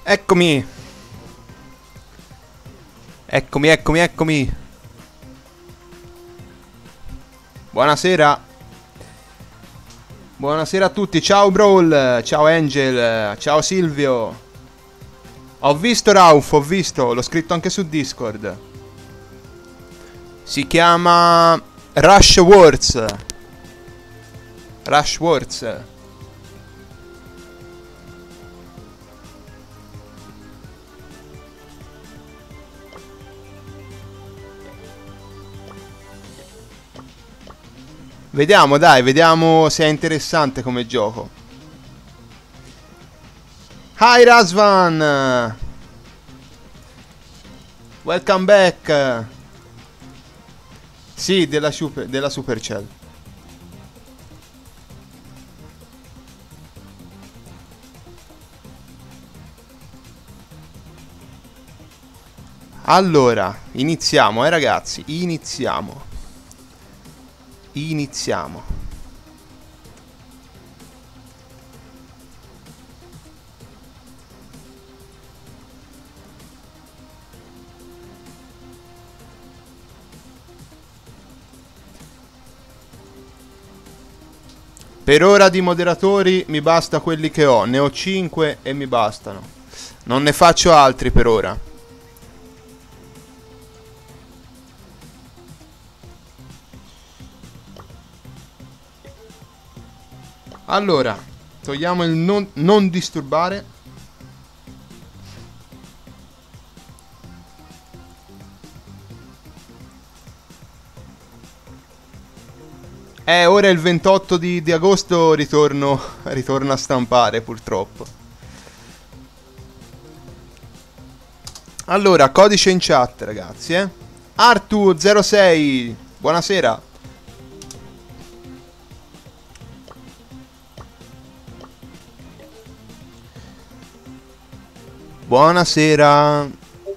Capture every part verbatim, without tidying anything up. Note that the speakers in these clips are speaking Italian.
Eccomi. Eccomi, eccomi, eccomi. Buonasera. Buonasera a tutti. Ciao Brawl. Ciao Angel. Ciao Silvio. Ho visto Rauf, ho visto. L'ho scritto anche su Discord. Si chiama Rush Wars. Rush Wars. Vediamo, dai, vediamo se è interessante come gioco. Hi Razvan! Welcome back! Sì, della, super, della Supercell. Allora, iniziamo, eh ragazzi, iniziamo. Iniziamo. Per ora di moderatori mi basta quelli che ho, ne ho cinque e mi bastano. Non ne faccio altri per ora. Allora, togliamo il non, non disturbare. Eh, ora è il ventotto di, di agosto, ritorno, ritorno a stampare purtroppo. Allora, codice in chat ragazzi, eh. Artu zero sei, buonasera. Buonasera.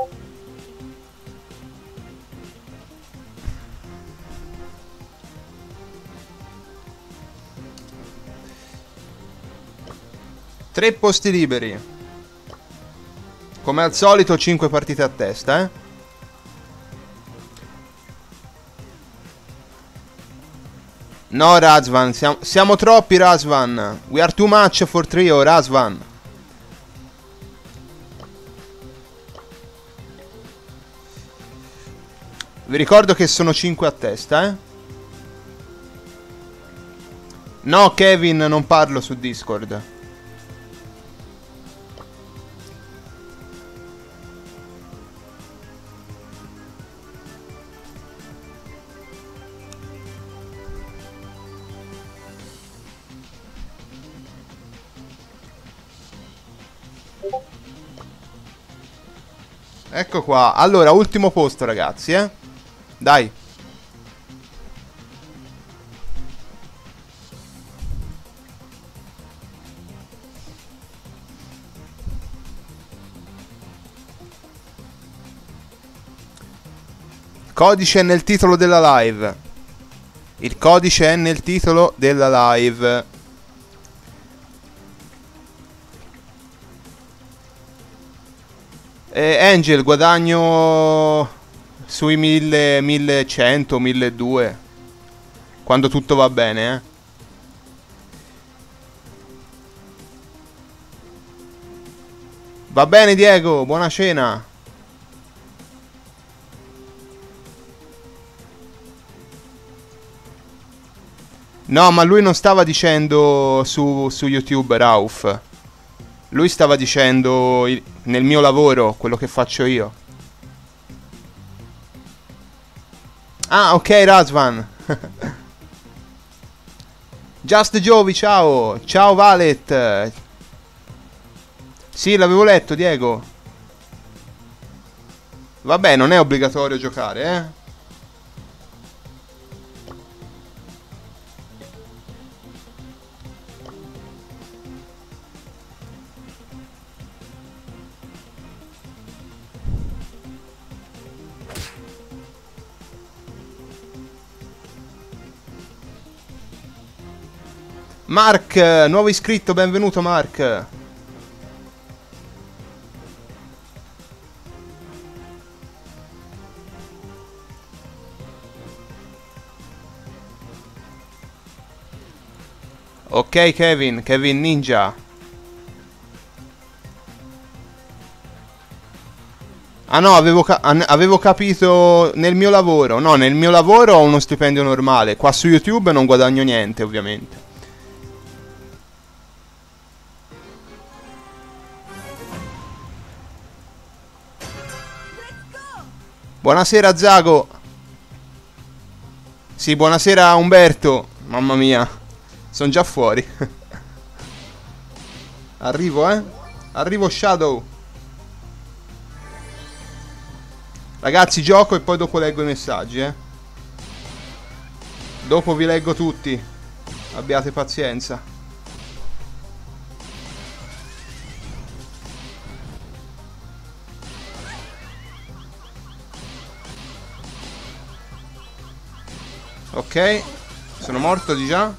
Tre posti liberi. Come al solito cinque partite a testa, eh. No Razvan, siamo, siamo troppi Razvan. We are too much for trio Razvan. Vi ricordo che sono cinque a testa, eh. No, Kevin, non parlo su Discord. Ecco qua. Allora, ultimo posto, ragazzi, eh. Dai. Codice è nel titolo della live. Il codice è nel titolo della live. Eh, Angel, guadagno sui mille, millecento, milleduecento. Quando tutto va bene, eh. Va bene Diego, buona cena. No, ma lui non stava dicendo su, su YouTube, Rauf. Lui stava dicendo il, nel mio lavoro, quello che faccio io. Ah, ok, Razvan. Just Jovi, ciao. Ciao, Valet. Sì, l'avevo letto, Diego. Vabbè, non è obbligatorio giocare, eh. Mark, nuovo iscritto, benvenuto Mark. Ok Kevin, Kevin Ninja. Ah no, avevo, ca avevo capito nel mio lavoro. No, nel mio lavoro ho uno stipendio normale. Qua su YouTube non guadagno niente, ovviamente. Buonasera Zago. Sì, buonasera Umberto. Mamma mia, sono già fuori. Arrivo, eh. Arrivo Shadow. Ragazzi, gioco e poi dopo leggo i messaggi, eh. Dopo vi leggo tutti. Abbiate pazienza. Ok. Sono morto di già.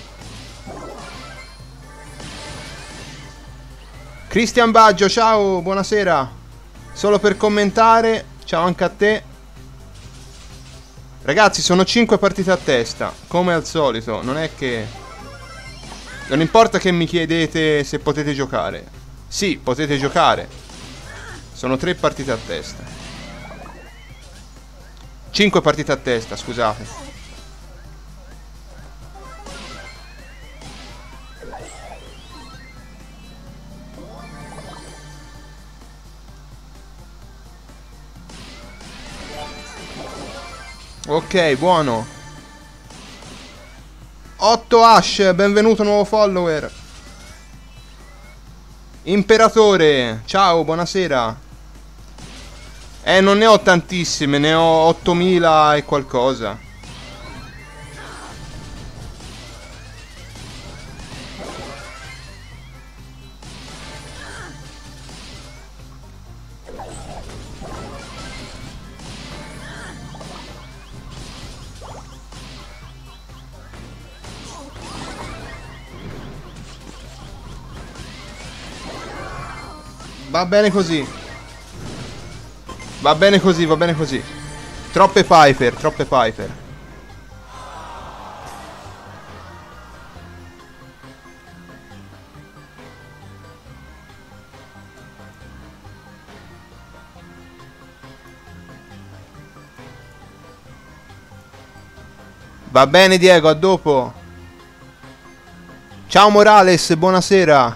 Cristian Baggio, ciao, buonasera. Solo per commentare. Ciao anche a te. Ragazzi, sono cinque partite a testa, come al solito. Non è che... Non importa che mi chiedete se potete giocare. Sì, potete giocare. Sono tre partite a testa. Cinque partite a testa, scusate. Ok, buono. otto Ash, benvenuto nuovo follower. Imperatore, ciao, buonasera. Eh, non ne ho tantissime, ne ho ottomila e qualcosa. Va bene così. Va bene così, va bene così. Troppe Piper, troppe Piper. Va bene Diego, a dopo. Ciao Morales, buonasera.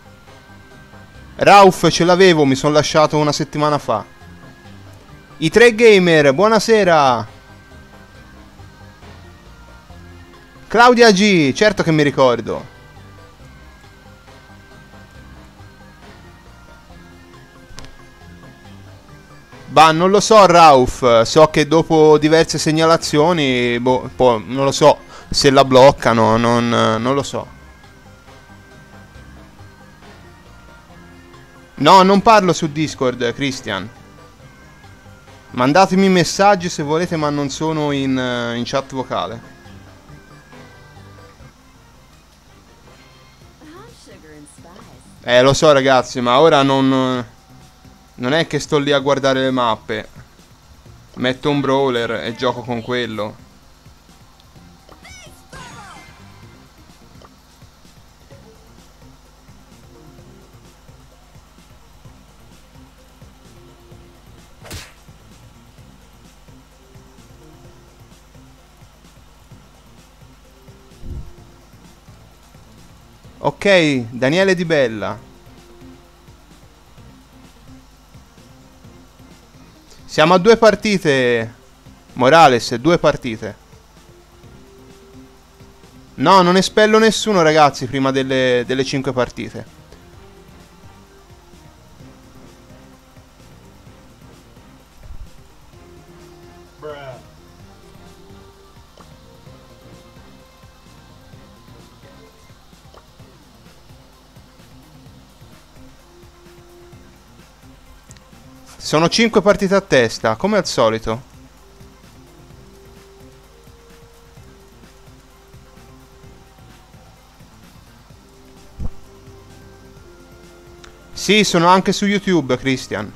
Rauf ce l'avevo, mi sono lasciato una settimana fa. I tre gamer, buonasera. Claudia G, certo che mi ricordo. Bah, non lo so Rauf, so che dopo diverse segnalazioni, boh, poi non lo so se la bloccano, non, non lo so. No, non parlo su Discord, Christian. Mandatemi messaggi se volete, ma non sono in, in chat vocale. Eh, lo so ragazzi, ma ora non... Non è che sto lì a guardare le mappe. Metto un brawler e gioco con quello. Ok, Daniele Di Bella. Siamo a due partite, Morales, due partite. No, non espello nessuno, ragazzi, prima delle, delle cinque partite. Sono cinque partite a testa, come al solito. Sì, sono anche su YouTube, Christian.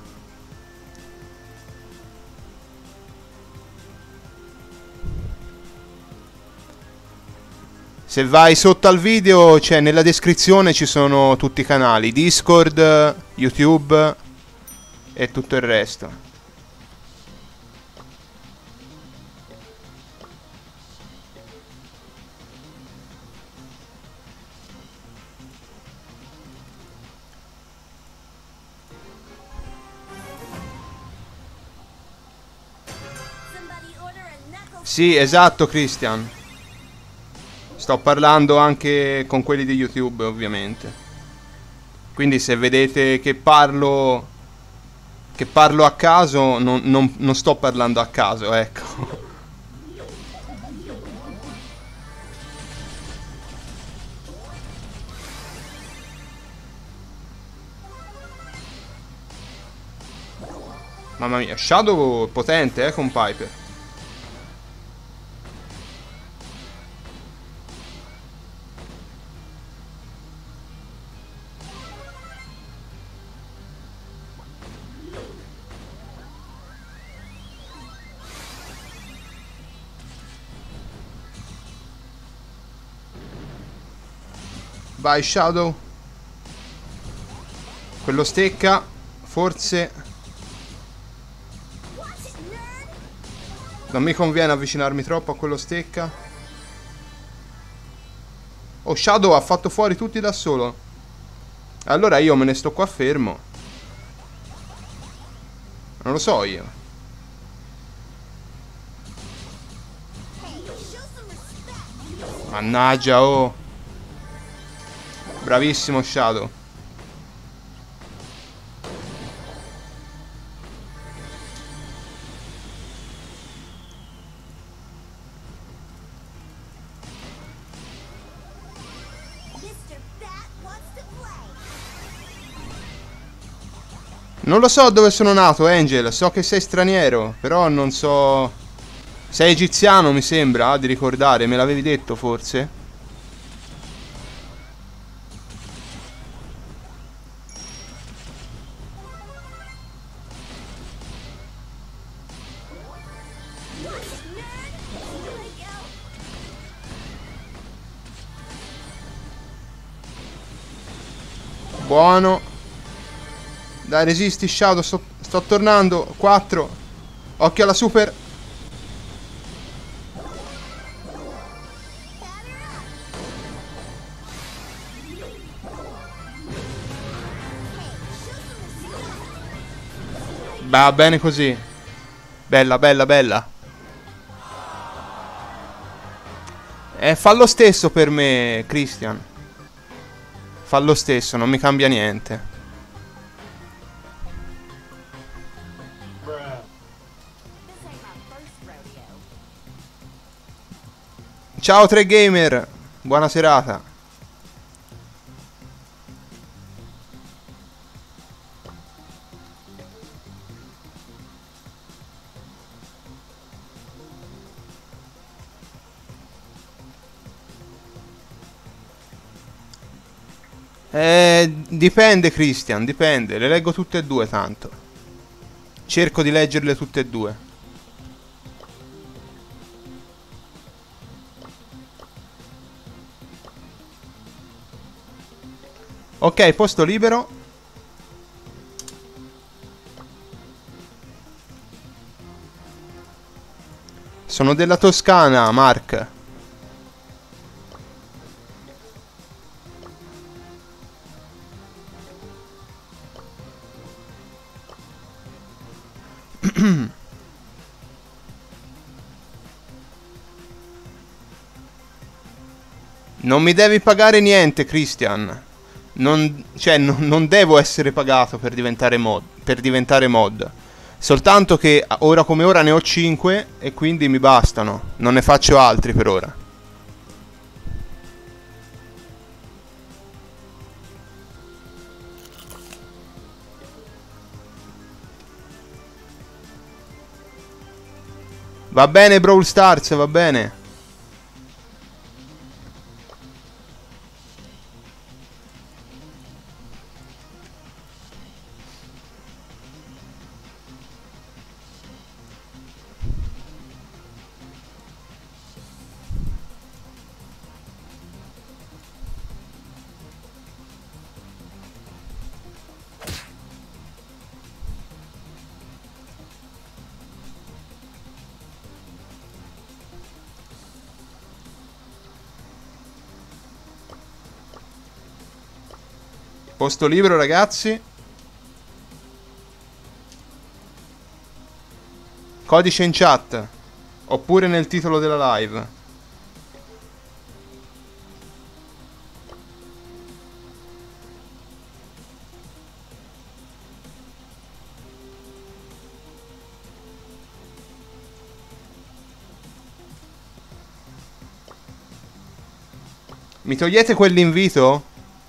Se Se vai sotto al video, c'è nella descrizione, ci sono tutti i canali, Discord, YouTube e tutto il resto. Sì, esatto, Christian. Sto parlando anche con quelli di YouTube, ovviamente. Quindi se vedete che parlo che parlo a caso, non, non, non sto parlando a caso, ecco. Mamma mia, Shadow potente, eh, con Piper. Vai Shadow. Quello stecca. Forse non mi conviene avvicinarmi troppo a quello stecca. Oh, Shadow ha fatto fuori tutti da solo. Allora io me ne sto qua fermo. Non lo so io. Mannaggia, oh. Bravissimo Shadow. Non lo so dove sono nato, Angel. So che sei straniero, però non so. Sei egiziano, mi sembra, di ricordare. Me l'avevi detto, forse? Buono. Dai, resisti, Shadow. Sto, sto tornando. quattro. Occhio alla super. Va bene così. Bella, bella, bella. Eh, fa lo stesso per me, Christian. Fa lo stesso, non mi cambia niente. Ciao tre gamer, buona serata. Eh, dipende Christian, dipende, le leggo tutte e due tanto. Cerco di leggerle tutte e due. Ok, posto libero. Sono della Toscana, Mark. Non mi devi pagare niente, Christian. Non, cioè, non, non devo essere pagato per diventare mod. Per diventare mod. Soltanto che ora come ora ne ho cinque e quindi mi bastano. Non ne faccio altri per ora. Va bene Brawl Stars, va bene. Posto libero, ragazzi. Codice in chat. Oppure nel titolo della live. Mi togliete quell'invito?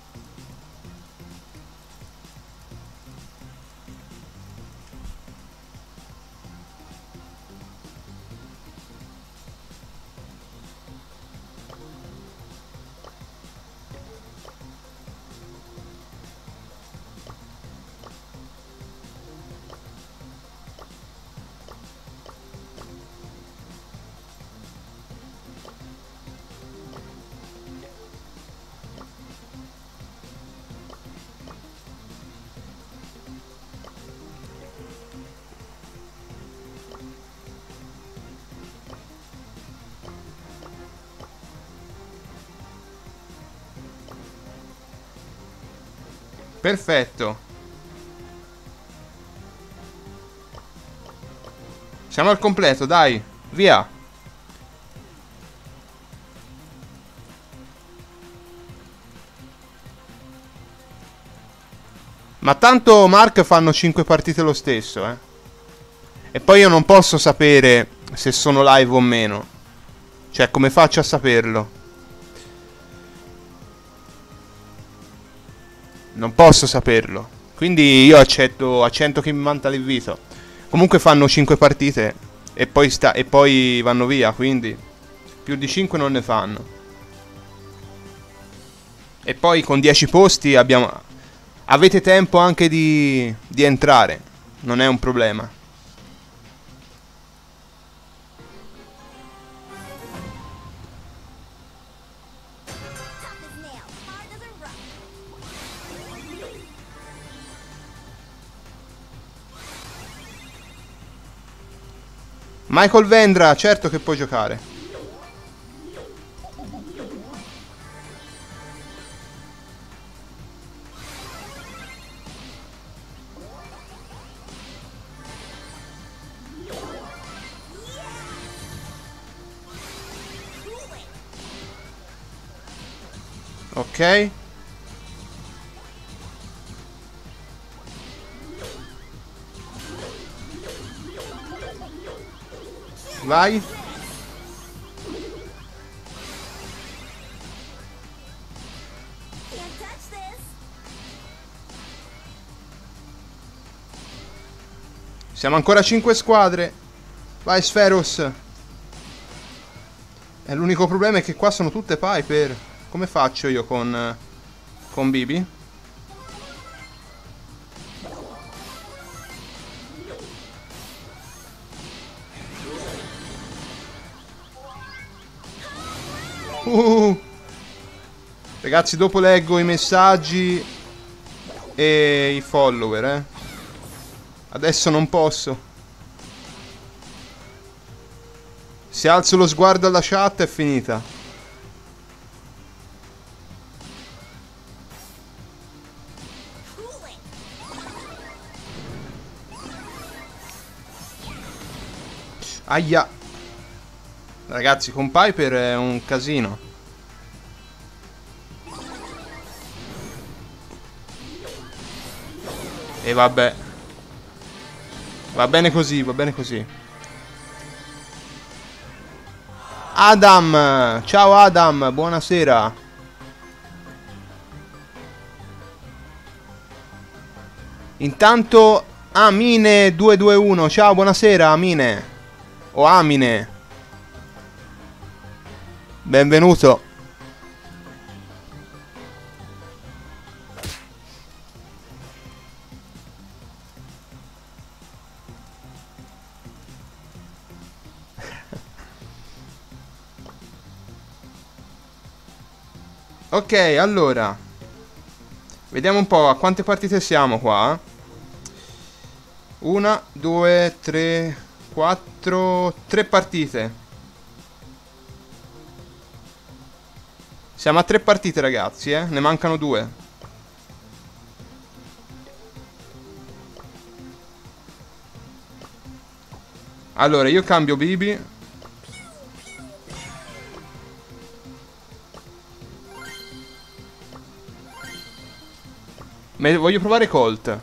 Perfetto. Siamo al completo, dai. Via. Ma tanto Mark fanno cinque partite lo stesso, eh. E poi io non posso sapere se sono live o meno. Cioè, come faccio a saperlo? Non posso saperlo. Quindi io accetto, accetto che mi manda l'invito. Comunque fanno cinque partite e poi, sta, e poi vanno via. Quindi più di cinque non ne fanno. E poi con dieci posti abbiamo... Avete tempo anche di, di entrare. Non è un problema. Michael Vendra, certo che puoi giocare. Ok. Vai. Siamo ancora a cinque squadre. Vai Spheros. E l'unico problema è che qua sono tutte Piper. Come faccio io con con Bibi? Uh. Ragazzi, dopo leggo i messaggi e i follower, eh. Adesso non posso. Se alzo lo sguardo alla chat è finita. Aia. Ragazzi, con Piper è un casino. E vabbè. Va bene così, va bene così. Adam! Ciao Adam, buonasera. Intanto Amine due due uno. Ciao, buonasera Amine. O Amine. Benvenuto. Ok, allora vediamo un po' a quante partite siamo qua. Una, due, tre, quattro, tre partite. Siamo a tre partite, ragazzi, eh. Ne mancano due. Allora, io cambio Bibi. Ma voglio provare Colt.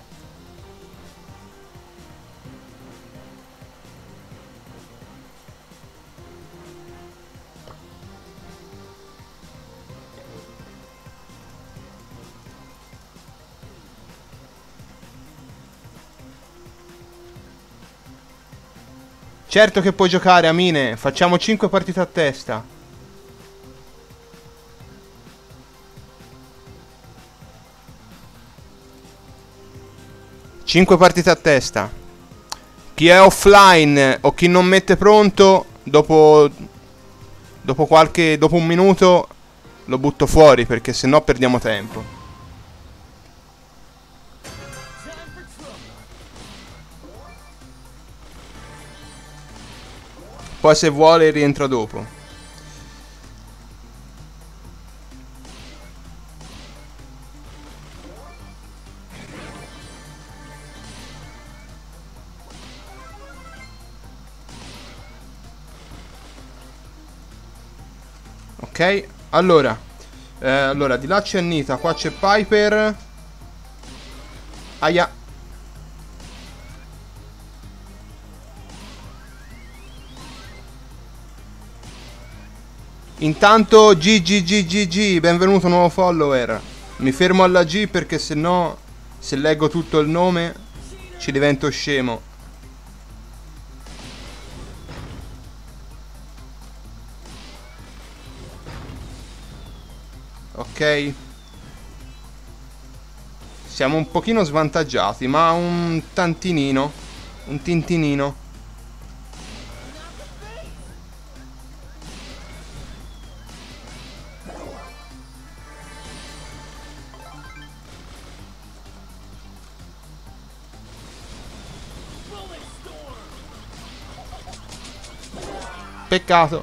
Certo che puoi giocare, Amine. Facciamo cinque partite a testa. cinque partite a testa. Chi è offline o chi non mette pronto, dopo dopo qualche dopo un minuto lo butto fuori, perché sennò perdiamo tempo. Poi se vuole rientra dopo. Ok, allora eh, allora di là c'è Nita, qua c'è Piper. Aia. Intanto G G G G G, benvenuto nuovo follower. Mi fermo alla G perché sennò, se leggo tutto il nome, ci divento scemo. Ok. Siamo un pochino svantaggiati, ma un tantinino. Un tintinino. Peccato.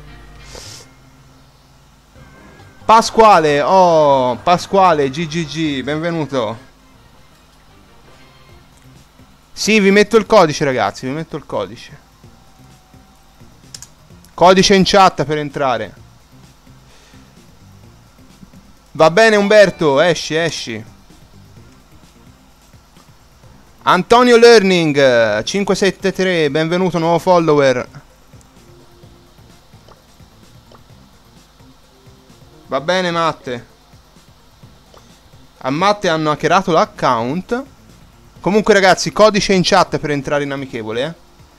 Pasquale, oh, Pasquale, G G G, benvenuto. Sì, vi metto il codice, ragazzi, vi metto il codice. Codice in chat per entrare. Va bene, Umberto, esci, esci. Antonio Learning, cinque sette tre, benvenuto, nuovo follower. Va bene, Matte. A Matte hanno hackerato l'account. Comunque, ragazzi, codice in chat per entrare in amichevole,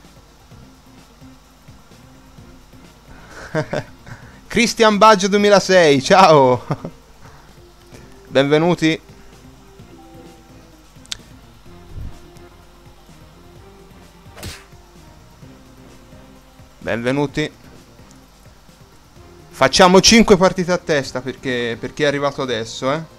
eh. Christian Baggio duemilasei, ciao. Benvenuti. Benvenuti. Facciamo cinque partite a testa perché, perché è arrivato adesso, eh.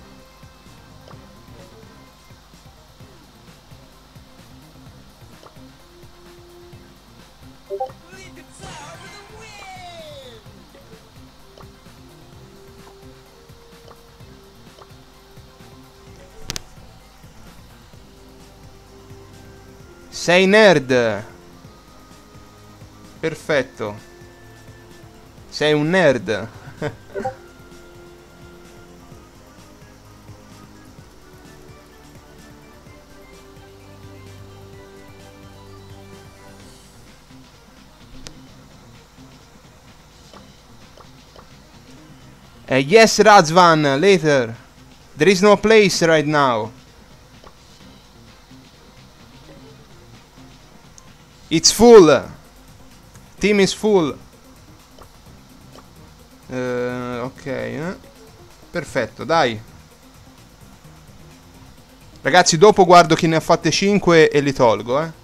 Sei nerd. Perfetto. Sei un nerd. uh, Yes, Razvan, later. There is no place right now. It's full. Team is full. Uh, ok, eh. Perfetto, dai. Ragazzi, dopo guardo chi ne ha fatte cinque e li tolgo, eh.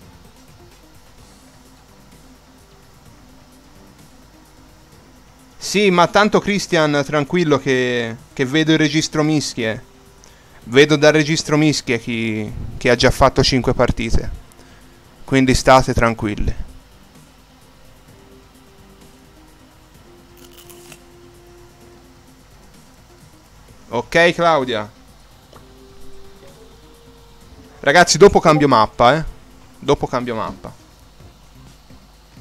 Sì, ma tanto Christian, tranquillo che, che vedo il registro mischie. Vedo dal registro mischie chi, chi ha già fatto cinque partite. Quindi state tranquilli. Ok, Claudia. Ragazzi, dopo cambio mappa, eh. Dopo cambio mappa.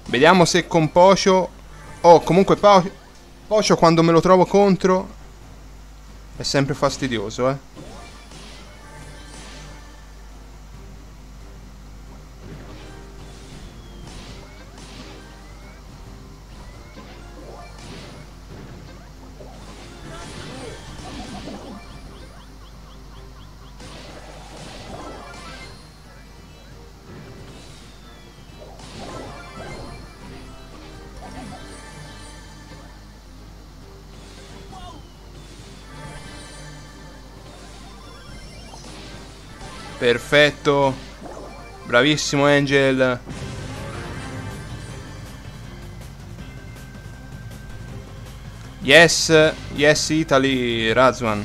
Vediamo se con Pocio... Oh, comunque po Pocio quando me lo trovo contro è sempre fastidioso, eh. Perfetto. Bravissimo Angel. Yes, yes Italy, Razwan.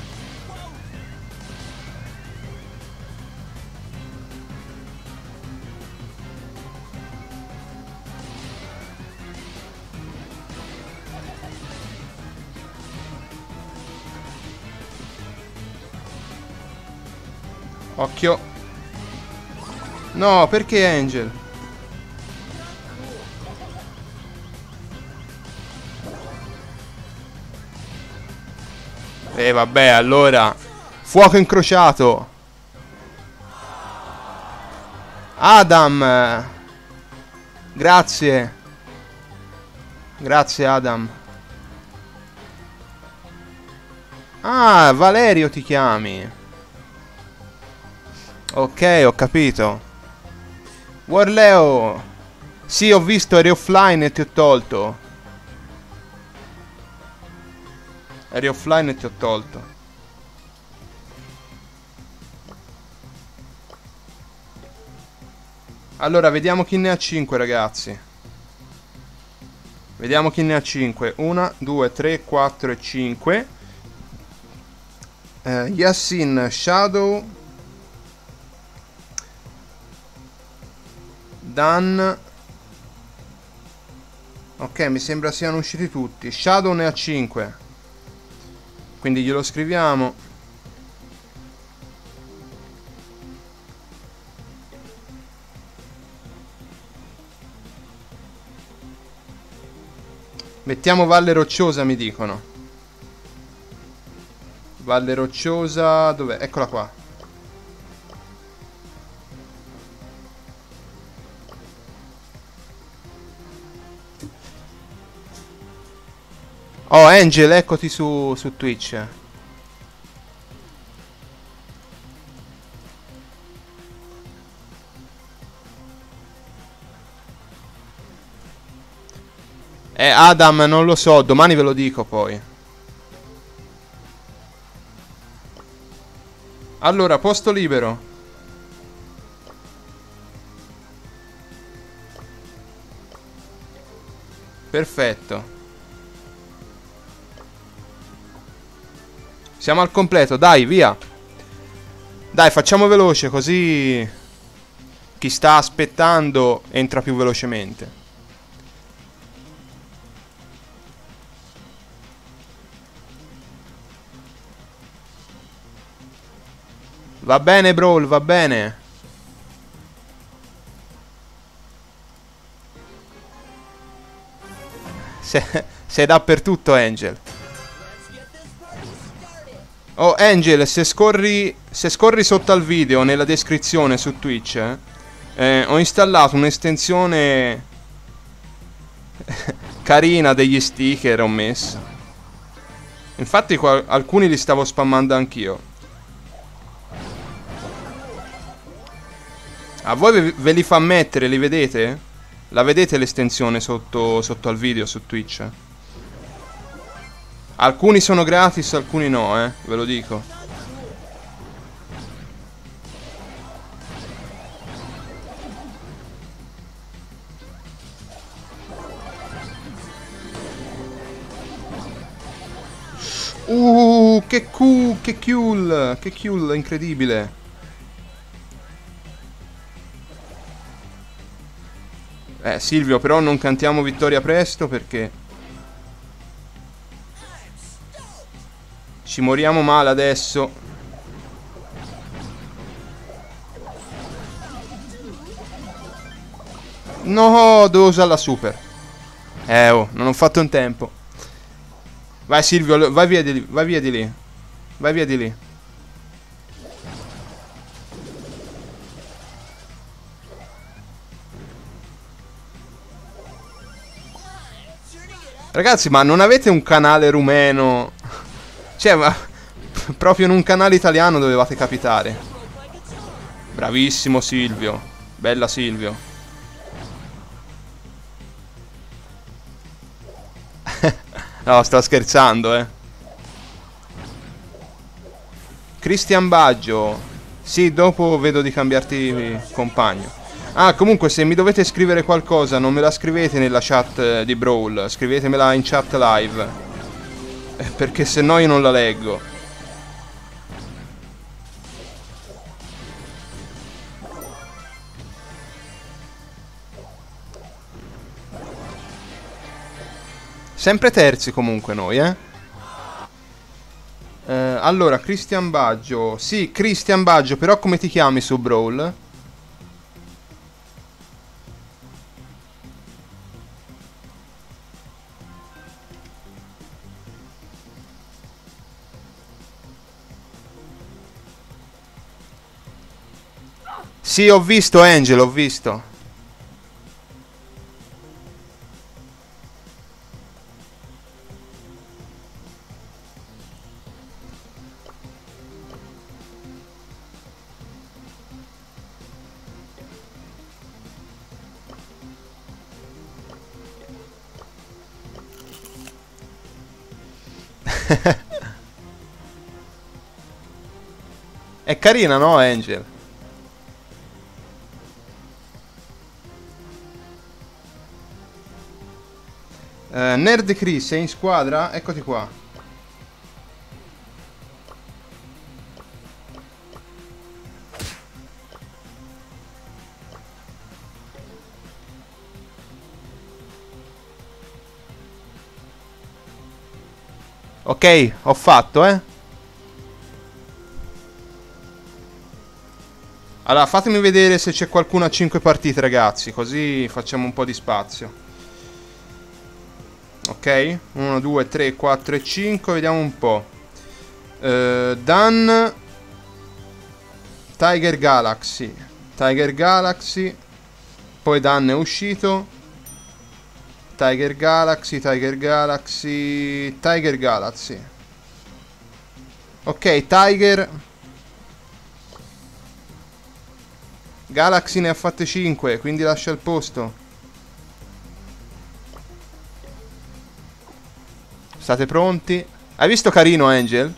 Occhio. No, perché Angel? E eh, vabbè, allora. Fuoco incrociato. Adam. Grazie. Grazie Adam. Ah, Valerio ti chiami. Ok, ho capito. Warleo. Sì, ho visto, eri offline e ti ho tolto. Eri offline e ti ho tolto. Allora, vediamo chi ne ha cinque, ragazzi. Vediamo chi ne ha cinque. uno, due, tre, quattro e cinque. eh, Yassin, Shadow, Dan. Ok, mi sembra siano usciti tutti. Shadow ne ha cinque, quindi glielo scriviamo. Mettiamo Valle Rocciosa, mi dicono. Valle Rocciosa, dov'è? Eccola qua. Oh Angel, eccoti su, su Twitch. Eh Adam, non lo so, domani ve lo dico poi. Allora, posto libero. Perfetto. Siamo al completo, dai, via. Dai, facciamo veloce, così chi sta aspettando entra più velocemente. Va bene, Brawl, va bene. Se, sei dappertutto, Angel. Oh Angel, se scorri, se scorri sotto al video nella descrizione su Twitch, eh, eh, ho installato un'estensione carina degli sticker, ho messo. Infatti alcuni li stavo spammando anch'io. A voi ve, ve li fa mettere, li vedete? La vedete l'estensione sotto, sotto al video su Twitch? Alcuni sono gratis, alcuni no, eh, ve lo dico. Uh, che cool, che cool, che cool, incredibile. Eh, Silvio, però non cantiamo vittoria presto perché ci moriamo male adesso. No, devo usare la super. Eh, oh, non ho fatto in tempo. Vai Silvio, vai via di lì, vai via di lì. Vai via di lì. Ragazzi, ma non avete un canale rumeno? Cioè, ma proprio in un canale italiano dovevate capitare. Bravissimo Silvio. Bella Silvio. No, sto scherzando, eh. Cristian Baggio. Sì, dopo vedo di cambiarti compagno. Ah, comunque, se mi dovete scrivere qualcosa, non me la scrivete nella chat eh, di Brawl. Scrivetemela in chat live. Eh, perché se no io non la leggo. Sempre terzi comunque noi, eh. eh allora, Cristian Baggio. Sì, Cristian Baggio, però come ti chiami su Brawl? Sì, ho visto Angel, ho visto. È carina, no, Angel? Uh, Nerd Chris, sei in squadra? Eccoti qua. Ok, ho fatto, eh. Allora, fatemi vedere se c'è qualcuno a cinque partite, ragazzi. Così facciamo un po' di spazio. Ok, uno, due, tre, quattro e cinque. Vediamo un po'. uh, Dan Tiger Galaxy. Tiger Galaxy. Poi Dan è uscito. Tiger Galaxy, Tiger Galaxy, Tiger Galaxy. Ok, Tiger Galaxy ne ha fatte cinque, quindi lascia il posto. State pronti? Hai visto carino, Angel?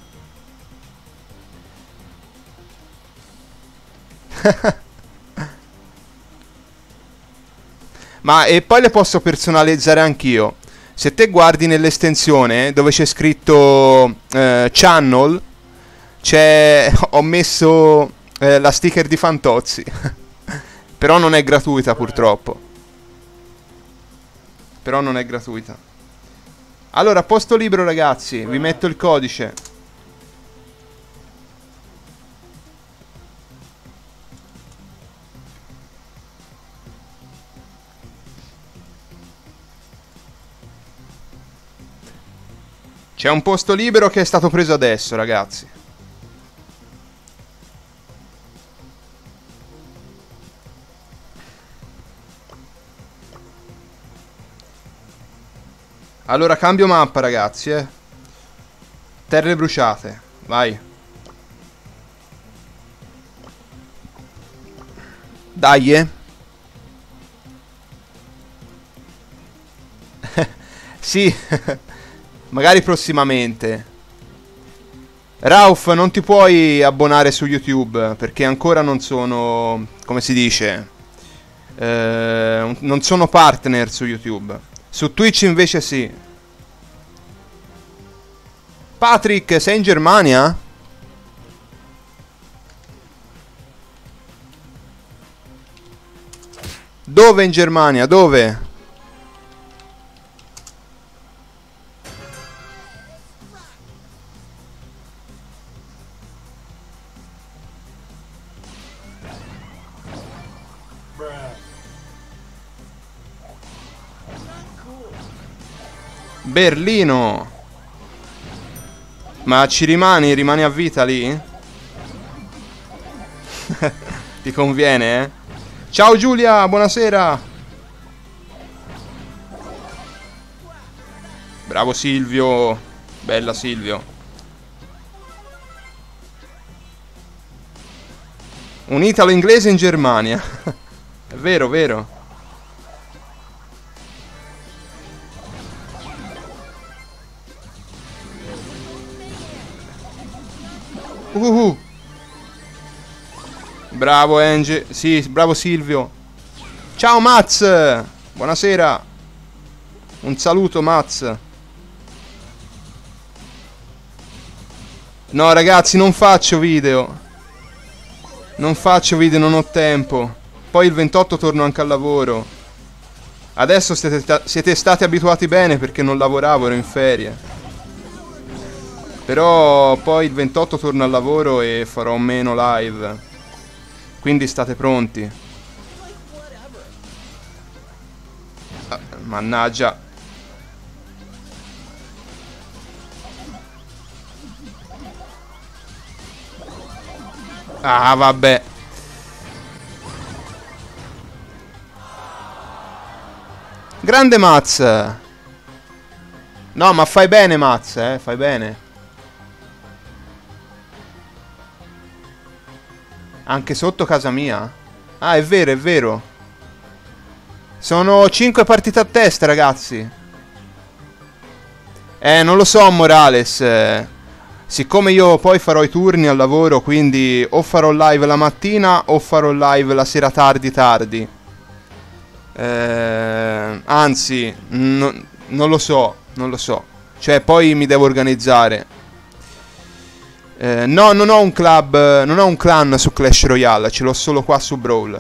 Ma e poi le posso personalizzare anch'io. Se te guardi nell'estensione dove c'è scritto eh, Channel, c'è ho messo eh, la sticker di Fantozzi. Però non è gratuita, purtroppo. Però non è gratuita. Allora, posto libero, ragazzi. Vi metto il codice. C'è un posto libero che è stato preso adesso, ragazzi. Allora, cambio mappa, ragazzi, eh. Terre bruciate. Vai. Dai, eh. Sì. Magari prossimamente. Rauf, non ti puoi abbonare su YouTube perché ancora non sono, come si dice, eh, non sono partner su YouTube. Su Twitch invece sì. Patrick, sei in Germania? Dove in Germania? Dove? Berlino. Ma ci rimani? Rimani a vita lì? Ti conviene, eh? Ciao Giulia, buonasera. Bravo Silvio. Bella Silvio. Un italo inglese in Germania. È vero, vero. Uh-huh. Bravo Ange. Sì, bravo Silvio. Ciao Maz. Buonasera. Un saluto Maz. No ragazzi, non faccio video. Non faccio video, non ho tempo. Poi il ventotto torno anche al lavoro. Adesso siete, siete stati abituati bene perché non lavoravo, ero in ferie. Però poi il ventotto torno al lavoro e farò meno live. Quindi state pronti. Ah, mannaggia. Ah, vabbè. Grande Maz. No, ma fai bene Maz, eh, fai bene. Anche sotto casa mia? Ah, è vero, è vero. Sono cinque partite a testa, ragazzi. Eh, non lo so, Morales. Eh, siccome io poi farò i turni al lavoro, quindi o farò live la mattina o farò live la sera tardi tardi. Eh, anzi, no, non lo so, non lo so. Cioè, poi mi devo organizzare. Eh, no, non ho un club, non ho un clan su Clash Royale, ce l'ho solo qua su Brawl.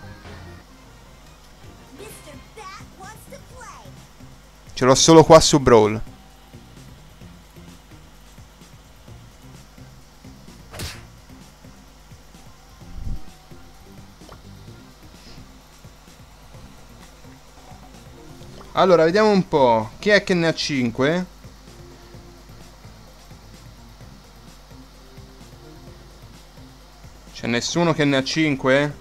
Ce l'ho solo qua su Brawl. Allora, vediamo un po'. Chi è che ne ha cinque? C'è nessuno che ne ha cinque?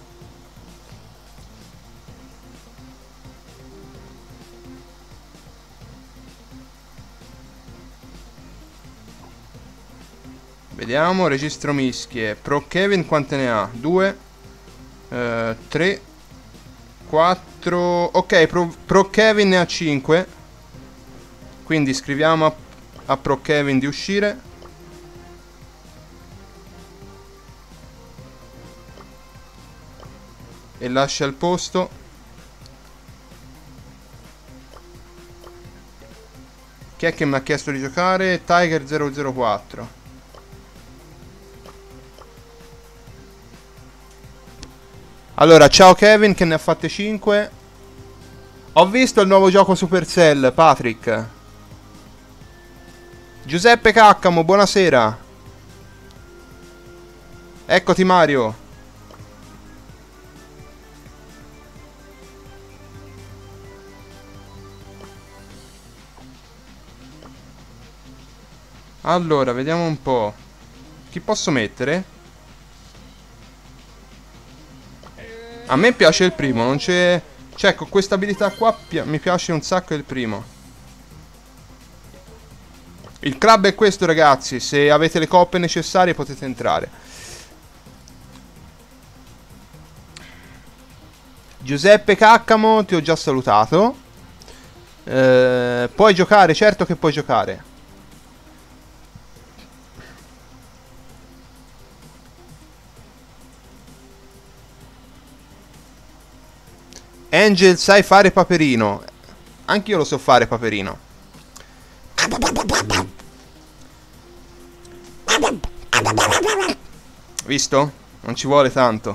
Vediamo, registro mischie. Pro Kevin quante ne ha? due, tre, quattro. Ok, Pro, Pro Kevin ne ha cinque. Quindi scriviamo a, a Pro Kevin di uscire. E lascia il posto. Chi è che mi ha chiesto di giocare? Tiger zero zero quattro. Allora, ciao Kevin che ne ha fatte cinque. Ho visto il nuovo gioco Supercell, Patrick. Giuseppe Caccamo, buonasera. Eccoti Mario. Allora, vediamo un po'. Chi posso mettere? A me piace il primo, non c'è... Cioè, con questa abilità qua pi mi piace un sacco il primo. Il club è questo, ragazzi. Se avete le coppe necessarie potete entrare. Giuseppe Caccamo, ti ho già salutato. Eh, puoi giocare, certo che puoi giocare. Angel, sai fare Paperino? Anch'io lo so fare Paperino. Visto? Non ci vuole tanto.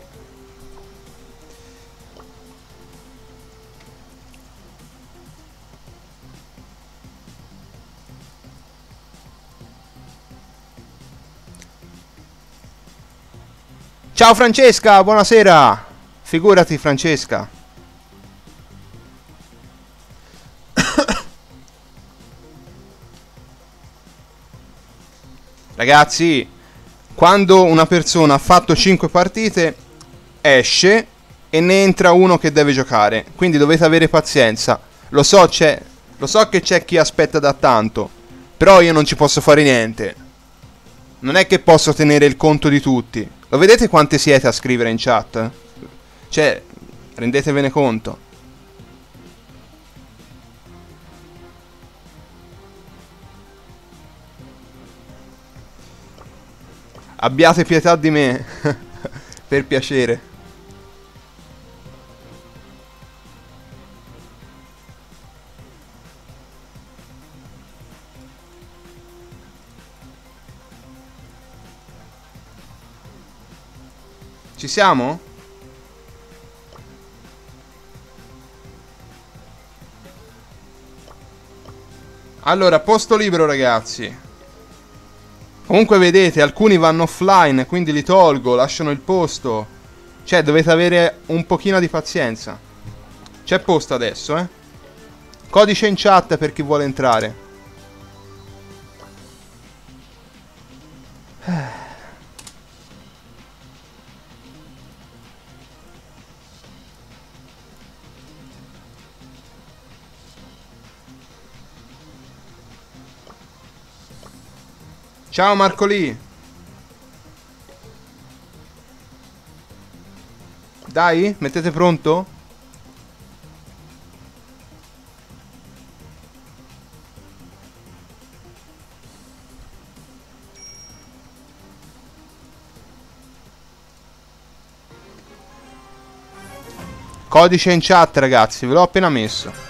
Ciao Francesca, buonasera. Figurati Francesca. Ragazzi, quando una persona ha fatto cinque partite, esce e ne entra uno che deve giocare. Quindi dovete avere pazienza. Lo so, c'è, lo so che c'è chi aspetta da tanto, però io non ci posso fare niente. Non è che posso tenere il conto di tutti. Lo vedete quante siete a scrivere in chat? Cioè, rendetevene conto. Abbiate pietà di me. Per piacere. Ci siamo? Allora, posto libero, ragazzi. Comunque vedete, alcuni vanno offline, quindi li tolgo, lasciano il posto. Cioè, dovete avere un pochino di pazienza. C'è posto adesso, eh. Codice in chat per chi vuole entrare. Ciao Marcolì. Dai, mettete pronto? Codice in chat, ragazzi, ve l'ho appena messo.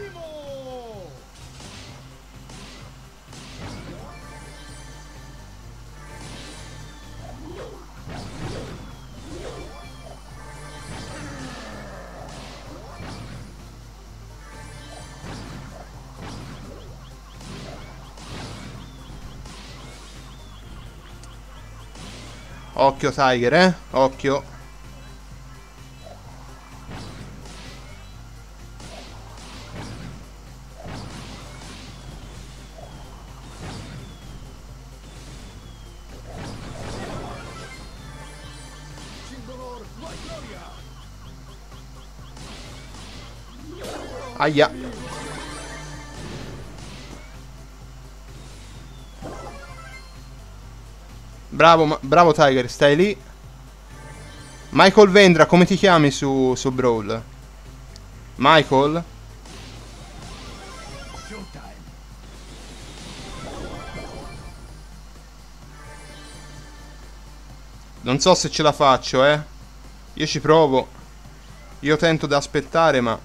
Occhio Tiger, eh? Occhio. Aia. Bravo, bravo Tiger, stai lì. Michael Vendra, come ti chiami su, su Brawl? Michael? Non so se ce la faccio, eh. Io ci provo. Io tento di aspettare, ma...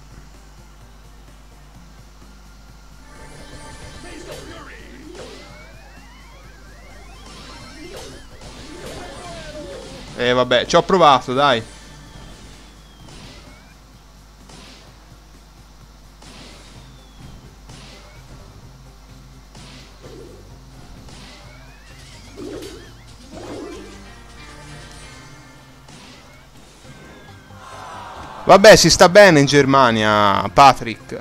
Eh vabbè, ci ho provato, dai. Vabbè, si sta bene in Germania, Patrick.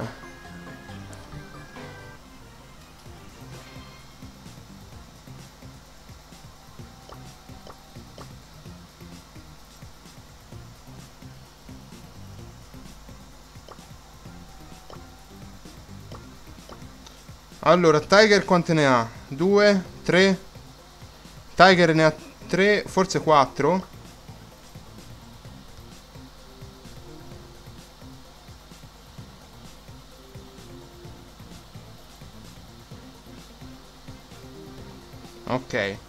Allora, Tiger quante ne ha? Due? Tre? Tiger ne ha tre, forse quattro? Ok.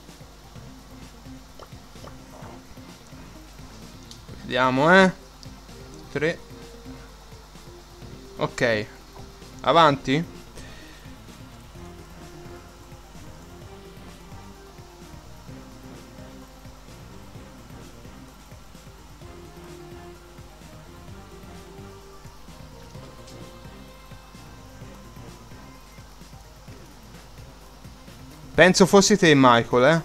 Vediamo, eh. Tre. Ok. Avanti. Penso fossi te, Michael, eh.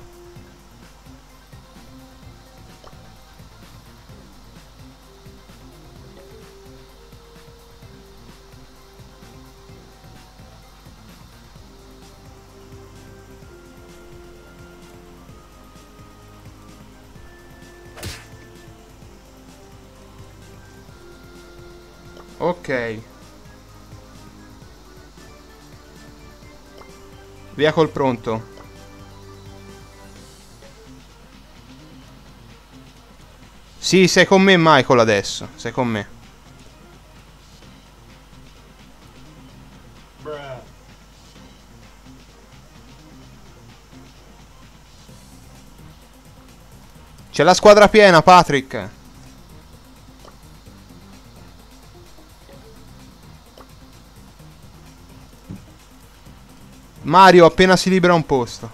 Ok. Via col pronto. Sì, sei con me, Michael, adesso. Sei con me. C'è la squadra piena, Patrick. Mario, appena si libera un posto.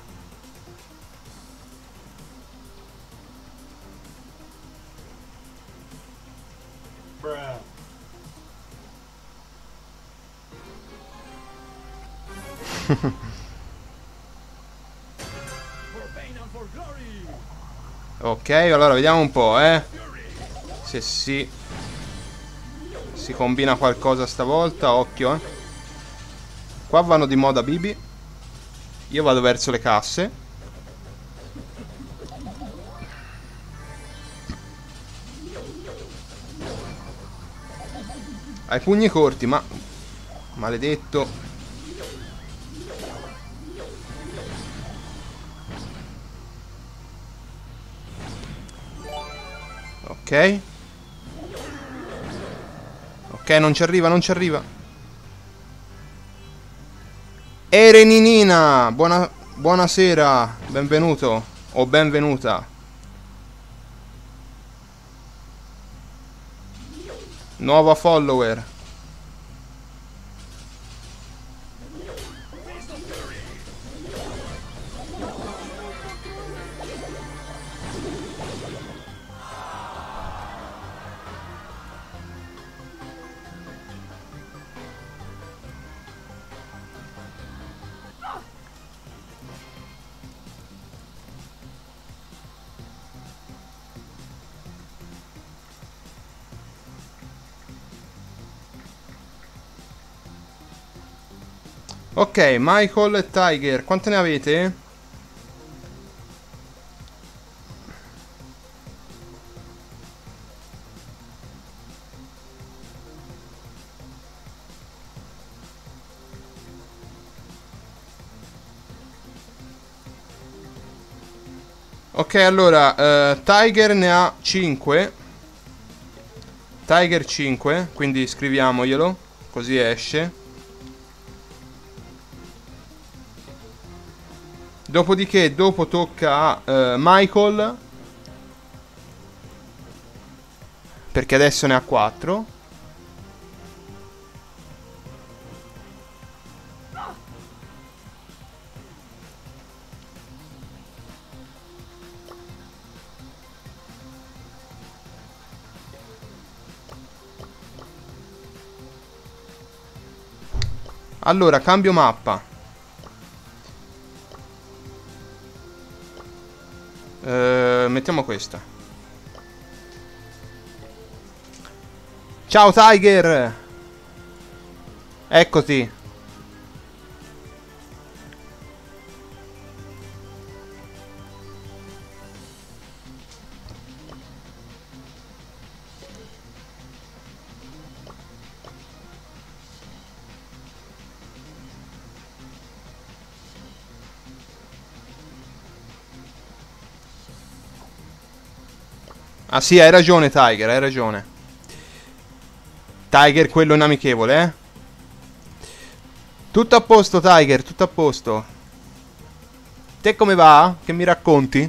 Ok, allora vediamo un po', eh. Se si si combina qualcosa stavolta, occhio, eh. Qua vanno di moda Bibi. Io vado verso le casse. Hai pugni corti, ma maledetto. Ok. Ok, non ci arriva, non ci arriva. Ereninina, buona, buonasera, benvenuto o benvenuta. Nuova follower. Ok, Michael e Tiger, quante ne avete? Ok, allora, uh, Tiger ne ha cinque. Tiger cinque, quindi scriviamoglielo, così esce. Dopodiché, dopo tocca a uh, Michael, perché adesso ne ha quattro. Allora, cambio mappa. Uh, mettiamo questa. Ciao Tiger. Eccoti. Ah sì, hai ragione Tiger, hai ragione. Tiger, quello inamichevole, eh. Tutto a posto Tiger, tutto a posto. Te come va? Che mi racconti?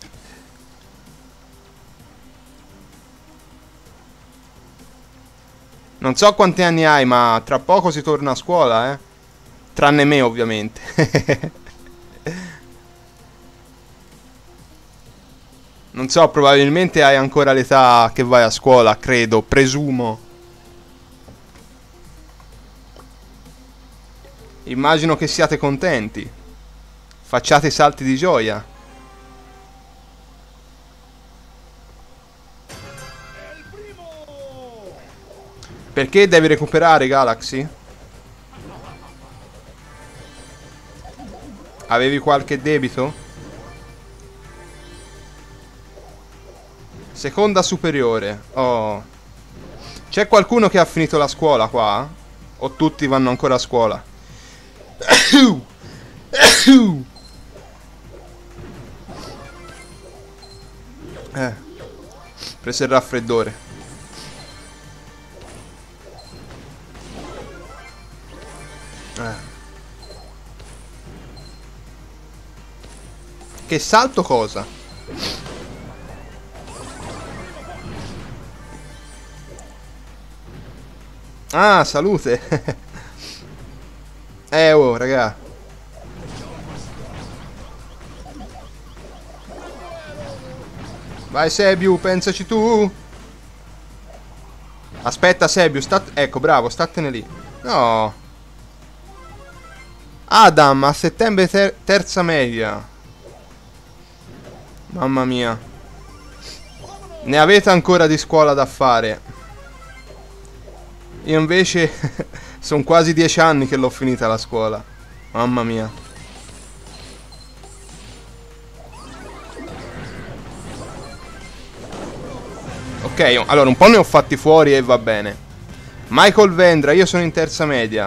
Non so quanti anni hai, ma tra poco si torna a scuola, eh. Tranne me, ovviamente. Non so, probabilmente hai ancora l'età che vai a scuola, credo, presumo. Immagino che siate contenti. Facciate salti di gioia. Perché devi recuperare, Galaxy? Avevi qualche debito? Seconda superiore. Oh. C'è qualcuno che ha finito la scuola qua? O tutti vanno ancora a scuola? Eh, preso il raffreddore. Eh. Che salto cosa? Ah, salute. Eh, oh, raga. Vai, Sebiu, pensaci tu. Aspetta, Sebiu, stat... Ecco, bravo, statene lì. No. Adam, a settembre ter terza media. Mamma mia. Ne avete ancora di scuola da fare. Io invece sono quasi dieci anni che l'ho finita la scuola. Mamma mia. Ok, allora un po' ne ho fatti fuori e va bene. Michael Vendra, io sono in terza media.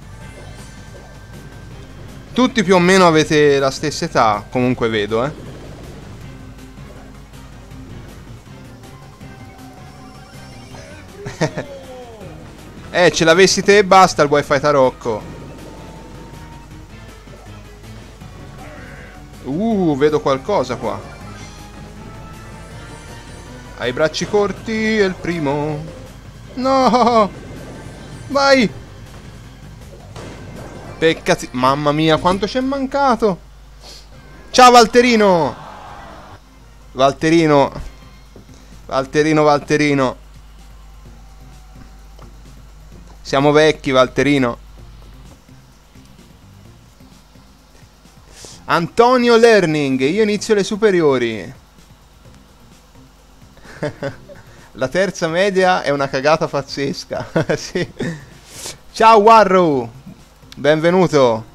Tutti più o meno avete la stessa età, comunque vedo, eh. Eh, ce l'avessi te e basta il wifi tarocco. Uh, vedo qualcosa qua. Hai i bracci corti, è il primo. No! Vai! Peccati. Mamma mia, quanto ci è mancato. Ciao, Valterino! Valterino. Valterino, Valterino. Siamo vecchi, Valterino. Antonio Learning, io inizio le superiori. La terza media è una cagata pazzesca. Sì. Ciao Warrow, benvenuto.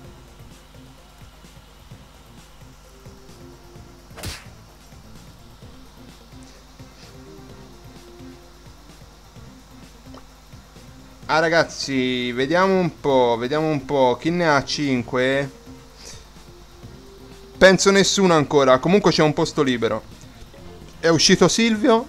Ah ragazzi, vediamo un po', vediamo un po'. Chi ne ha cinque? Penso nessuno ancora. Comunque c'è un posto libero. È uscito Silvio.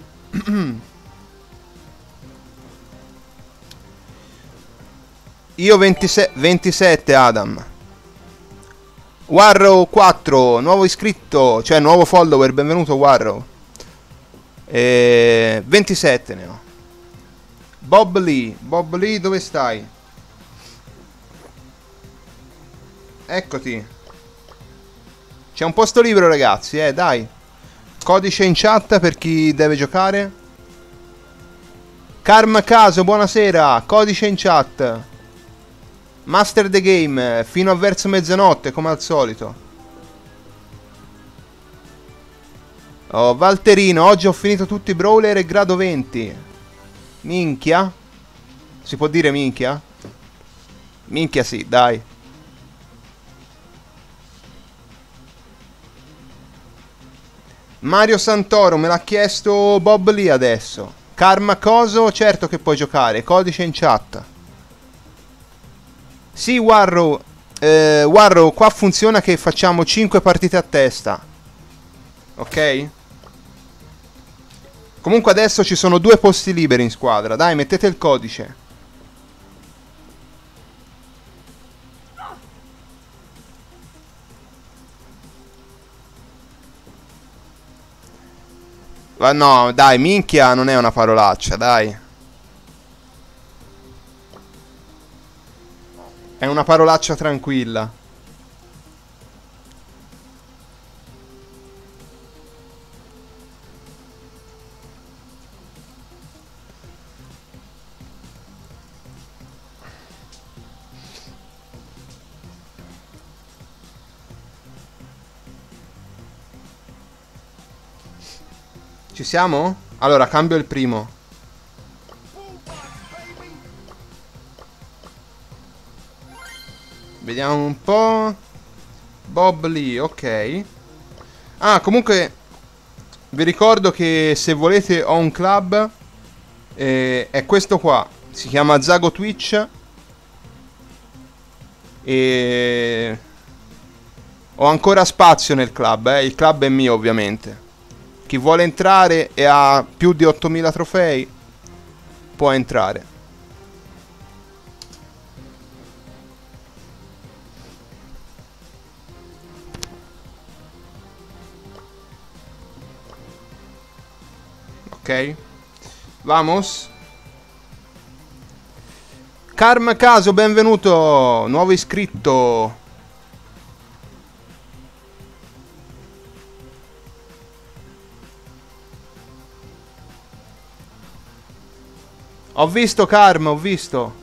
Io ventisette Adam. Warrow quattro, nuovo iscritto, cioè nuovo follower, benvenuto Warrow. E ventisette ne ho. Bob Lee, Bob Lee, dove stai? Eccoti. C'è un posto libero ragazzi, eh, dai. Codice in chat per chi deve giocare. Karma Caso, buonasera. Codice in chat. Master the game fino a verso mezzanotte come al solito. Oh, Valterino, oggi ho finito tutti i brawler e grado venti. Minchia? Si può dire minchia? Minchia sì, dai. Mario Santoro, me l'ha chiesto Bob Lee adesso. Karma Coso, certo che puoi giocare. Codice in chat. Sì, Warrow. Eh, Warrow, qua funziona che facciamo cinque partite a testa. Ok? Comunque adesso ci sono due posti liberi in squadra. Dai, mettete il codice. Ma no, dai, minchia non è una parolaccia, dai. È una parolaccia tranquilla. Ci siamo? Allora, cambio il primo. Vediamo un po'. Bob Lee, ok. Ah, comunque vi ricordo che se volete ho un club E è questo qua. Si chiama Zago Twitch. E ho ancora spazio nel club, eh. Il club è mio, ovviamente. Chi vuole entrare e ha più di ottomila trofei può entrare. Ok. Vamos. Carm Caso, benvenuto. Nuovo iscritto. Ho visto Carm, ho visto.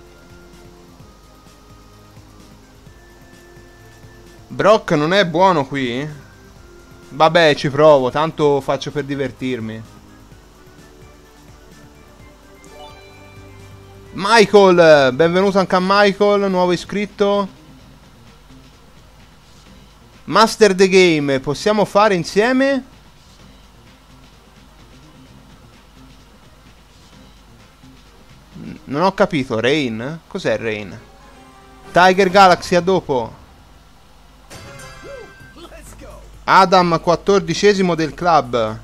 Brock non è buono qui? Vabbè, ci provo, tanto faccio per divertirmi. Michael, benvenuto anche a Michael, nuovo iscritto. Master the Game, possiamo fare insieme? Non ho capito, Rain? Cos'è Rain? Tiger Galaxy, a dopo. Adam, quattordicesimo del club.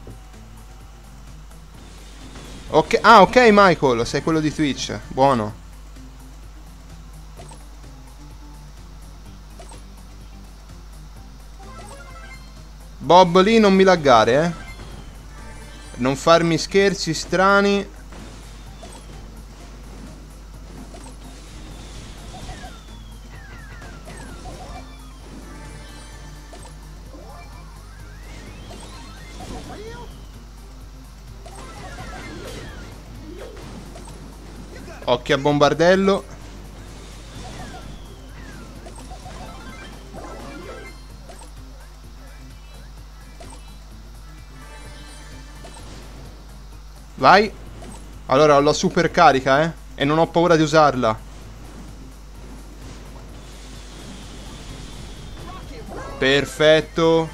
Ok, ah, ok Michael, sei quello di Twitch. Buono. Bob lì non mi laggare, eh. Non farmi scherzi strani. Occhio a bombardello. Vai. Allora ho la super carica, eh. E non ho paura di usarla. Perfetto.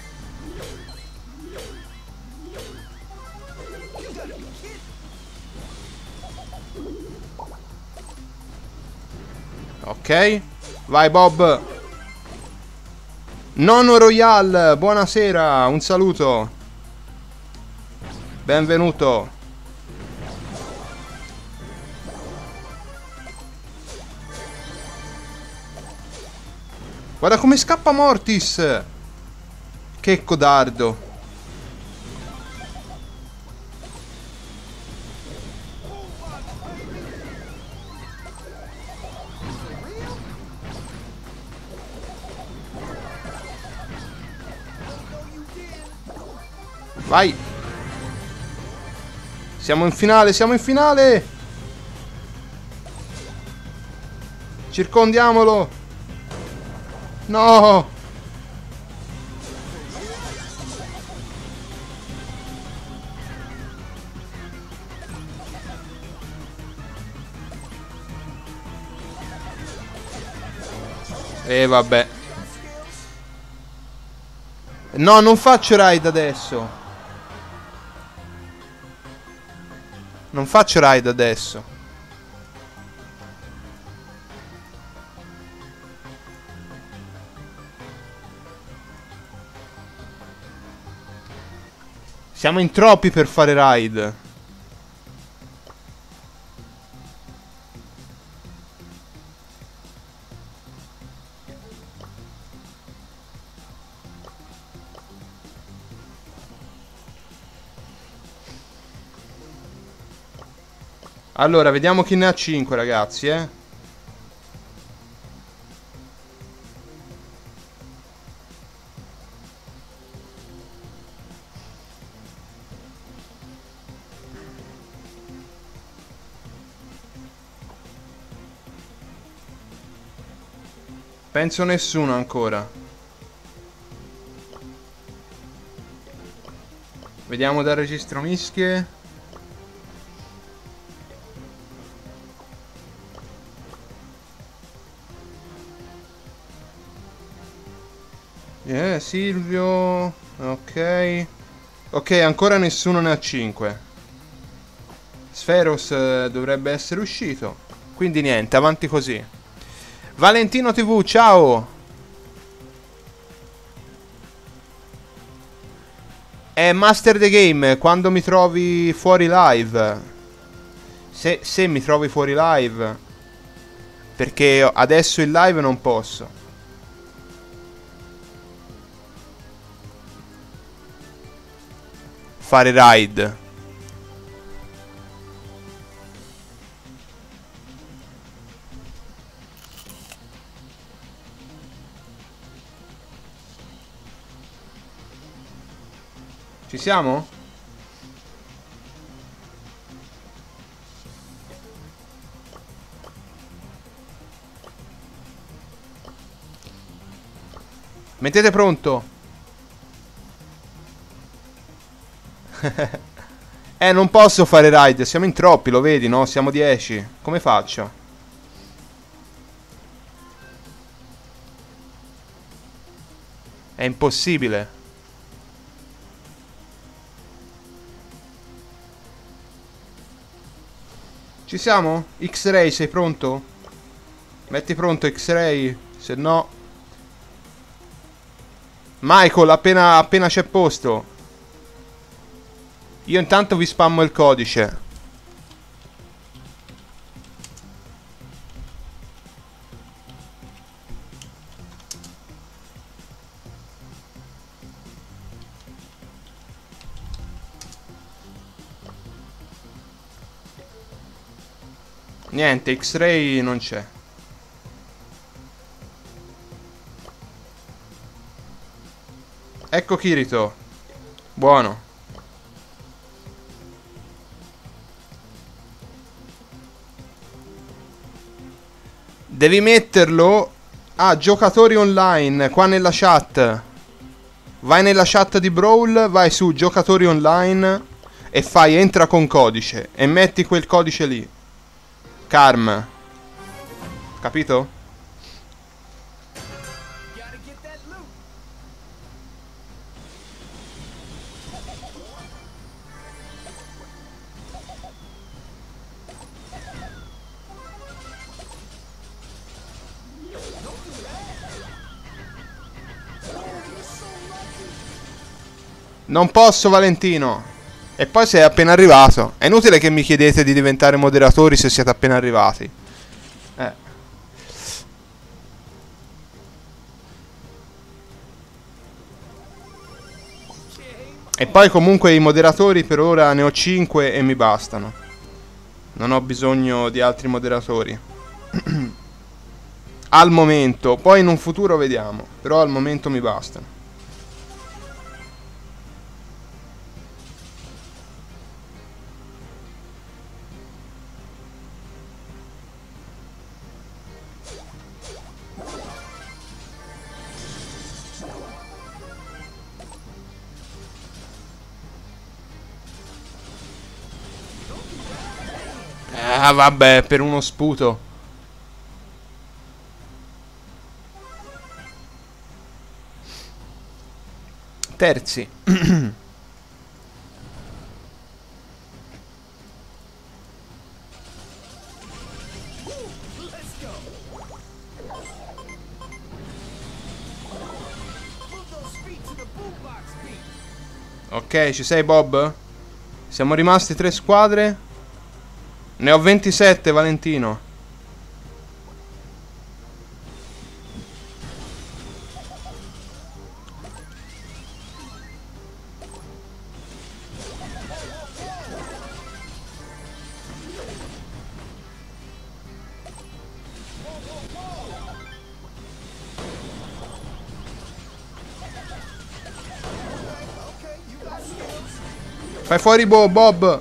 Ok. Vai Bob. Nonno Royal, buonasera, un saluto. Benvenuto. Guarda come scappa Mortis. Che codardo. Vai. Siamo in finale, siamo in finale. Circondiamolo. No. E vabbè. No, non faccio raid adesso. Non faccio raid adesso. Siamo in troppi per fare raid. Allora, vediamo chi ne ha cinque, ragazzi, eh. Penso nessuno ancora. Vediamo dal registro mischie. Eh, Silvio. Ok. Ok, ancora nessuno ne ha cinque. Spheros eh, dovrebbe essere uscito. Quindi niente, avanti così. Valentino tivù, ciao. È Master the Game, quando mi trovi fuori live. Se, se mi trovi fuori live. Perché adesso in live non posso. Fare raid. Ci siamo? Mettete pronto. Eh, non posso fare raid. Siamo in troppi, lo vedi, no? Siamo dieci. Come faccio? È impossibile. Ci siamo? X-Ray, sei pronto? Metti pronto X-Ray. Se no... Michael, appena, appena c'è posto. Io intanto vi spammo il codice. Niente, X-Ray non c'è. Ecco Kirito. Buono. Devi metterlo a giocatori online qua nella chat. Vai nella chat di Brawl, vai su giocatori online e fai entra con codice e metti quel codice lì. Carm. Capito? Non posso, Valentino. E poi sei appena arrivato. È inutile che mi chiedete di diventare moderatori se siete appena arrivati. Eh. E poi comunque i moderatori per ora ne ho cinque e mi bastano. Non ho bisogno di altri moderatori. Al momento. Poi in un futuro vediamo. Però al momento mi bastano. Ah, vabbè, per uno sputo. Terzi. Ok, ci sei, Bob? Siamo rimasti tre squadre. Ne ho ventisette, Valentino. Fai fuori Bo, Bob.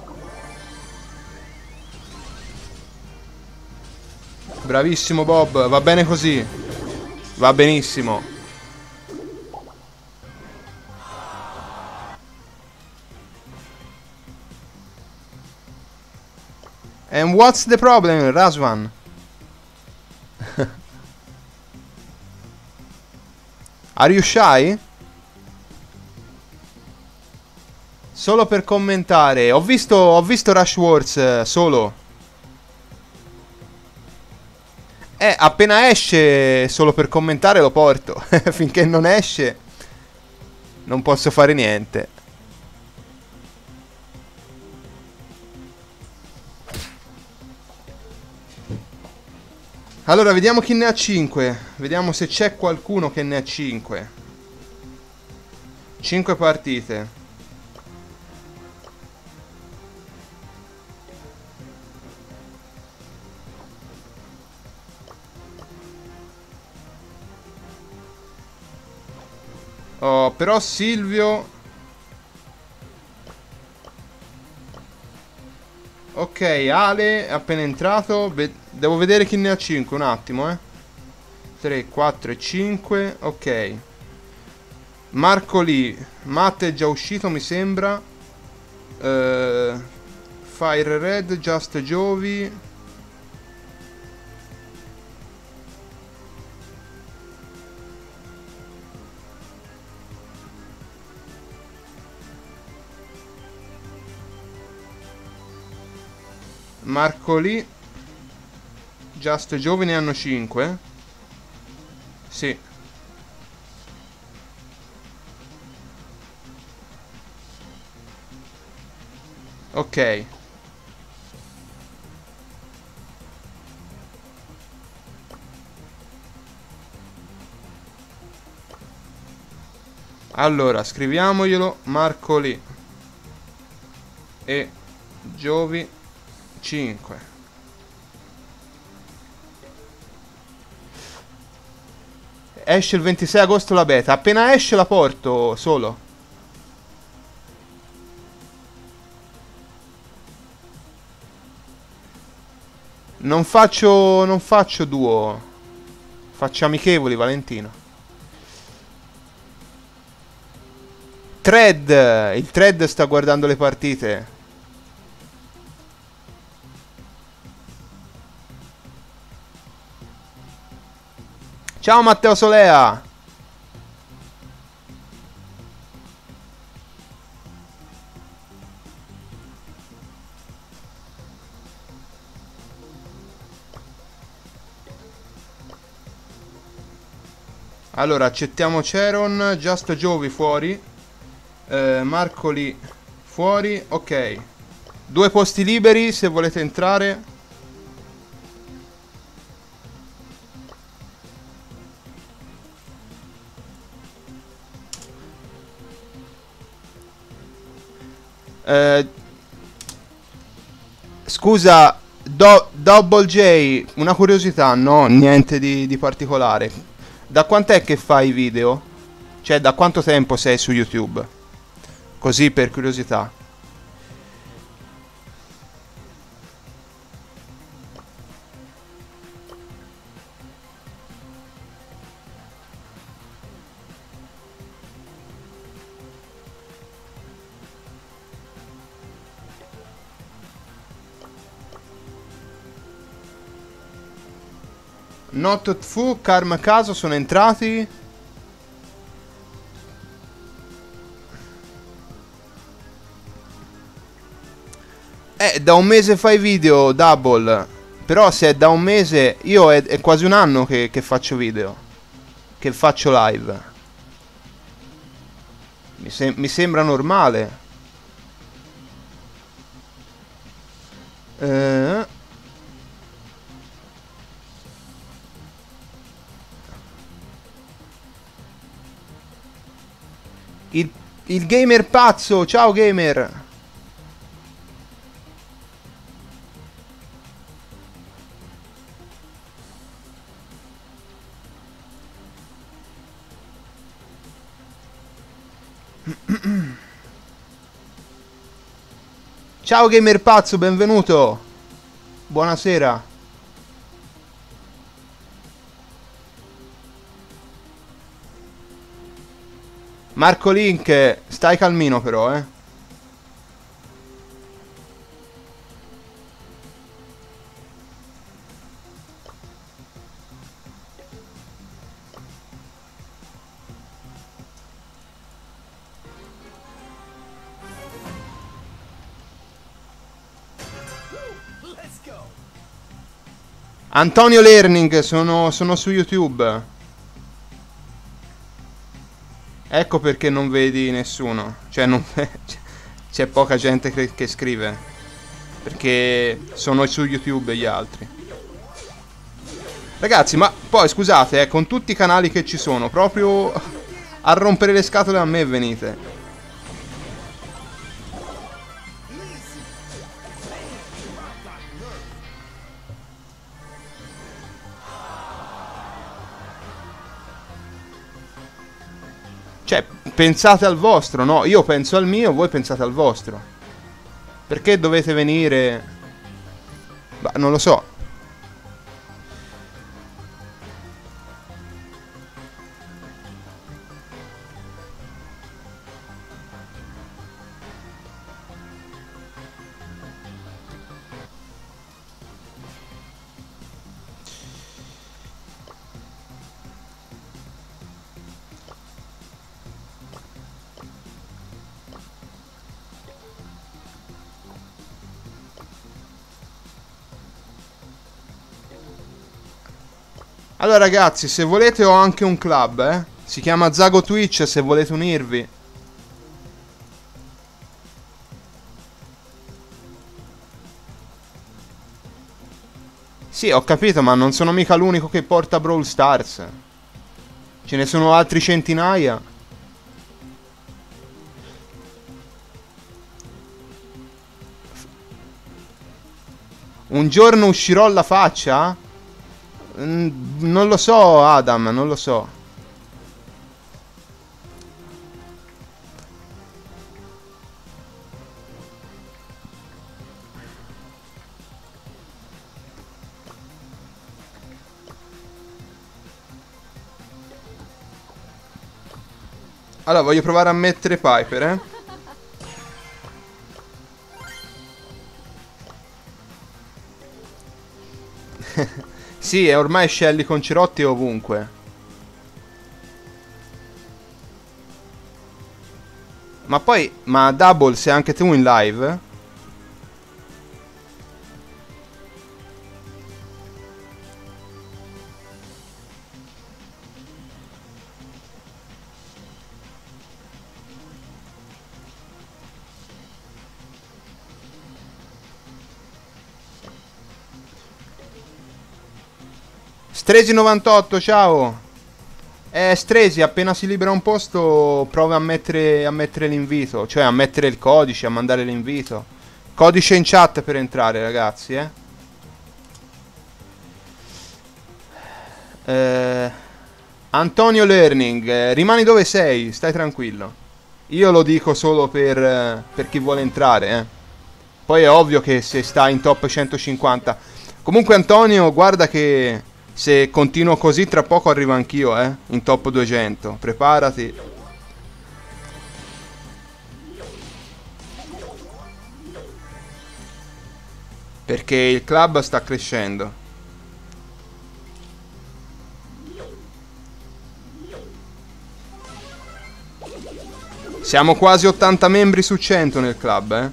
Bravissimo Bob, va bene così. Va benissimo. And what's the problem, Razvan? Are you shy? Solo per commentare. Ho visto, ho visto Rush Wars eh, solo. Eh, appena esce solo per commentare lo porto. Finché non esce non posso fare niente. Allora, vediamo chi ne ha cinque. Vediamo se c'è qualcuno che ne ha cinque. cinque partite. Oh, però Silvio... Ok, Ale è appena entrato. Ve- devo vedere chi ne ha cinque, un attimo, eh. tre, quattro e cinque. Ok. Marco Lee. Matt è già uscito, mi sembra. Uh, Fire Red, Just Jovi. Marco Lee, Just Jovi ne hanno cinque. Sì. Ok. Allora, scriviamoglielo. Marco Lee e Giovi cinque. Esce il ventisei agosto la beta. Appena esce la porto solo. Non faccio. Non faccio duo. Faccio amichevoli, Valentino. Thread. Il thread sta guardando le partite. Ciao Matteo Solea. Allora, accettiamo Ceron. Just Jovi fuori. eh, Marcoli fuori. Ok. Due posti liberi se volete entrare. Eh, scusa, Do- Double J, una curiosità, no? Niente di, di particolare. Da quant'è che fai video? Cioè, da quanto tempo sei su YouTube? Così per curiosità. Not Fu, Karma Caso sono entrati. Eh, da un mese fai video, Double. Però se è da un mese, io è, è quasi un anno che, che faccio video. Che faccio live. Mi, se- mi sembra normale. Eh... Il, il gamer pazzo, ciao gamer. Ciao gamer pazzo, benvenuto. Buonasera. Marco Link, stai calmino però, eh. Antonio Learning, sono, sono su YouTube. Ecco perché non vedi nessuno. Cioè non c'è poca gente che, che scrive. Perché sono su YouTube gli altri. Ragazzi, ma poi scusate, eh, con tutti i canali che ci sono, proprio a rompere le scatole a me venite. Cioè, pensate al vostro, no? Io penso al mio, voi pensate al vostro. Perché dovete venire? Bah, non lo so. Allora ragazzi, se volete ho anche un club, eh. Si chiama Zago Twitch, se volete unirvi. Sì, ho capito, ma non sono mica l'unico che porta Brawl Stars. Ce ne sono altri centinaia. Un giorno uscirò alla faccia? Non lo so, Adam, non lo so. Allora, voglio provare a mettere Piper, eh. Sì, è ormai Shelly con Cerotti ovunque. Ma poi, ma Double, sei anche tu in live? Stresi novantotto, ciao. Eh, Stresi, appena si libera un posto prova a mettere, a mettere l'invito. Cioè a mettere il codice, a mandare l'invito. Codice in chat per entrare, ragazzi, eh. eh Antonio Learning, eh, rimani dove sei, stai tranquillo. Io lo dico solo per, eh, per chi vuole entrare, eh. Poi è ovvio che se sta in top centocinquanta. Comunque Antonio, guarda che se continuo così tra poco arrivo anch'io, eh, in top duecento. Preparati. Perché il club sta crescendo. Siamo quasi ottanta membri su cento nel club, eh.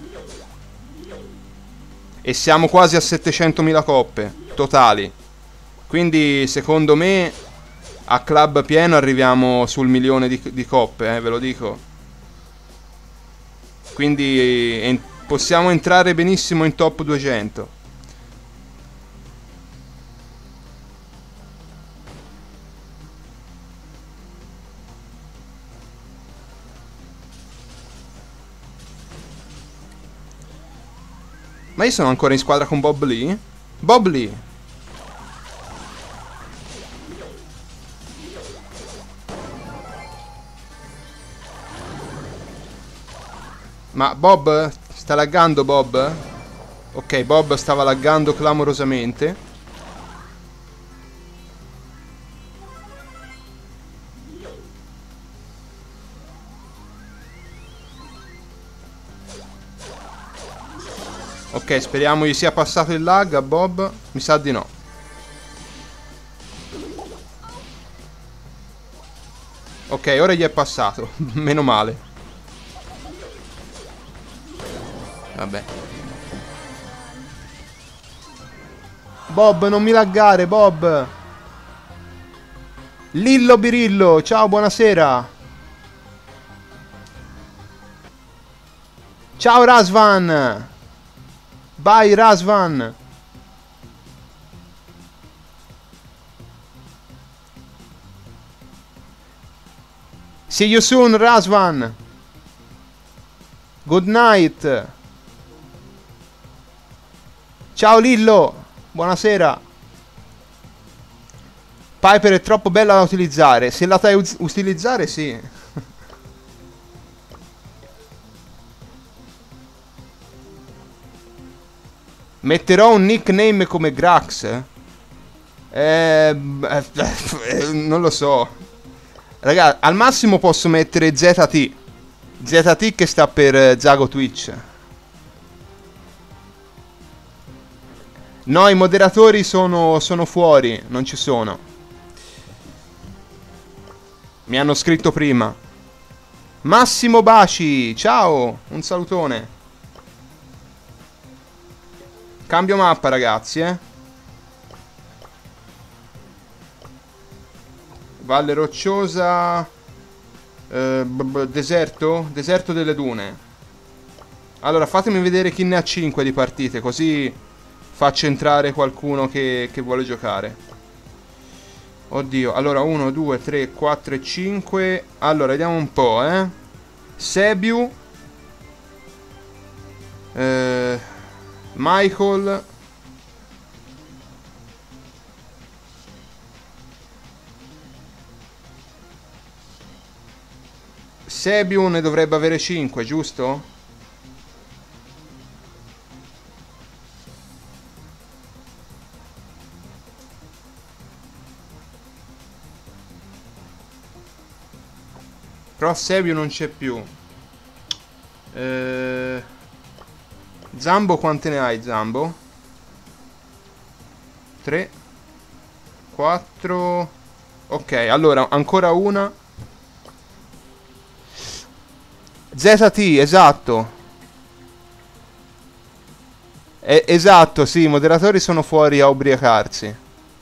E siamo quasi a settecentomila coppe totali. Quindi secondo me a club pieno arriviamo sul milione di, di coppe, eh, ve lo dico. Quindi en- possiamo entrare benissimo in top duecento. Ma io sono ancora in squadra con Bob Lee? Bob Lee! Ma Bob? Sta laggando Bob? Ok, Bob stava laggando clamorosamente. Ok, speriamo gli sia passato il lag a Bob. Mi sa di no. Ok, ora gli è passato. Meno male. Vabbè. Bob, non mi laggare, Bob. Lillo Birillo, ciao, buonasera. Ciao Razvan. Bye Razvan. See you soon Razvan. Good night. Ciao Lillo, buonasera. Piper è troppo bella da utilizzare. Se la sai utilizzare, sì. Metterò un nickname come Grax? Eh, non lo so. Ragazzi, al massimo posso mettere Z T. Z T che sta per Zago Twitch. No, i moderatori sono, sono fuori, non ci sono. Mi hanno scritto prima. Massimo Baci, ciao, un salutone. Cambio mappa ragazzi, eh. Valle Rocciosa. eh, Deserto? Deserto delle Dune. Allora fatemi vedere chi ne ha cinque di partite, così faccio entrare qualcuno che, che vuole giocare. Oddio, allora uno, due, tre, quattro e cinque. Allora, vediamo un po', eh. Sebiu. Eh, Michael. Sebiu ne dovrebbe avere cinque, giusto? Però Sebiu non c'è più. eh... Zambo quante ne hai Zambo? tre quattro. Ok, allora ancora una. Z T, esatto. Eh, esatto, sì, i moderatori sono fuori a ubriacarsi.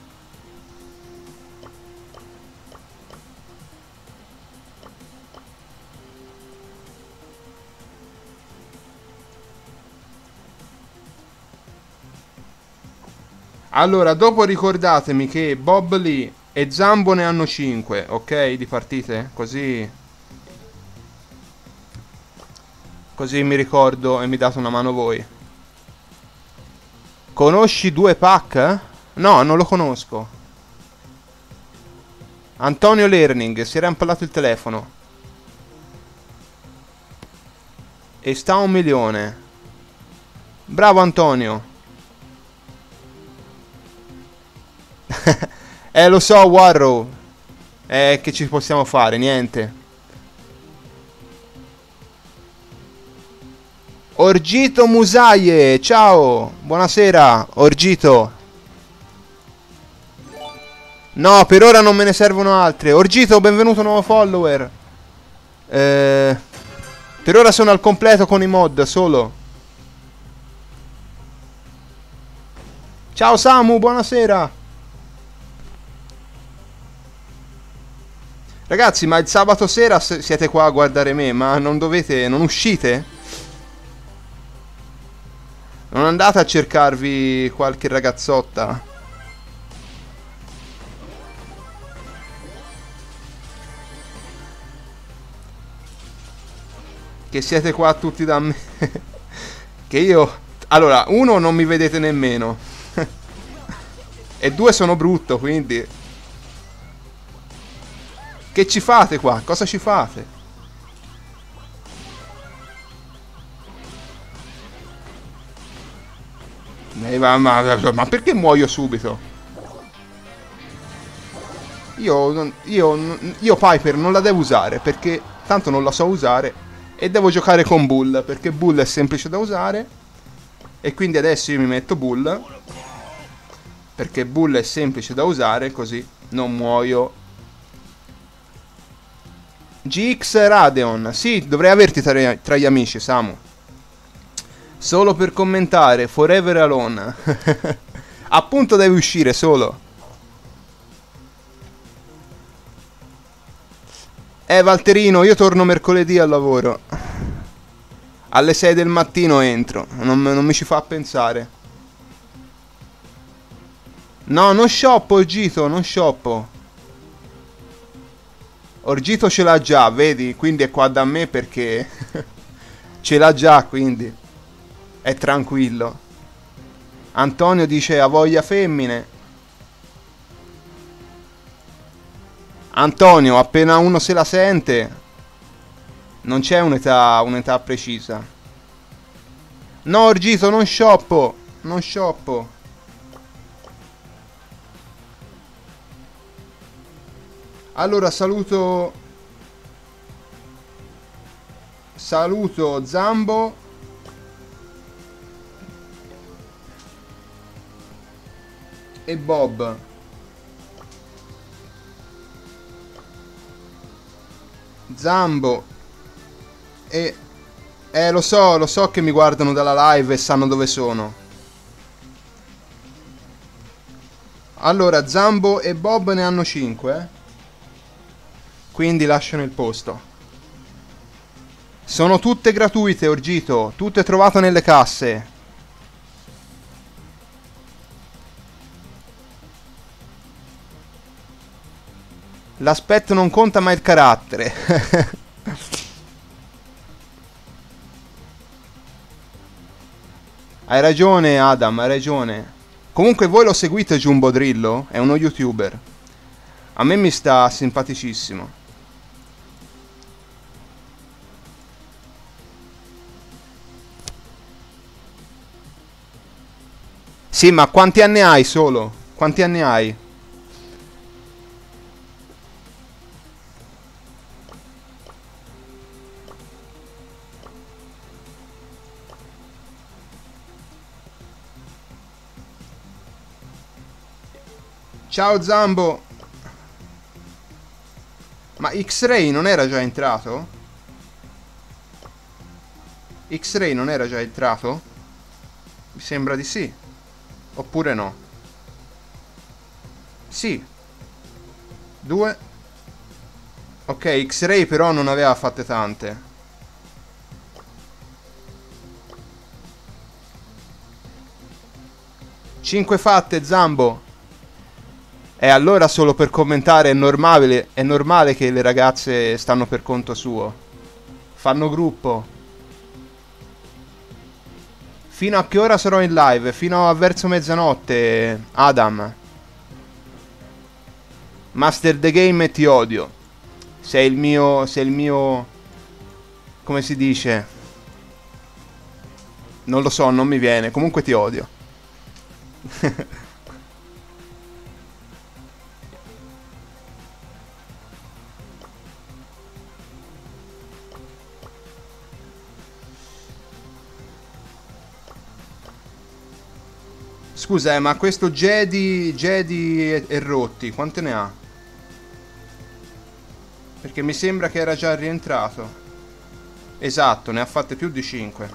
Allora, dopo ricordatemi che Bob Lee e Zambo ne hanno cinque, ok? Di partite, così... Così mi ricordo e mi date una mano voi. Conosci due pack? No, non lo conosco. Antonio Learning, si era impallato il telefono. E sta a un milione. Bravo Antonio. Eh, lo so, Warrow. Eh, che ci possiamo fare? Niente. Orgito Musaie, ciao. Buonasera, Orgito. No, per ora non me ne servono altre. Orgito, benvenuto nuovo follower. Eh, per ora sono al completo con i mod, solo. Ciao Samu, buonasera. Ragazzi, ma il sabato sera siete qua a guardare me, ma non dovete... non uscite? Non andate a cercarvi qualche ragazzotta? Che siete qua tutti da me. Che io... Allora, uno, non mi vedete nemmeno. E due, sono brutto, quindi... Che ci fate qua? Cosa ci fate? Eh, ma, ma, ma perché muoio subito? Io, io, io Piper non la devo usare, perché tanto non la so usare. E devo giocare con Bull, perché Bull è semplice da usare. E quindi adesso io mi metto Bull, perché Bull è semplice da usare, così non muoio. G X Radeon, sì, dovrei averti tra, tra gli amici, Samu. Solo per commentare, Forever Alone. Appunto devi uscire solo. Eh Valterino, io torno mercoledì al lavoro. Alle sei del mattino entro. Non, non mi ci fa pensare. No, non shoppo Orgito, non shoppo. Orgito ce l'ha già, vedi? Quindi è qua da me perché ce l'ha già, quindi è tranquillo. Antonio dice ha voglia femmine. Antonio, appena uno se la sente, non c'è un'età un'età precisa. No, Orgito, non shoppo, non shoppo. Allora saluto Saluto Zambo e Bob. Zambo e... Eh lo so, lo so che mi guardano dalla live e sanno dove sono. Allora Zambo e Bob ne hanno cinque, eh? Quindi lasciano il posto. Sono tutte gratuite, Orgito, tutte trovate nelle casse. L'aspetto non conta ma il carattere. Hai ragione Adam, hai ragione. Comunque voi lo seguite Jumbo Drillo? È uno youtuber. A me mi sta simpaticissimo. Sì, ma quanti anni hai solo? Quanti anni hai? Ciao Zambo. Ma X-Ray non era già entrato? X-Ray non era già entrato? Mi sembra di sì. Oppure no? Sì. Due. Ok, X-Ray però non aveva fatte tante. Cinque fatte, Zambo. E allora solo per commentare è normale, è normale che le ragazze stanno per conto suo. Fanno gruppo. Fino a che ora sarò in live? Fino a verso mezzanotte, Adam. Master the game e ti odio. Sei il mio... Sei il mio... Come si dice? Non lo so, non mi viene. Comunque ti odio. Scusa, eh, ma questo Jedi... Jedi e, e rotti, quante ne ha? Perché mi sembra che era già rientrato. Esatto, ne ha fatte più di cinque.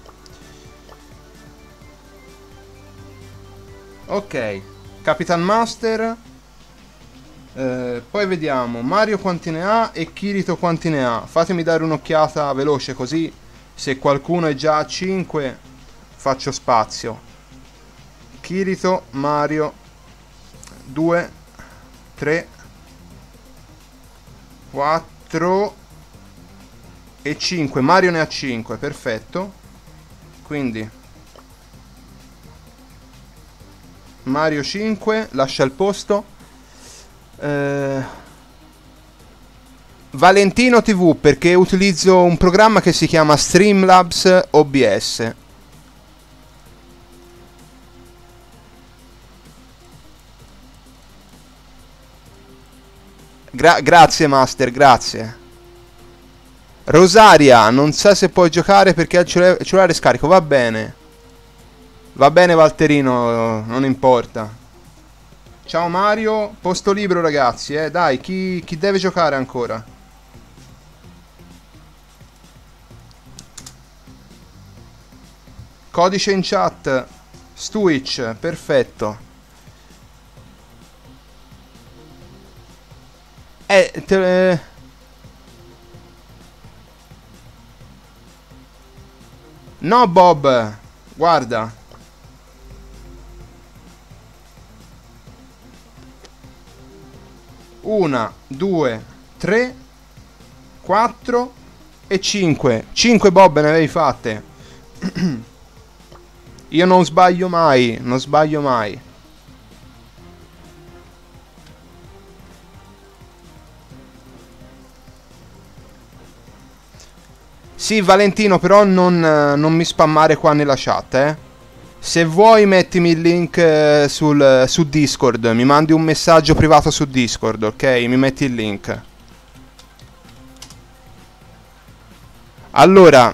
Ok, Capitan Master. eh, Poi vediamo Mario quanti ne ha e Kirito quanti ne ha. Fatemi dare un'occhiata veloce, così se qualcuno è già a cinque faccio spazio. Kirito, Mario, due, tre, quattro e cinque. Mario ne ha cinque, perfetto. Quindi Mario cinque, lascia il posto. eh, Valentino tivù, perché utilizzo un programma che si chiama Streamlabs O B S. Gra- grazie Master, grazie. Rosaria, non sa se puoi giocare perché ha il cellulare, il cellulare scarico. Va bene. Va bene Valterino, non importa. Ciao Mario, posto libero ragazzi, eh. Dai, chi, chi deve giocare ancora? Codice in chat. Switch, perfetto. Eh, te... No, Bob, guarda. Una, due, tre, quattro e cinque. Cinque Bob ne avevi fatte. Io non sbaglio mai, non sbaglio mai. Sì, Valentino, però non, non mi spammare qua nella chat, eh. Se vuoi mettimi il link eh, sul, su Discord, mi mandi un messaggio privato su Discord, ok? Mi metti il link. Allora,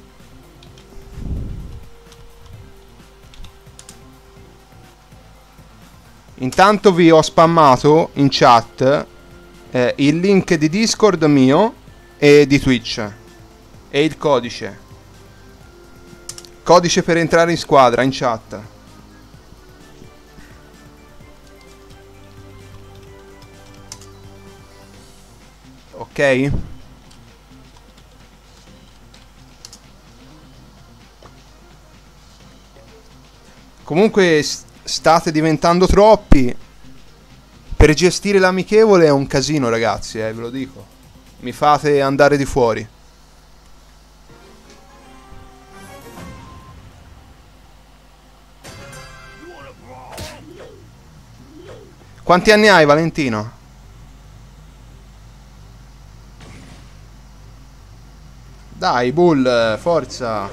intanto vi ho spammato in chat eh, il link di Discord mio e di Twitch e il codice. Codice per entrare in squadra in chat. Ok? Comunque state diventando troppi. Per gestire l'amichevole è un casino, ragazzi, eh, ve lo dico. Mi fate andare di fuori. Quanti anni hai, Valentino? Dai, Bull, forza.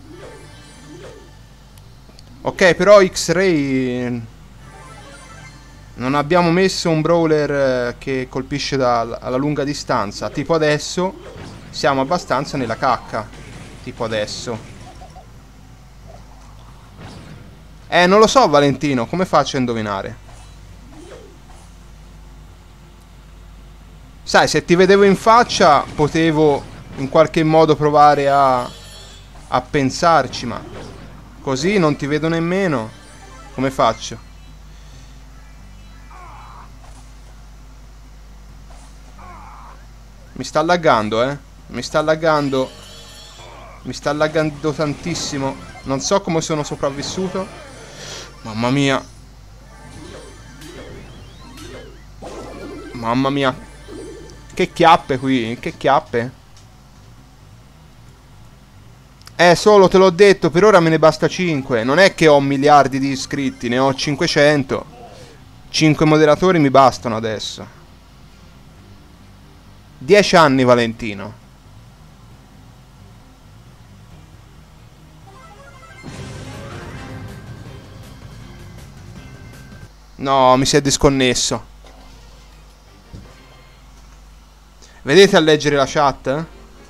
Ok, però X-Ray... Non abbiamo messo un brawler che colpisce da, alla lunga distanza. Tipo adesso siamo abbastanza nella cacca. Tipo adesso. Eh, non lo so, Valentino. Come faccio a indovinare? Sai, se ti vedevo in faccia potevo in qualche modo provare a, a pensarci, ma così non ti vedo nemmeno. Come faccio? Mi sta laggando, eh. Mi sta laggando. Mi sta laggando tantissimo. Non so come sono sopravvissuto. Mamma mia. Mamma mia. Che chiappe qui, che chiappe. Eh, solo te l'ho detto, per ora me ne basta cinque. Non è che ho miliardi di iscritti, ne ho cinquecento. cinque moderatori mi bastano adesso. dieci anni, Valentino. No, mi si è disconnesso. Vedete a leggere la chat?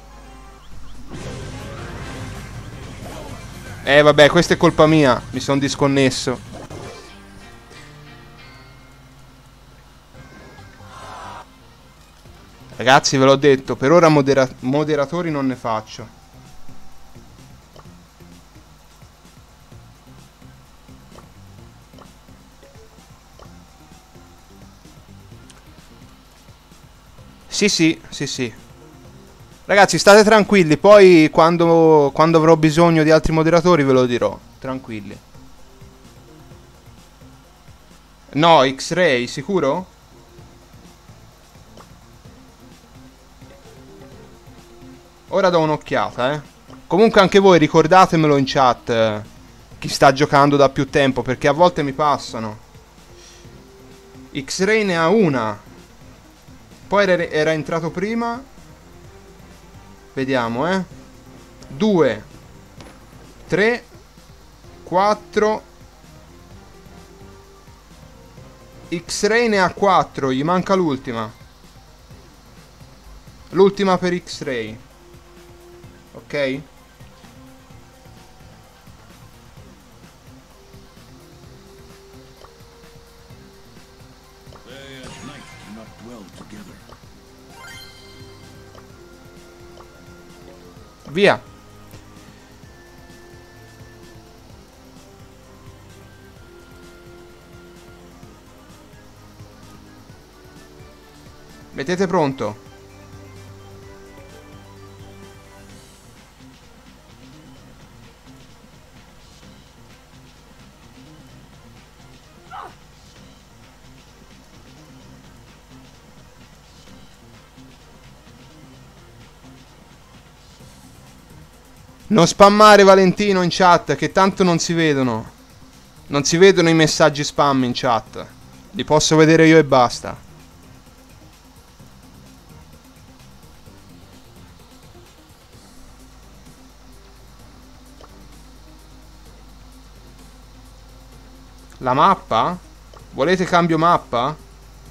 Eh vabbè, questa è colpa mia. Mi sono disconnesso. Ragazzi, ve l'ho detto, per ora modera moderatori non ne faccio. Sì, sì, sì, sì. Ragazzi, state tranquilli, poi quando, quando avrò bisogno di altri moderatori ve lo dirò. Tranquilli. No, X-Ray, sicuro? Ora do un'occhiata, eh. Comunque anche voi ricordatemelo in chat eh, chi sta giocando da più tempo, perché a volte mi passano. X-Ray ne ha una. Poi era, era entrato prima. Vediamo, eh. Due. Tre. Quattro. X-Ray ne ha quattro. Gli manca l'ultima. L'ultima per X-Ray. Ok? Via. Mettete pronto. Non spammare Valentino in chat, che tanto non si vedono. Non si vedono i messaggi spam in chat. Li posso vedere io e basta. La mappa? Volete cambio mappa?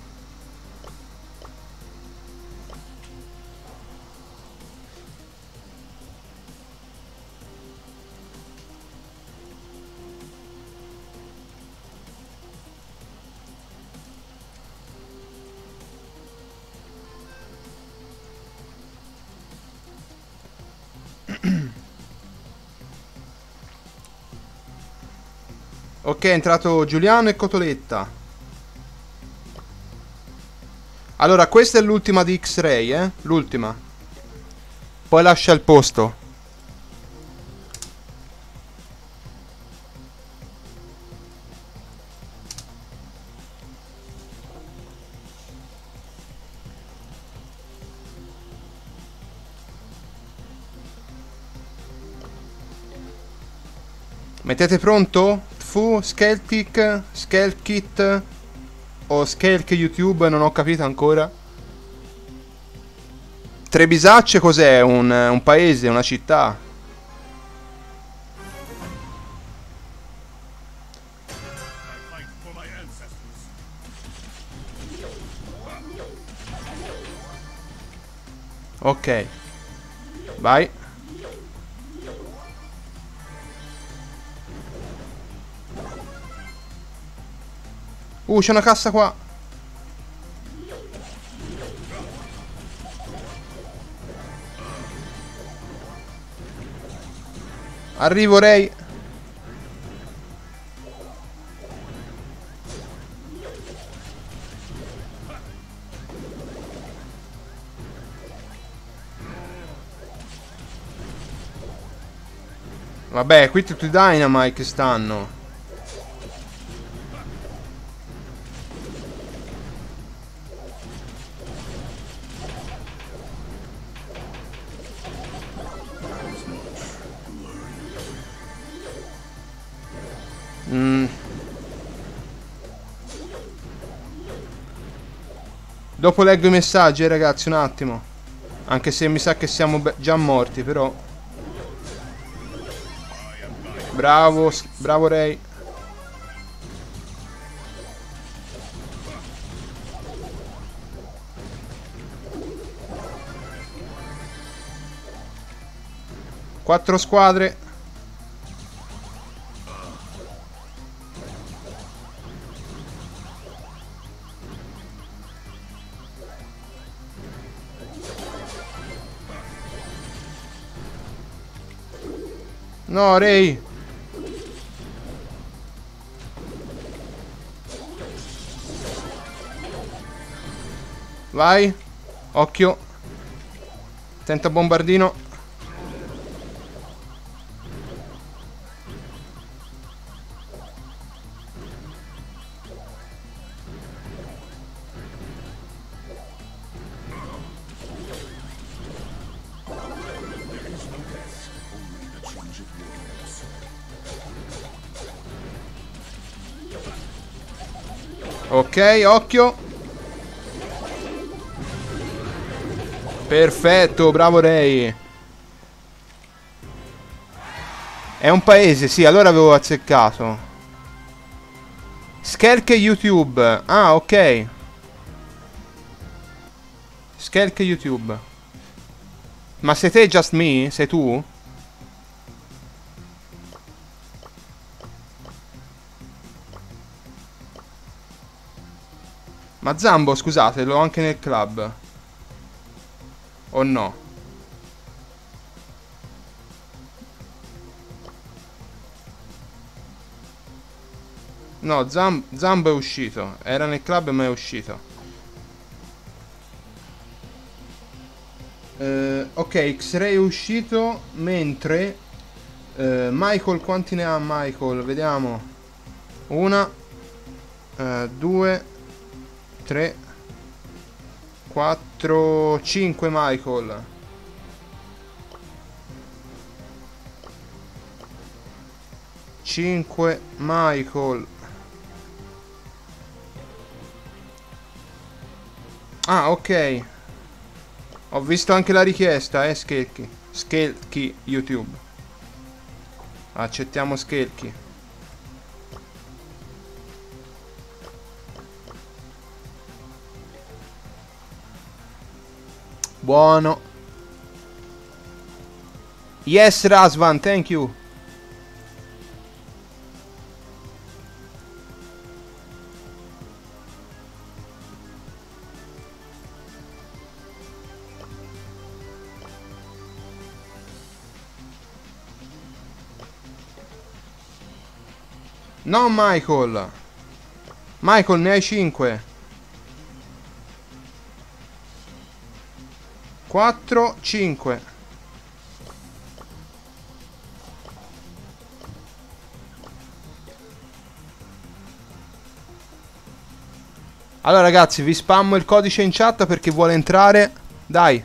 Ok, è entrato Giuliano e Cotoletta. Allora, questa è l'ultima di X-Ray, eh? L'ultima. Poi lascia il posto. Mettete pronto? Fu, Skeltic, Skelkit o Skelk YouTube, non ho capito ancora. Trebisacce cos'è? Un, un paese, una città? Ok. Vai. Uh, c'è una cassa qua. Arrivo, Ray. Vabbè, qui tutti i Dynamite stanno. Mm. Dopo leggo i messaggi, eh, ragazzi, un attimo. Anche se mi sa che siamo già morti, però. Bravo, bravo Ray. Quattro squadre. No, Ray. Vai. Occhio. Tenta bombardino. Ok, occhio. Perfetto, bravo Ray. È un paese, sì, allora avevo azzeccato. Skelk YouTube. Ah, ok. Skelk YouTube. Ma sei te, Just Me? Sei tu? Ma Zambo, scusate, l'ho anche nel club. O no? No, Zam Zambo è uscito. Era nel club ma è uscito. Uh, ok, X-Ray è uscito, mentre uh, Michael, quanti ne ha Michael? Vediamo. Una, uh, due, tre, quattro, cinque Michael. cinque Michael. Ah, ok. Ho visto anche la richiesta, eh, Schelchi. Schelchi YouTube. Accettiamo Schelchi. Buono. Yes, Rasvan, thank you. No, Michael. Michael, ne hai cinque. quattro, cinque. Allora ragazzi, vi spammo il codice in chat per chi vuole entrare. Dai.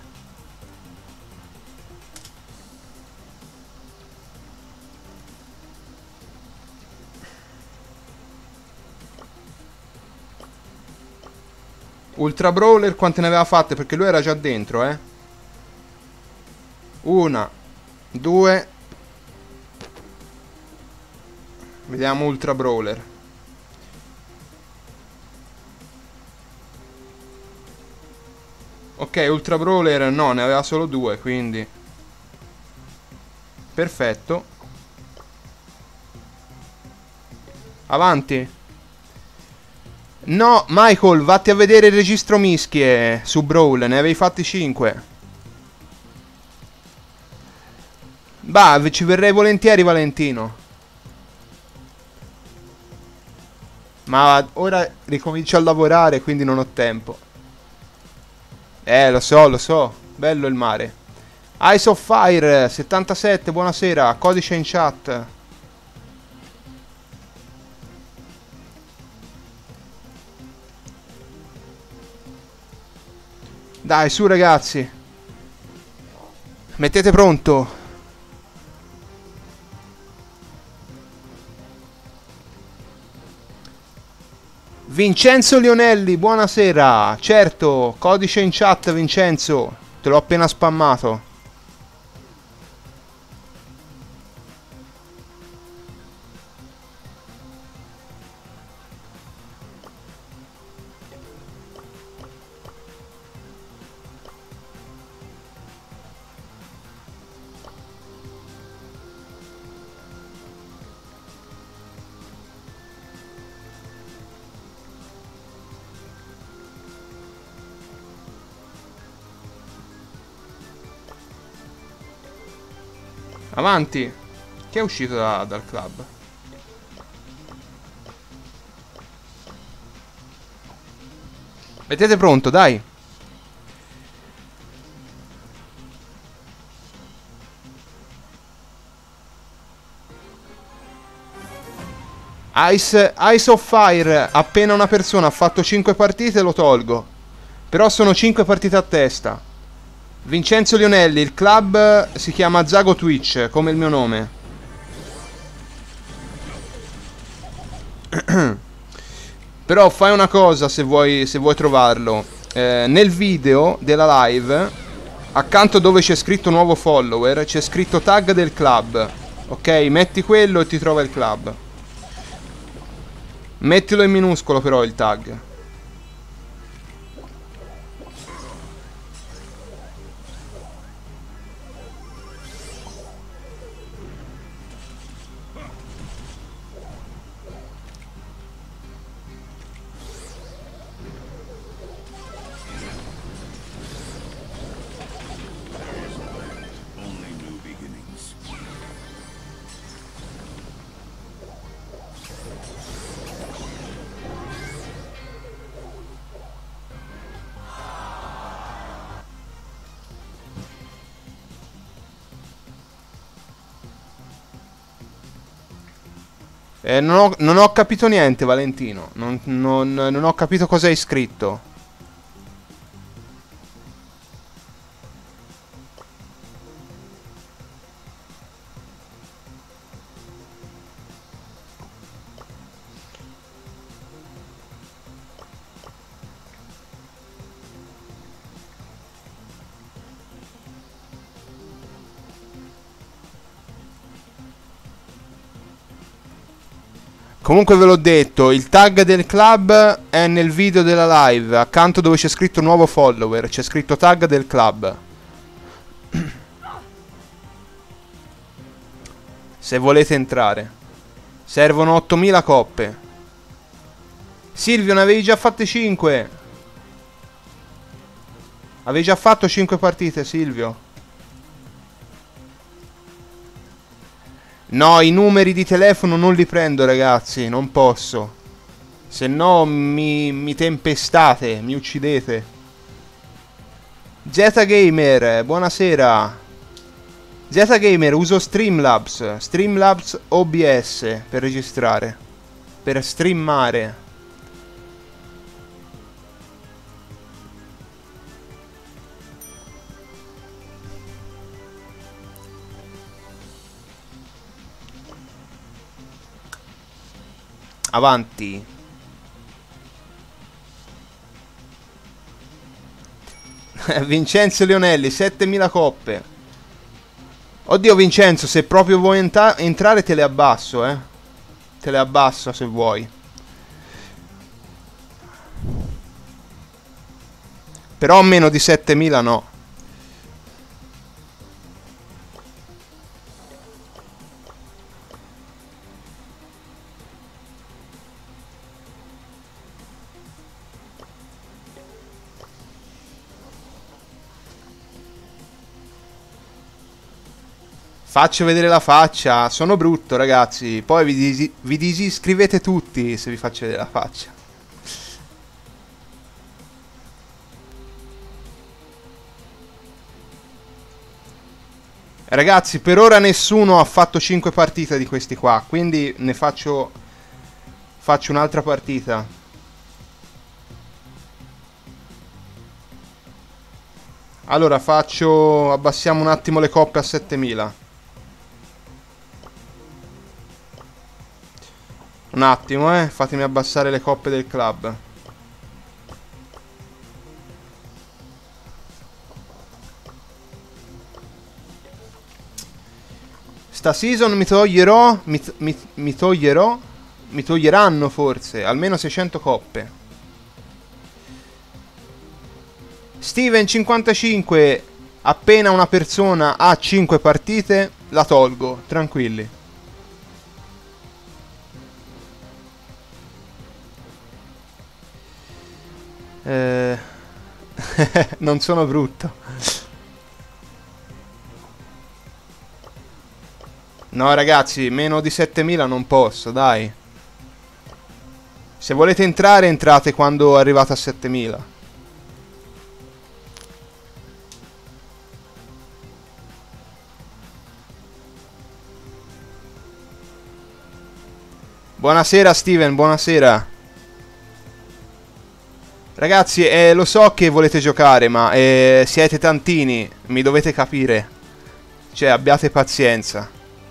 Ultra Brawler quante ne aveva fatte? Perché lui era già dentro, eh. Una, due. Vediamo Ultra Brawler. Ok, Ultra Brawler no, ne aveva solo due, quindi perfetto. Avanti. No, Michael, vatti a vedere il registro mischie su Brawl, ne avevi fatti cinque. Bah, ci verrei volentieri, Valentino. Ma ora ricomincio a lavorare, quindi non ho tempo. Eh, lo so, lo so. Bello il mare. Eyes of Fire settantasette, buonasera. Codice in chat. Dai, su ragazzi. Mettete pronto. Vincenzo Lionelli, buonasera. Certo, codice in chat, Vincenzo. Te l'ho appena spammato. Avanti. Chi è uscito da, dal club? Mettete pronto, dai. Ice, Ice of Fire. Appena una persona ha fatto cinque partite lo tolgo. Però sono cinque partite a testa. Vincenzo Lionelli, il club si chiama Zago Twitch, come il mio nome. Però fai una cosa se vuoi, se vuoi trovarlo. Eh, nel video della live, accanto dove c'è scritto nuovo follower, c'è scritto tag del club. Ok, metti quello e ti trova il club. Mettilo in minuscolo però il tag. Eh, non, ho, non ho capito niente, Valentino. Non, non, non ho capito cosa hai scritto. Comunque ve l'ho detto, il tag del club è nel video della live, accanto dove c'è scritto nuovo follower, c'è scritto tag del club. Se volete entrare. Servono ottomila coppe. Silvio, ne avevi già fatte cinque. Avevi già fatto cinque partite, Silvio. No, i numeri di telefono non li prendo, ragazzi, non posso. Se no mi, mi tempestate, mi uccidete. Zgamer, buonasera. Zgamer, uso Streamlabs, Streamlabs O B S per registrare, per streamare. Avanti. Vincenzo Leonelli, settemila coppe. Oddio Vincenzo, se proprio vuoi entra entrare te le abbasso, eh. Te le abbasso se vuoi. Però meno di settemila no. Faccio vedere la faccia. Sono brutto, ragazzi. Poi vi, disi vi disiscrivete tutti se vi faccio vedere la faccia. Ragazzi, per ora nessuno ha fatto cinque partite di questi qua. Quindi ne faccio... Faccio un'altra partita. Allora faccio... Abbassiamo un attimo le coppe a settemila. Un attimo, eh, fatemi abbassare le coppe del club. Sta season mi toglierò, mi, mi, mi toglierò, mi toglieranno forse, almeno seicento coppe. Steven cinquantacinque, appena una persona ha cinque partite, la tolgo, tranquilli. Eh, non sono brutto. No ragazzi, meno di settemila non posso, dai. Se volete entrare, entrate quando arrivate a settemila. Buonasera Steven, buonasera. Ragazzi, eh, lo so che volete giocare, ma eh, siete tantini, mi dovete capire. Cioè, abbiate pazienza.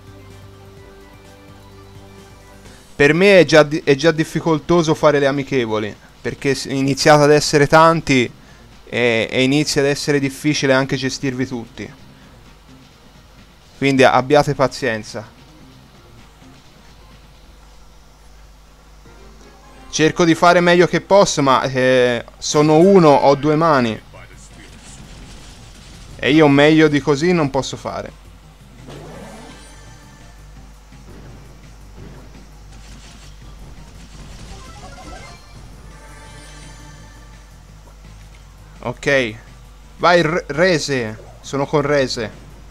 Per me è già, è già difficoltoso fare le amichevoli, perché iniziate ad essere tanti e, e inizia ad essere difficile anche gestirvi tutti. Quindi abbiate pazienza. Cerco di fare meglio che posso, ma eh, sono uno, ho due mani. E io meglio di così non posso fare. Ok. Vai, Rese. Sono con Rese.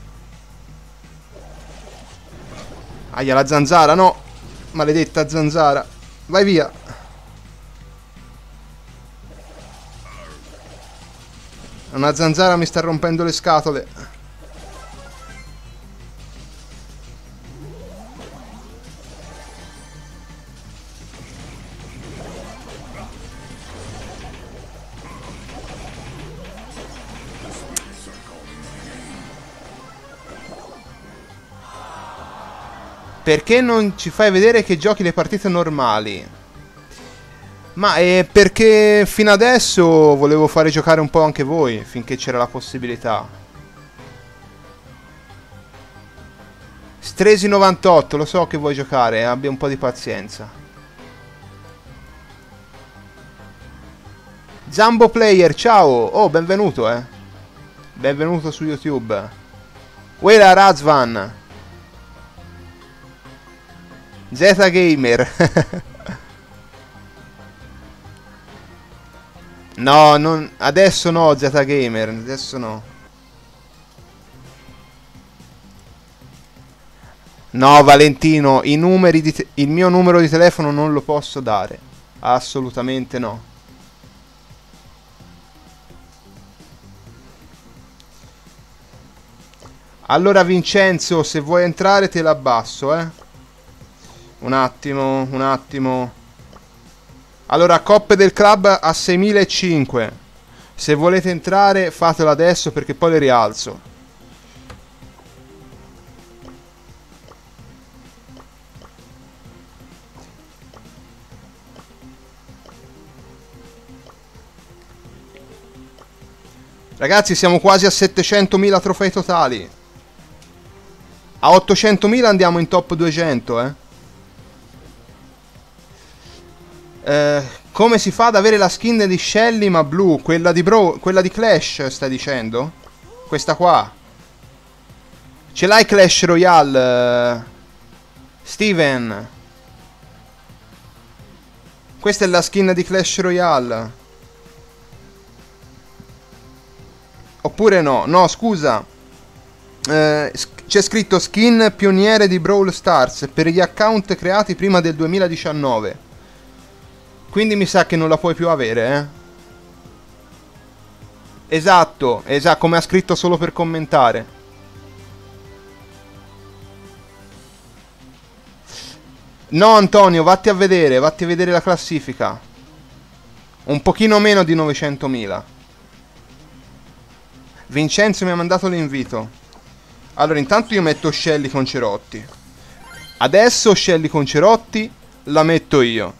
Aia, la zanzara, no. Maledetta zanzara. Vai via. Una zanzara mi sta rompendo le scatole. Perché non ci fai vedere che giochi le partite normali? Ma è perché fino adesso volevo fare giocare un po' anche voi, finché c'era la possibilità. Stresi novantotto, lo so che vuoi giocare, abbia un po' di pazienza. Zambo Player, ciao! Oh, benvenuto, eh. Benvenuto su YouTube. Uela Razvan. Z Gamer. No, non, adesso no, Z Gamer, adesso no. No, Valentino, i numeri di te- il mio numero di telefono non lo posso dare. Assolutamente no. Allora Vincenzo, se vuoi entrare te l'abbasso, eh. Un attimo, un attimo. Allora, coppe del club a seimilacinquecento. Se volete entrare, fatelo adesso perché poi le rialzo. Ragazzi, siamo quasi a settecentomila trofei totali. A ottocentomila andiamo in top duecento, eh. Eh, come si fa ad avere la skin di Shelly ma blu? Quella di Bro, quella di Clash, stai dicendo? Questa qua. Ce l'hai Clash Royale, Steven? Questa è la skin di Clash Royale. Oppure no? No, scusa. Eh, c'è scritto skin pioniere di Brawl Stars per gli account creati prima del duemiladiciannove. Quindi mi sa che non la puoi più avere, eh? Esatto, esatto, come ha scritto solo per commentare. No, Antonio, vatti a vedere, vatti a vedere la classifica. Un pochino meno di novecentomila. Vincenzo mi ha mandato l'invito. Allora, intanto io metto Shelly con Cerotti. Adesso Shelly con Cerotti la metto io.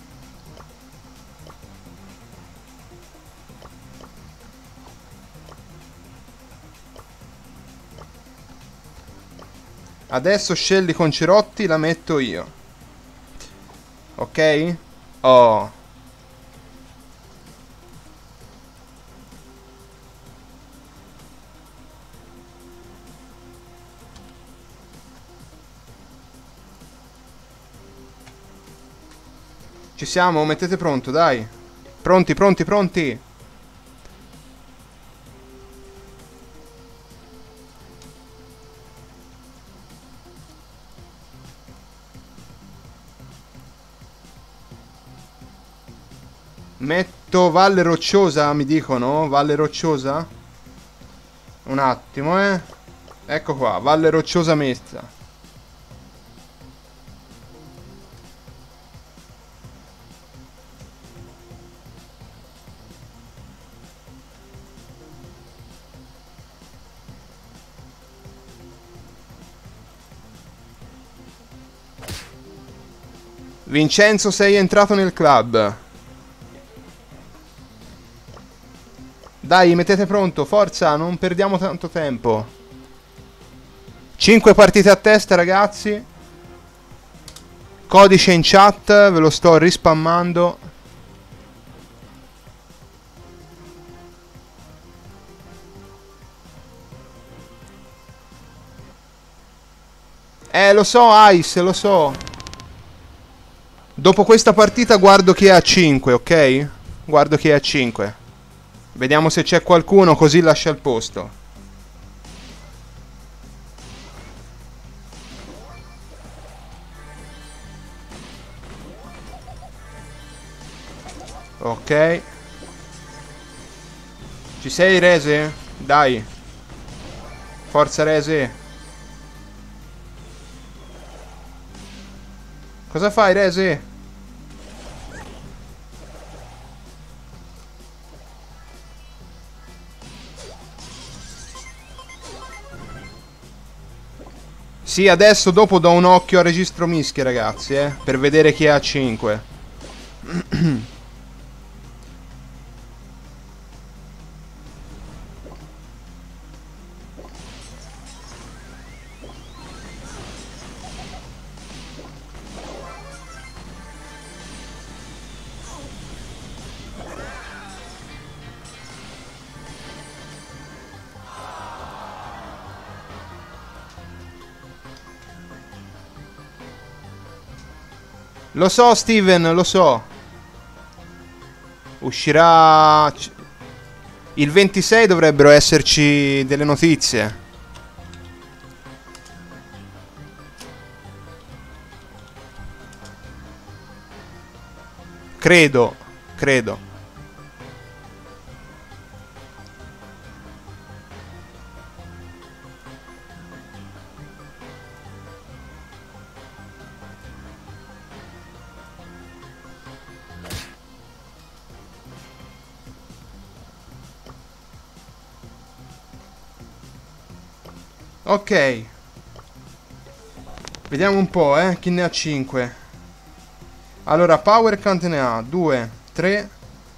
Adesso Shelly con Cerotti la metto io. Ok? Oh. Ci siamo? Mettete pronto, dai. Pronti, pronti, pronti. Metto Valle Rocciosa, mi dicono? Valle Rocciosa? Un attimo, eh. Ecco qua, Valle Rocciosa messa. Vincenzo, sei entrato nel club. Dai, mettete pronto, forza, non perdiamo tanto tempo. cinque partite a testa, ragazzi. Codice in chat, ve lo sto rispammando. Eh, lo so, Ice, lo so. Dopo questa partita guardo chi è a cinque, ok? Guardo chi è a cinque. Vediamo se c'è qualcuno, così lascia il posto. Ok. Ci sei, Rese? Dai. Forza, Rese. Cosa fai, Rese? Sì, adesso dopo do un occhio al registro mischie, ragazzi, eh, per vedere chi è a cinque. Lo so, Steven, lo so. Uscirà... Il ventisei dovrebbero esserci delle notizie. Credo, credo. Ok. Vediamo un po', eh, chi ne ha cinque. Allora, Power quante ne ha? due, tre.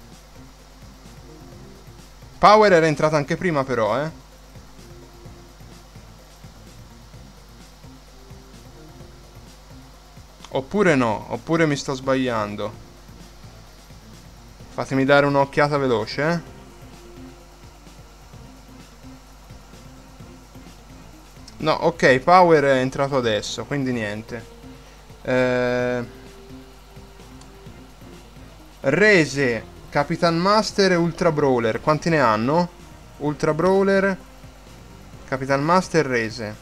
Power era entrata anche prima però, eh. Oppure no, oppure mi sto sbagliando. Fatemi dare un'occhiata veloce, eh. No, ok, Power è entrato adesso, quindi niente. Eh... Rese, Capitan Master e Ultra Brawler. Quanti ne hanno? Ultra Brawler, Capitan Master, Rese.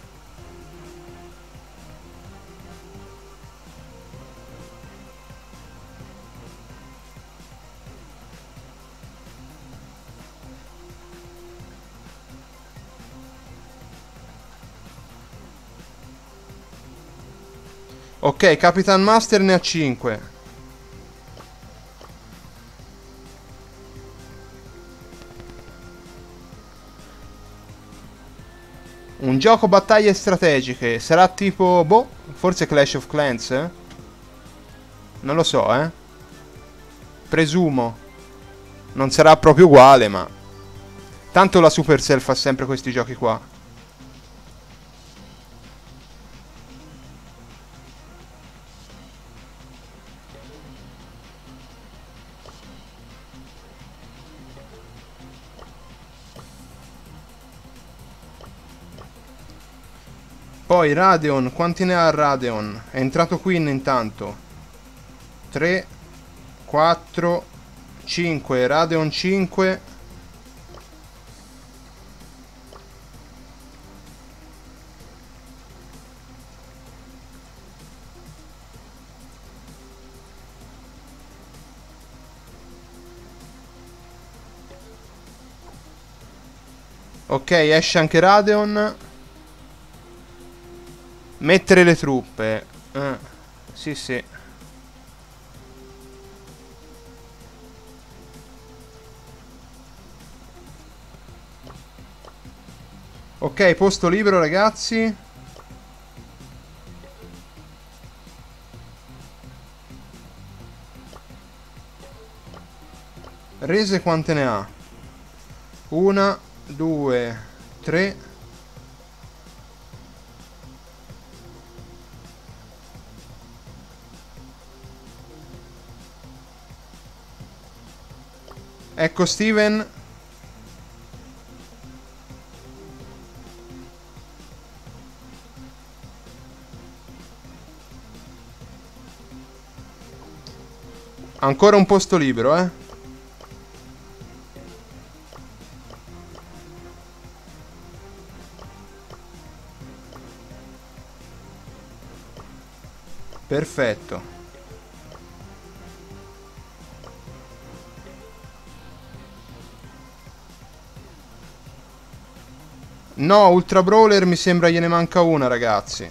Ok, Capitan Master ne ha cinque. Un gioco battaglie strategiche. Sarà tipo... boh, forse Clash of Clans, eh? Non lo so, eh. Presumo. Non sarà proprio uguale, ma... Tanto la Supercell fa sempre questi giochi qua. Poi Radeon, quanti ne ha Radeon? È entrato Queen intanto. tre, quattro, cinque. Radeon cinque. Ok, esce anche Radeon. Mettere le truppe. Eh, sì, sì. Ok, posto libero, ragazzi. Rese quante ne ha? Una, due, tre. Ecco Steven. Ancora un posto libero, eh. Perfetto. No, Ultra Brawler mi sembra gliene manca una, ragazzi.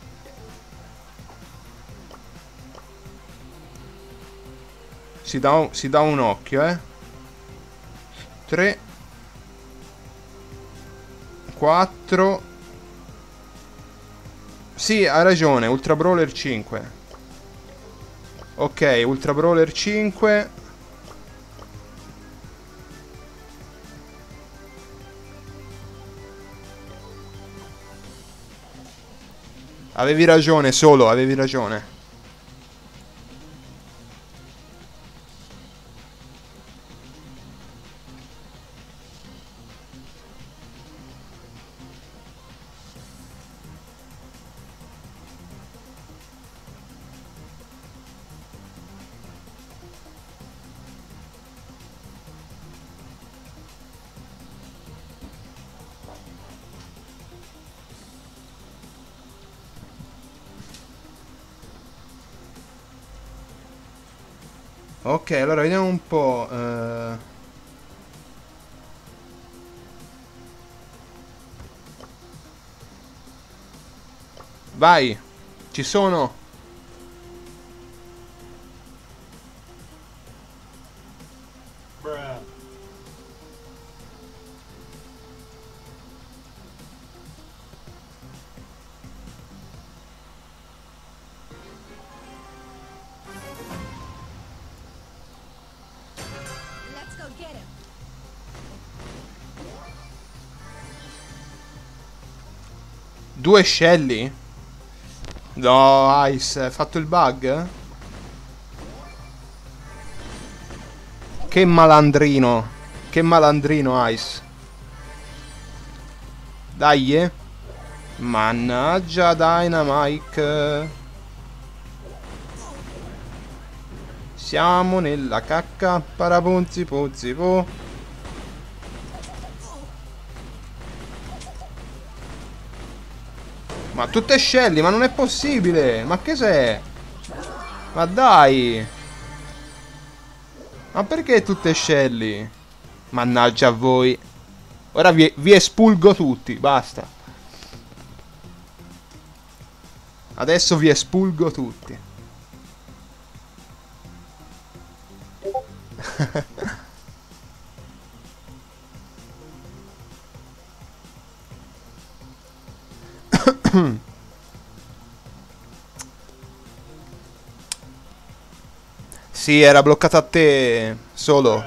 Si dà un, si dà un occhio, eh. tre, quattro, Sì, hai ragione, Ultra Brawler cinque. Ok, Ultra Brawler cinque. Avevi ragione, solo, avevi ragione. Ok, allora vediamo un po'. eh. Vai, ci sono. Let's go get him. Due scelli? No, Ice, hai fatto il bug? Che malandrino. Che malandrino, Ice. Dai, eh. Mannaggia, Dynamite. Siamo nella cacca. Parapunzi puzzi po. Ma tutte scelli, ma non è possibile. Ma che sei? Ma dai. Ma perché tutte scelli? Mannaggia a voi. Ora vi, vi espulgo tutti, basta. Adesso vi espulgo tutti. Sì, era bloccata a te solo.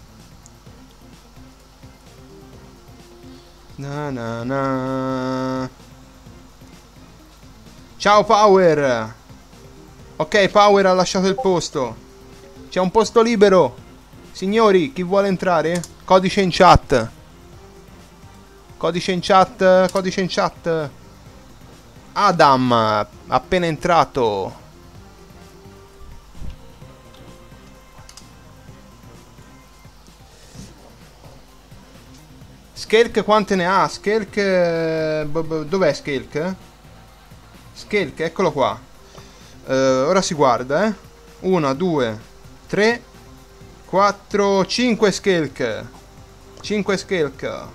Na na na. Ciao Power. Ok, Power ha lasciato il posto. C'è un posto libero. Signori, chi vuole entrare? Codice in chat. Codice in chat, codice in chat. Adam, appena entrato. Skelk quante ne ha? Skelk... eh, b- b- Dov'è Skelk? Skelk, eccolo qua. Eh, ora si guarda, eh. Una, due, tre, quattro, cinque Skelk. Cinque Skelk.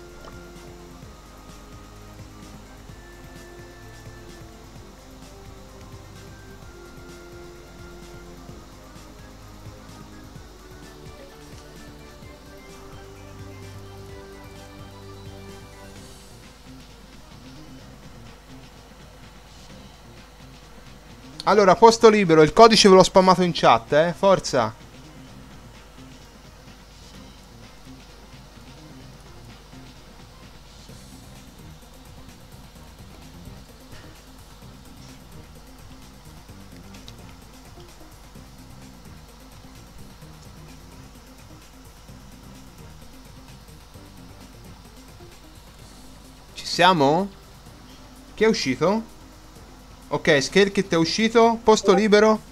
Allora, posto libero, il codice ve l'ho spammato in chat, eh. Forza. Ci siamo? Chi è uscito? Ok, Scale Kit è uscito. Posto libero.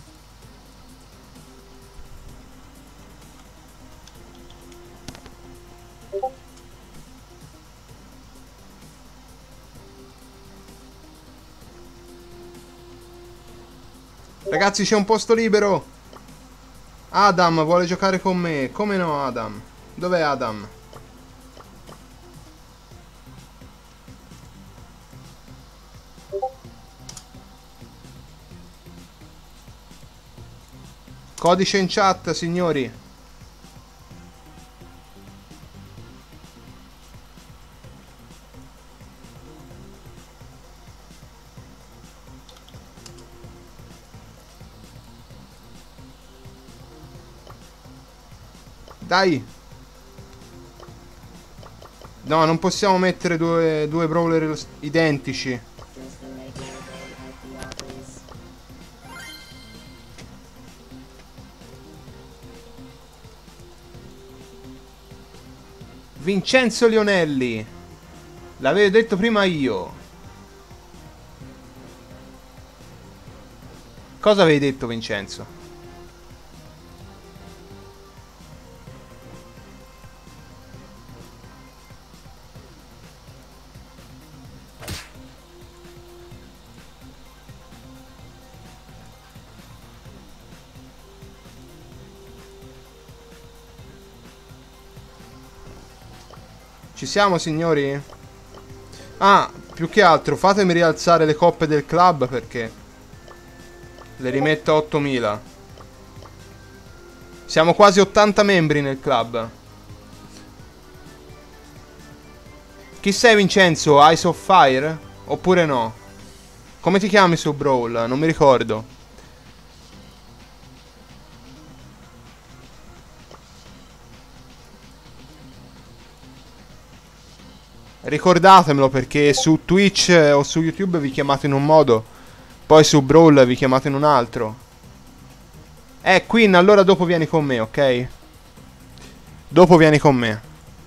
Ragazzi, c'è un posto libero. Adam vuole giocare con me. Come no, Adam? Dov'è Adam? Codice in chat, signori. Dai. No, non possiamo mettere due, due brawler identici. Vincenzo Lionelli. L'avevo detto prima io. Cosa avevi detto, Vincenzo? Ci siamo, signori? Ah, più che altro fatemi rialzare le coppe del club, perché le rimetto a ottomila. Siamo quasi ottanta membri nel club. Chi sei, Vincenzo? Eyes of Fire? Oppure no? Come ti chiami su Brawl? Non mi ricordo. Ricordatemelo, perché su Twitch o su YouTube vi chiamate in un modo, poi su Brawl vi chiamate in un altro. Eh, Queen, allora dopo vieni con me, ok? Dopo vieni con me.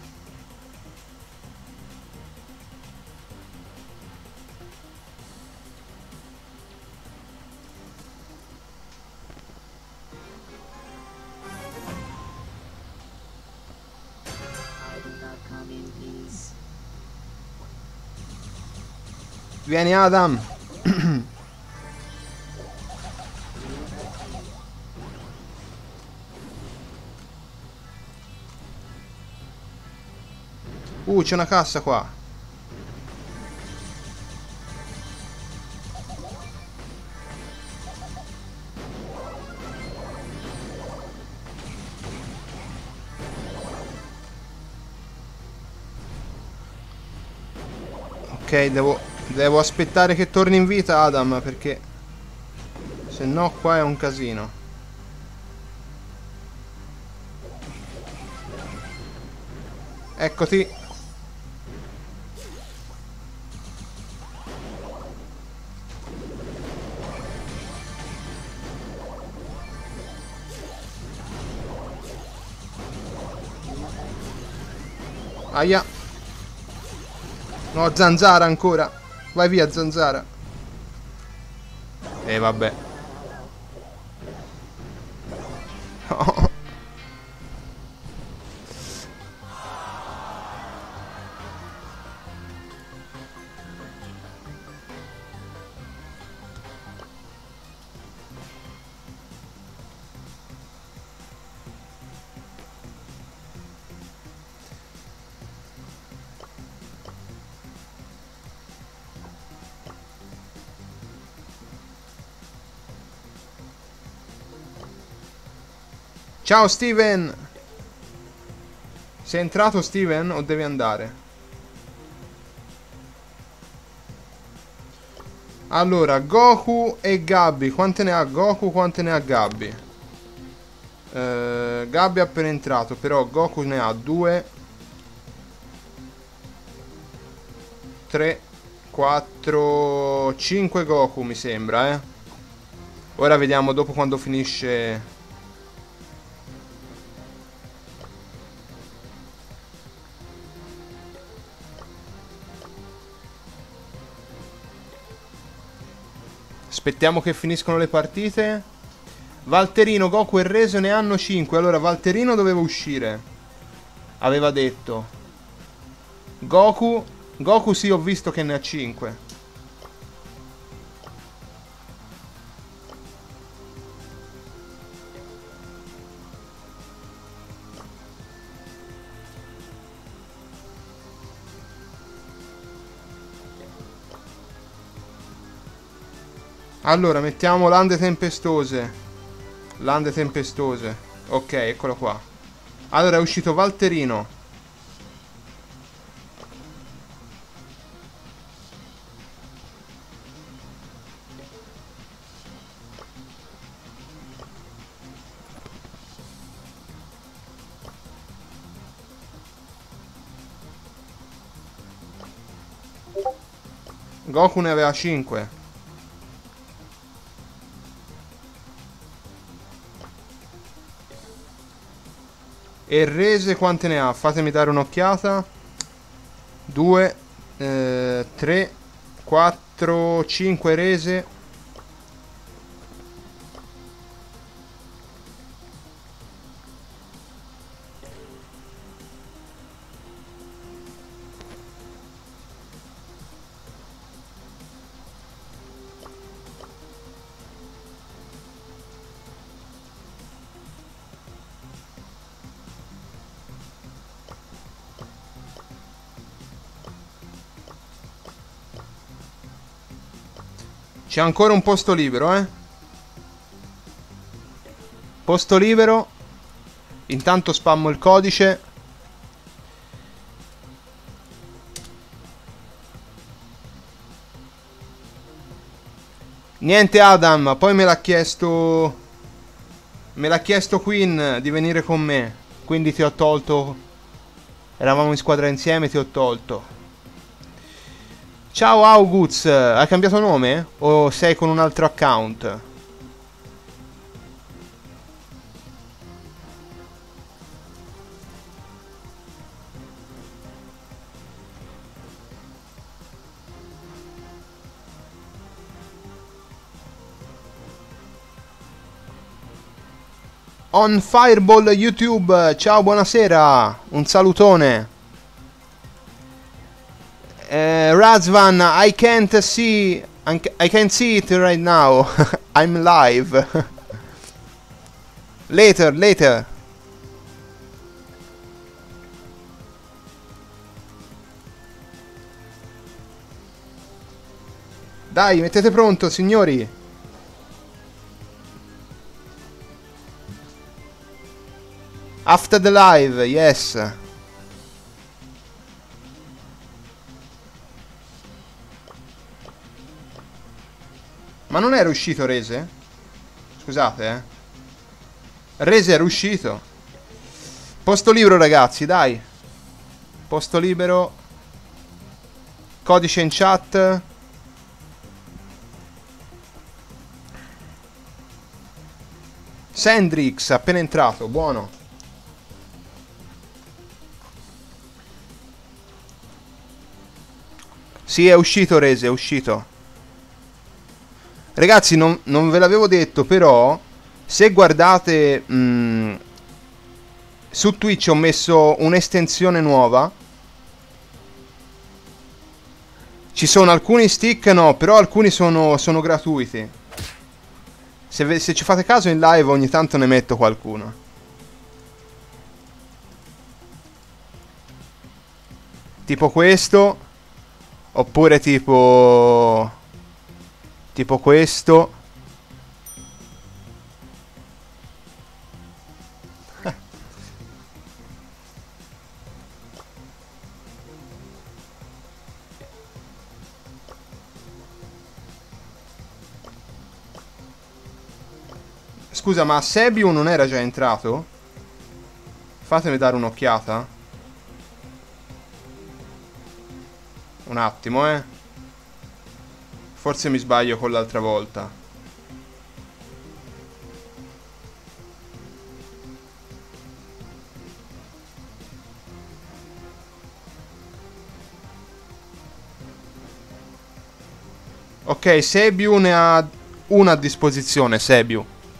Vieni, Adam. Uh, c'è una cassa qua. Ok, devo, devo aspettare che torni in vita, Adam, perché se no qua è un casino. Eccoti. Aia. No, zanzara ancora. Vai via, zanzara. E eh, vabbè. Oh. Ciao Steven! Sei entrato, Steven, o devi andare? Allora, Goku e Gabby. Quante ne ha Goku? Quante ne ha Gabby? Uh, Gabby è appena entrato, però Goku ne ha due, tre, quattro, cinque Goku mi sembra, eh. Ora vediamo dopo quando finisce. Aspettiamo che finiscono le partite. Valterino, Goku e Reso ne hanno cinque. Allora Valterino doveva uscire, aveva detto. Goku Goku sì, ho visto che ne ha cinque. Allora mettiamo lande tempestose. Lande tempestose. Ok, eccolo qua. Allora è uscito Valterino. Goku ne aveva cinque. E rese quante ne ha? Fatemi dare un'occhiata. due, tre, quattro, cinque rese. C'è ancora un posto libero, eh? Posto libero. Intanto spammo il codice. Niente Adam, poi me l'ha chiesto... Me l'ha chiesto Queen di venire con me. Quindi ti ho tolto. Eravamo in squadra insieme, ti ho tolto. Ciao Auguz, hai cambiato nome? O sei con un altro account? On Fireball YouTube, ciao, buonasera, un salutone. Uh, Razvan, I can't see, I can't see it right now. I'm live. Later, later. Dai, mettete pronto, signori. After the live, yes. Ma non era uscito Rese? Scusate, eh. Rese era uscito. Posto libero, ragazzi, dai. Posto libero. Codice in chat. Sandrix, appena entrato, buono. Sì, è uscito Rese, è uscito. Ragazzi, non, non ve l'avevo detto, però, se guardate, mh, su Twitch ho messo un'estensione nuova. Ci sono alcuni stick, no, però alcuni sono, sono gratuiti. Se, se ci fate caso in live ogni tanto ne metto qualcuno. Tipo questo. Oppure tipo... Tipo questo. Scusa, ma Sebiu non era già entrato? Fatemi dare un'occhiata. Un attimo, eh. Forse mi sbaglio con l'altra volta. Ok, Sebiu ne ha una a disposizione, Sebiu.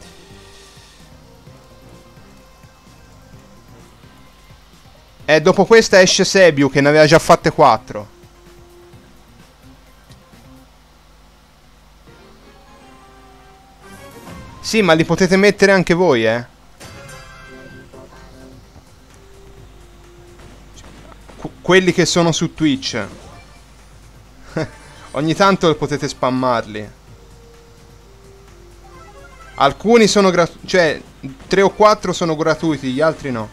E dopo questa esce Sebiu che ne aveva già fatte quattro. Sì, ma li potete mettere anche voi, eh. Qu- quelli che sono su Twitch. Ogni tanto potete spammarli. Alcuni sono gratuiti, cioè tre o quattro sono gratuiti, gli altri no.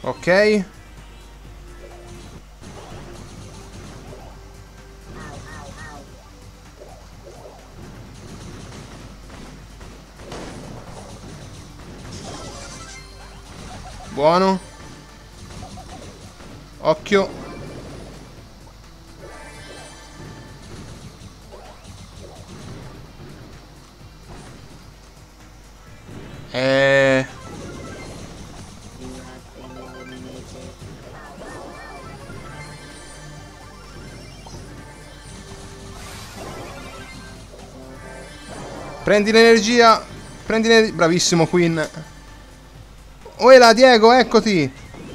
Ok. Buono. Occhio. Eh... Prendi l'energia. Prendi l'energia. Bravissimo Queen. Uela Diego, eccoti.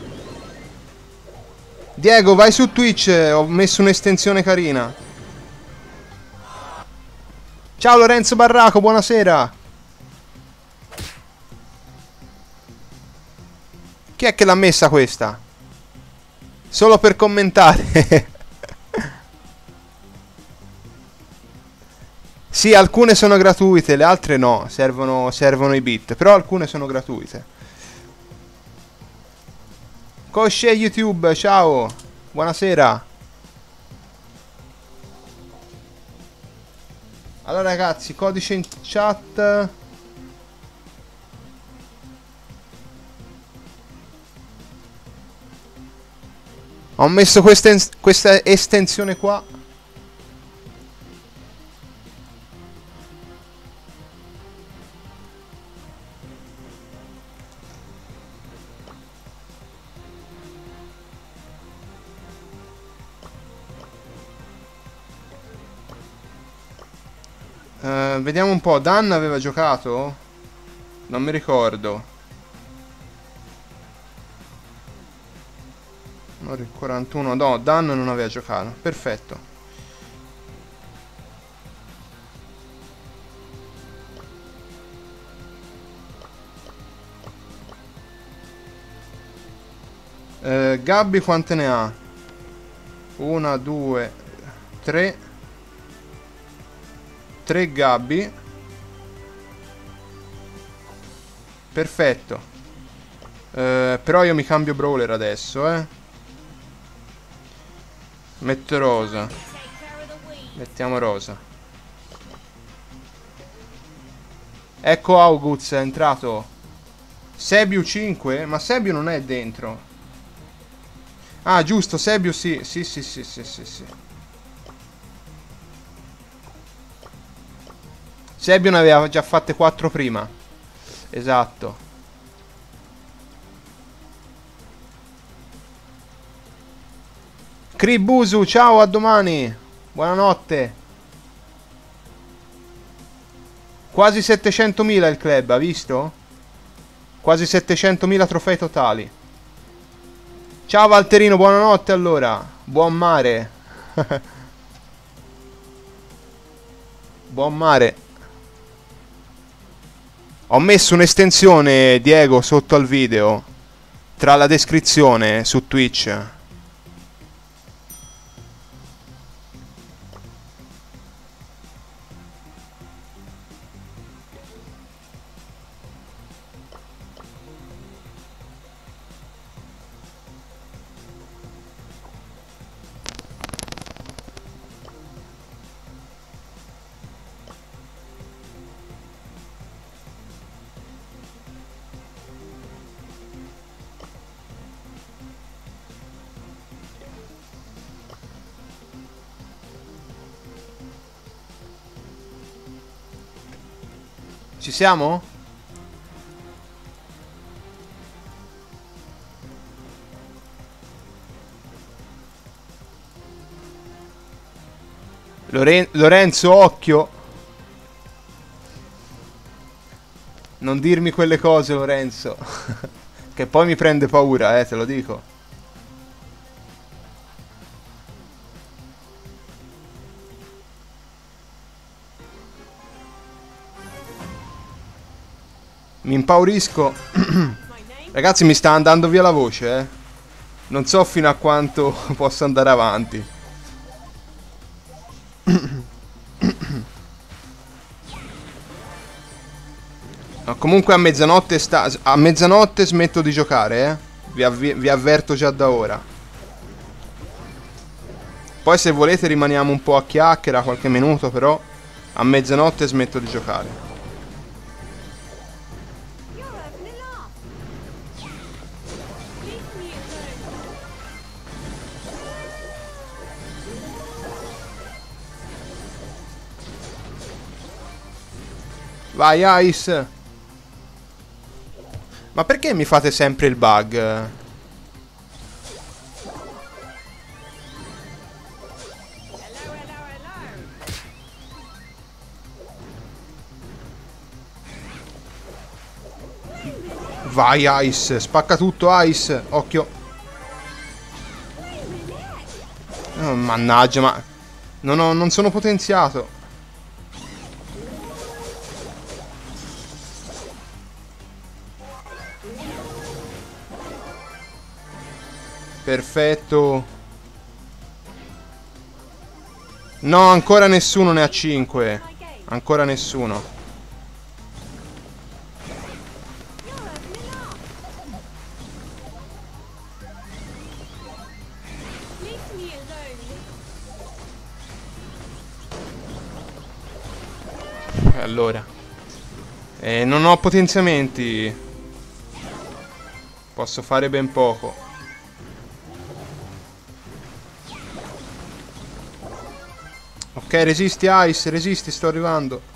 Diego, vai su Twitch. Ho messo un'estensione carina. Ciao Lorenzo Barraco, buonasera. Chi è che l'ha messa questa? Solo per commentare. Sì, alcune sono gratuite, le altre no, servono, servono i bit, però alcune sono gratuite. Cosce YouTube, ciao, buonasera. Allora ragazzi, codice in chat. Ho messo questa, questa estensione qua. Uh, vediamo un po'. Dan aveva giocato? Non mi ricordo. quarantuno. No, Dan non aveva giocato. Perfetto. uh, Gabby quante ne ha? Una, due, tre. Tre Gabby. Perfetto. uh, Però io mi cambio brawler adesso, eh. Metto rosa. Mettiamo rosa. Ecco Auguz è entrato. Sebiu cinque? Ma Sebiu non è dentro. Ah giusto, Sebiu sì. Sì sì sì sì sì sì. Sebiu ne aveva già fatte quattro prima. Esatto. Kribusu, ciao, a domani. Buonanotte. Quasi settecentomila il club, ha visto? Quasi settecentomila trofei totali. Ciao Valterino, buonanotte allora. Buon mare. Buon mare. Ho messo un'estensione, Diego, sotto al video, tra la descrizione su Twitch. Ci siamo? Loren- Lorenzo, occhio. Non dirmi quelle cose, Lorenzo. Che poi mi prende paura, eh, te lo dico. Mi impaurisco. Ragazzi, mi sta andando via la voce, eh. Non so fino a quanto posso andare avanti. No, comunque a mezzanotte sta... a mezzanotte smetto di giocare, eh. Vi, avvi vi avverto già da ora. Poi se volete rimaniamo un po' a chiacchiera qualche minuto, però a mezzanotte smetto di giocare. Vai Ice. Ma perché mi fate sempre il bug? Vai Ice, spacca tutto Ice. Occhio. Oh, mannaggia, ma non, ho, non sono potenziato. Perfetto. No, ancora nessuno ne ha cinque. Ancora nessuno. Allora, eh, non ho potenziamenti. Posso fare ben poco. Ok, resisti Ice, resisti, sto arrivando.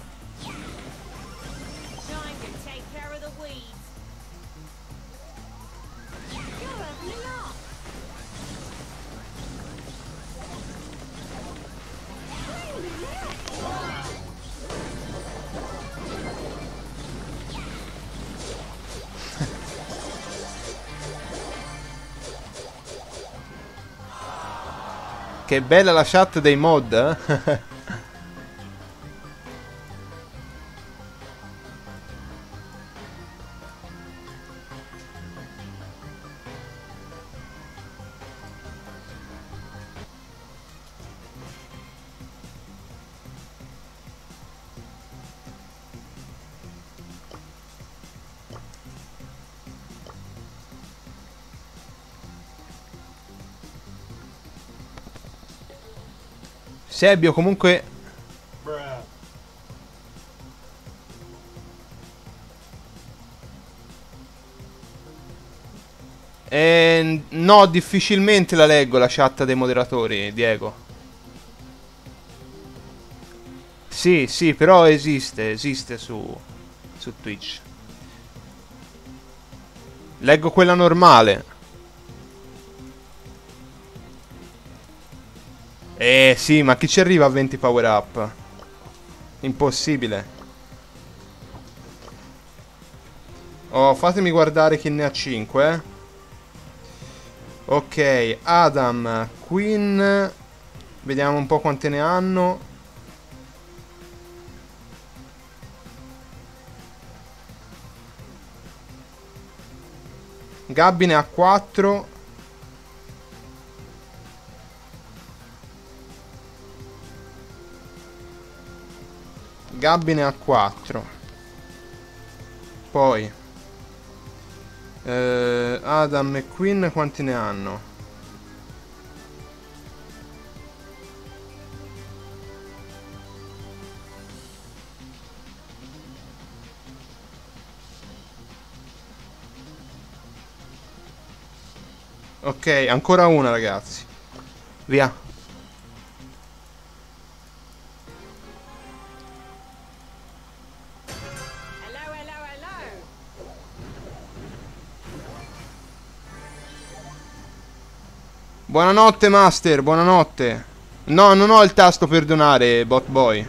Che bella la chat dei mod, eh? Sebio comunque. Eh, no, difficilmente la leggo la chat dei moderatori, Diego. Sì, sì, però esiste, esiste su, su Twitch. Leggo quella normale. Eh sì, ma chi ci arriva a venti power up? Impossibile. Oh, fatemi guardare chi ne ha cinque, eh. Ok, Adam, Queen. Vediamo un po' quante ne hanno. Gabby ne ha quattro. Gabby ne ha quattro. Poi eh, Adam e Queen quanti ne hanno? Ok, ancora una ragazzi. Via. Buonanotte Master, buonanotte. No, non ho il tasto per donare, bot boy.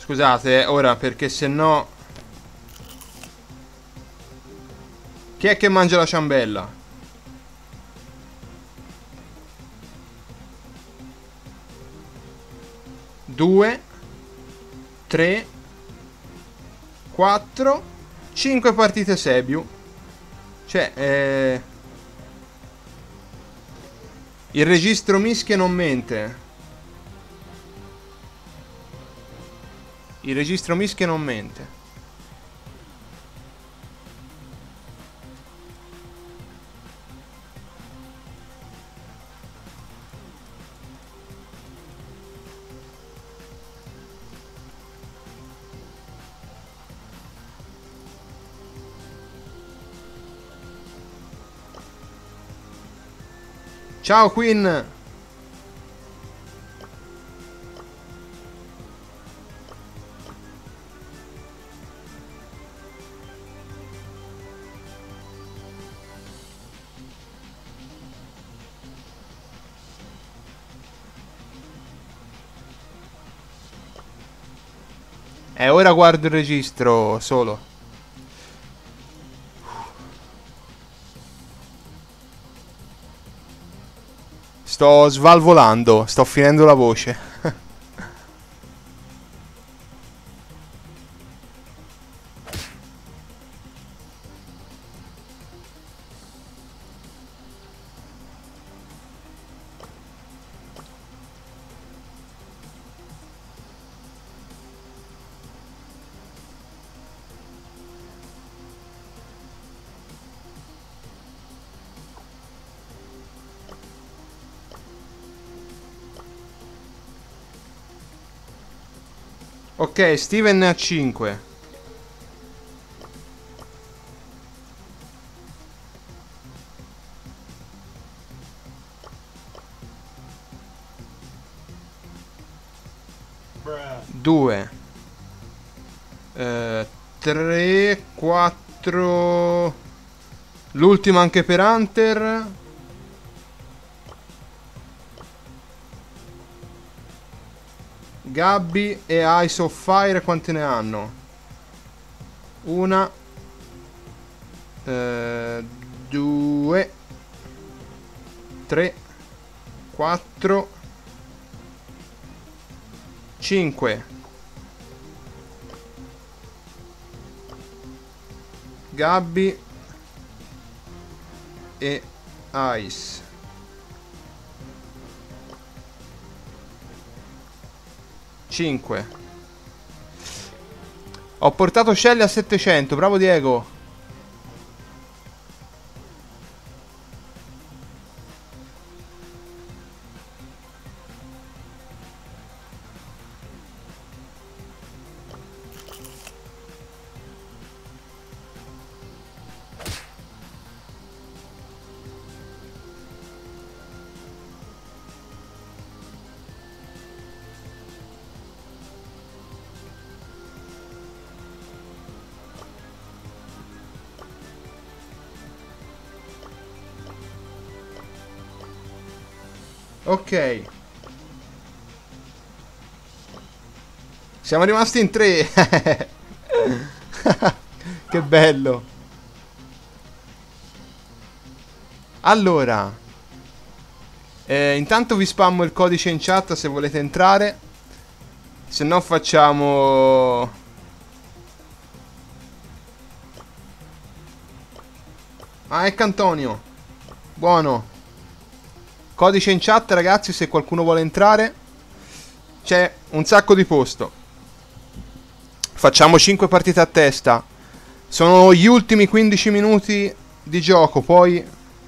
Scusate, eh, ora, perché se no... Chi è che mangia la ciambella? Due, tre, quattro, cinque partite Sebiu. Cioè, eh... il registro mischie non mente. Il registro mischie non mente. Ciao Queen. E ora guardo il registro solo. Sto svalvolando, sto finendo la voce. Ok, Steven ne ha cinque. due eh, tre, quattro. L'ultima anche per Hunter. Gabby e Ice of Fire quante ne hanno? Una, eh, due, tre, quattro, cinque. Gabby e Ice. cinque. Ho portato Shelly a settecento. Bravo Diego. Ok. Siamo rimasti in tre. Che bello. Allora, eh, intanto vi spammo il codice in chat se volete entrare. Se no facciamo... Ah, ecco Antonio. Buono. Codice in chat ragazzi se qualcuno vuole entrare. C'è un sacco di posto. Facciamo cinque partite a testa. Sono gli ultimi quindici minuti di gioco. Poi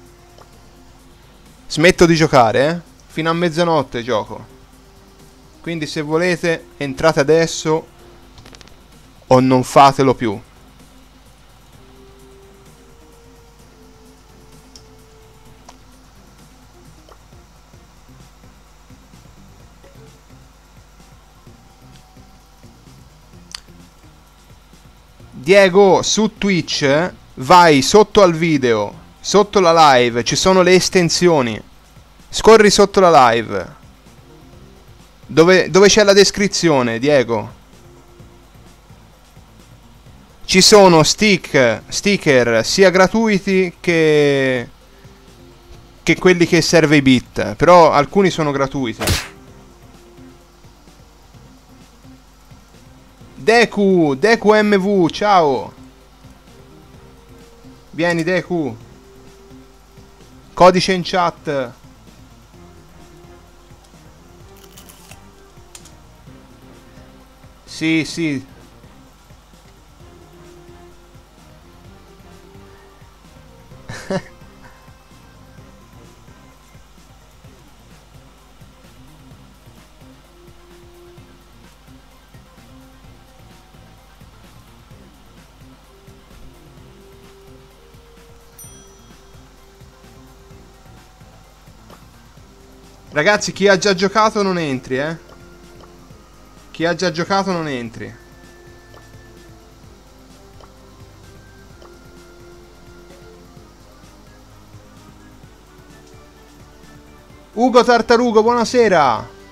smetto di giocare, eh? Fino a mezzanotte gioco. Quindi se volete entrate adesso o non fatelo più. Diego, su Twitch vai sotto al video, sotto la live, ci sono le estensioni. Scorri sotto la live. Dove, dove c'è la descrizione, Diego? Ci sono stick, sticker sia gratuiti che che quelli che serve i bit, però alcuni sono gratuiti. Deku, Deku M V, ciao. Vieni Deku. Codice in chat. Sì, sì. Ragazzi, chi ha già giocato non entri, eh. Chi ha già giocato non entri. Ugo Tartarugo, buonasera.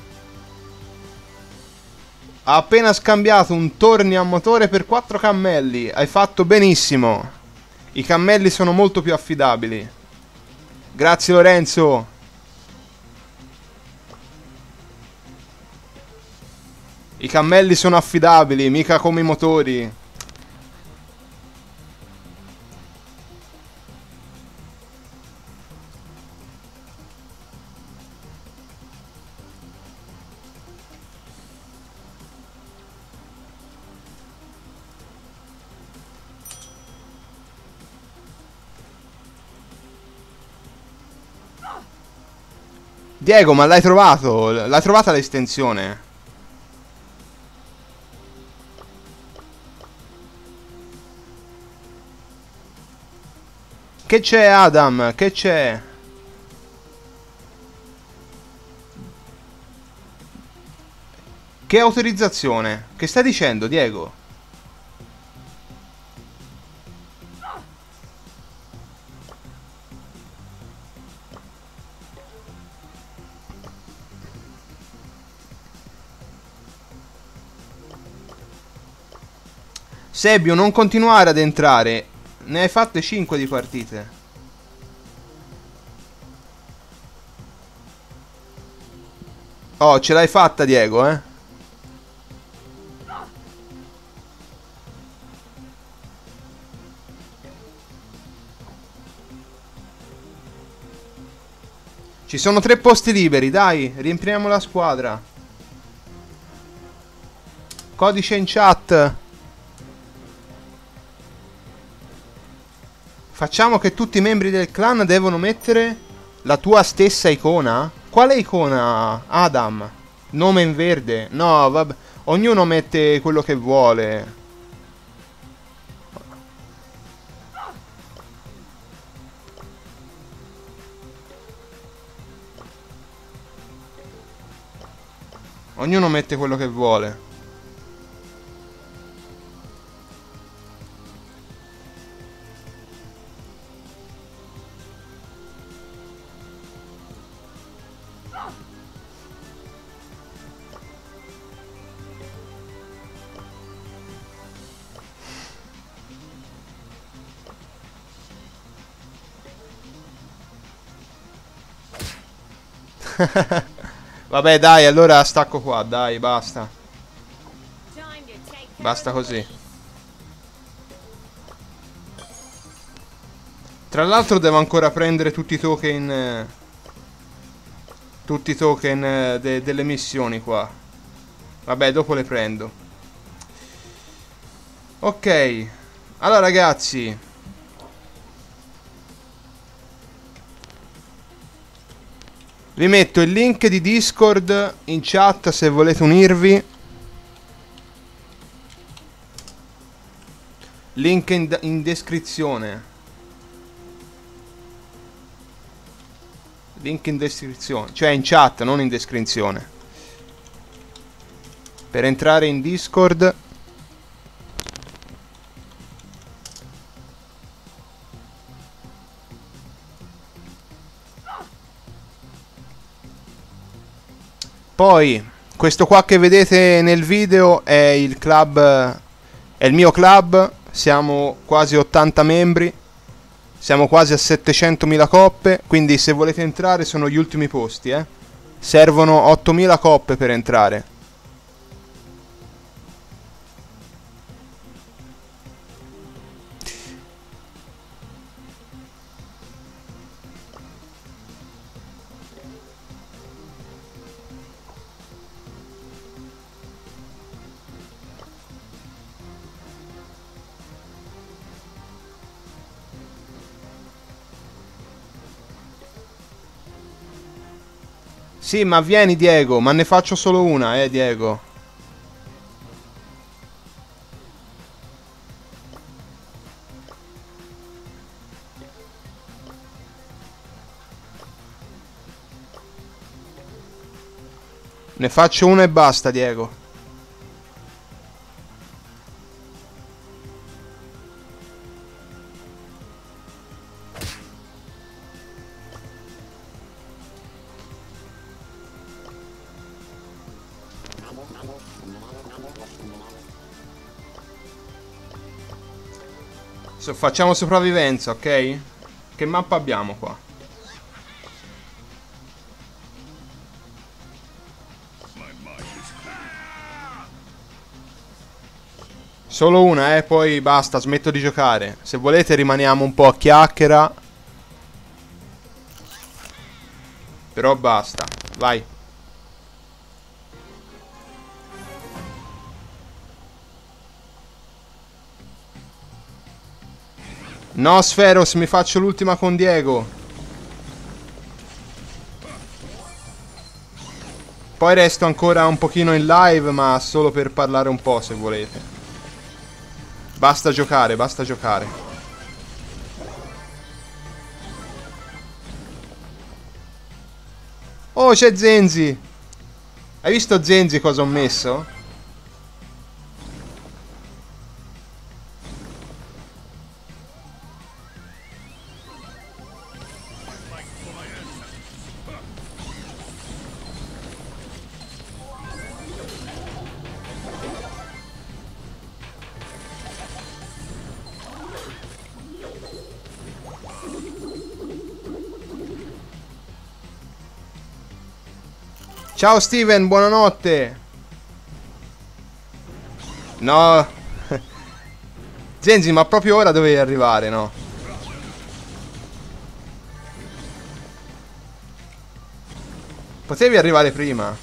Ha appena scambiato un torni a motore per quattro cammelli. Hai fatto benissimo. I cammelli sono molto più affidabili. Grazie Lorenzo. I cammelli sono affidabili, mica come i motori. Diego, ma l'hai trovato? L'hai trovata l'estensione? Che c'è Adam? Che c'è? Che autorizzazione? Che stai dicendo, Diego? Sebio, non continuare ad entrare. Ne hai fatte cinque di partite. Oh, ce l'hai fatta, Diego, eh? Ci sono tre posti liberi, dai, riempiamo la squadra. Codice in chat. Facciamo che tutti i membri del clan devono mettere la tua stessa icona? Quale icona, Adam? Nome in verde? No, vabbè. Ognuno mette quello che vuole. Ognuno mette quello che vuole. Vabbè dai, allora stacco qua, dai, basta. Basta così. Tra l'altro devo ancora prendere tutti i token eh, Tutti i token eh, de delle missioni qua. Vabbè, dopo le prendo. Ok. Allora ragazzi, vi metto il link di Discord in chat se volete unirvi. Link in, in descrizione. Link in descrizione. Cioè in chat, non in descrizione. Per entrare in Discord. Poi, questo qua che vedete nel video è il club, è il mio club siamo quasi ottanta membri, siamo quasi a settecentomila coppe, quindi se volete entrare sono gli ultimi posti, eh. Servono ottomila coppe per entrare. Sì, ma vieni Diego, ma ne faccio solo una, eh Diego. Ne faccio una e basta, Diego. So, facciamo sopravvivenza, ok? Che mappa abbiamo qua? Solo una, eh, poi basta, smetto di giocare. Se volete rimaniamo un po' a chiacchiera. Però basta, vai. No, Sferos, mi faccio l'ultima con Diego. Poi resto ancora un pochino in live, ma solo per parlare un po', se volete. Basta giocare, basta giocare. Oh, c'è Zenzi. Hai visto Zenzi cosa ho messo? Ciao Steven, buonanotte. No. Zenzi, ma proprio ora dovevi arrivare, no? Potevi arrivare prima.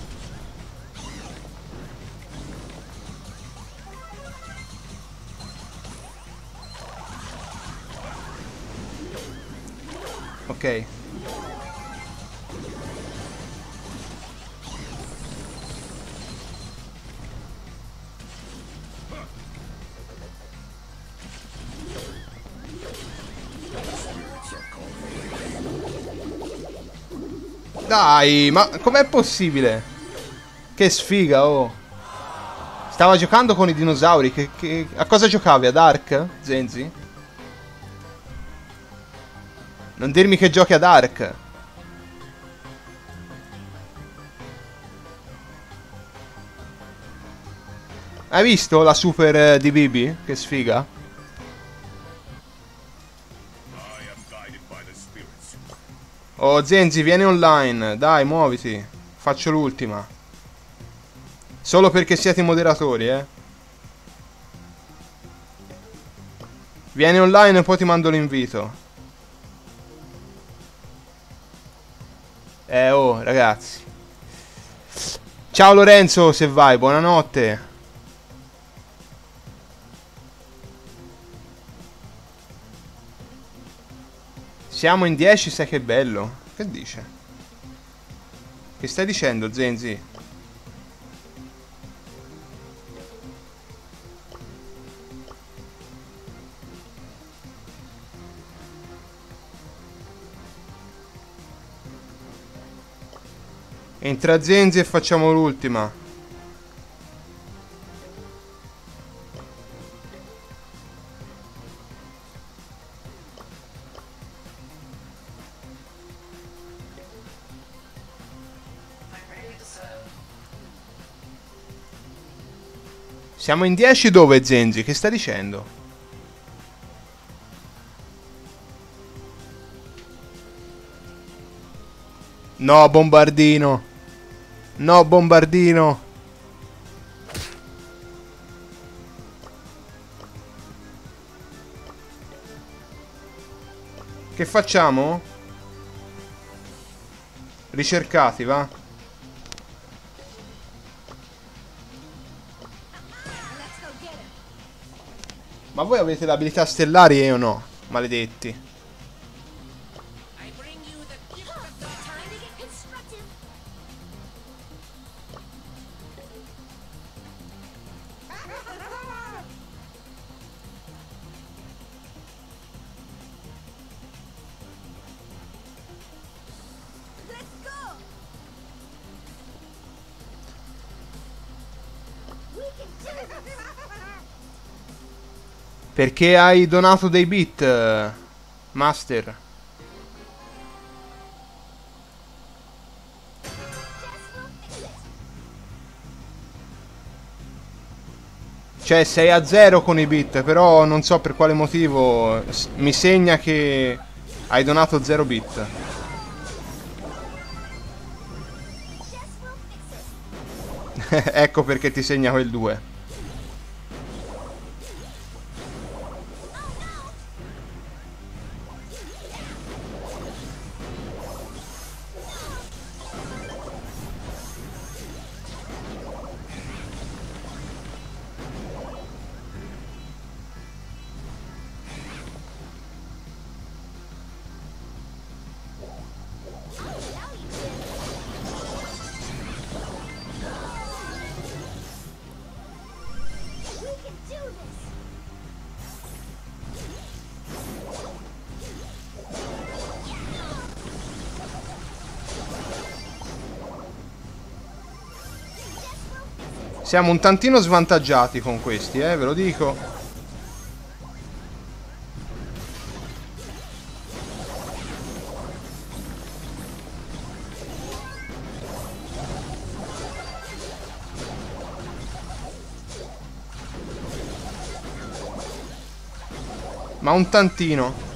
Ok. Dai, ma com'è possibile? Che sfiga, oh. Stava giocando con i dinosauri. Che, che... A cosa giocavi? Ad Ark? Zenzi? Non dirmi che giochi ad Ark. Hai visto la super eh, di Bibi? Che sfiga. Oh Zenzi, vieni online. Dai, muoviti. Faccio l'ultima. Solo perché siete i moderatori, eh. Vieni online e poi ti mando l'invito. Eh oh, ragazzi. Ciao Lorenzo, se vai, buonanotte. Siamo in dieci, sai che bello. Che dice? Che stai dicendo, Zenzi? Entra Zenzi e facciamo l'ultima. Siamo in dieci dove, Zenzi? Che sta dicendo? No, bombardino. No, bombardino. Che facciamo? Ricercati, va? Ma voi avete le abilità stellari e io no? Maledetti. Perché hai donato dei bit, Master? Cioè sei a zero con i bit, però non so per quale motivo mi segna che hai donato zero bit. Ecco perché ti segna quel due. Siamo un tantino svantaggiati con questi, eh, ve lo dico. Ma un tantino.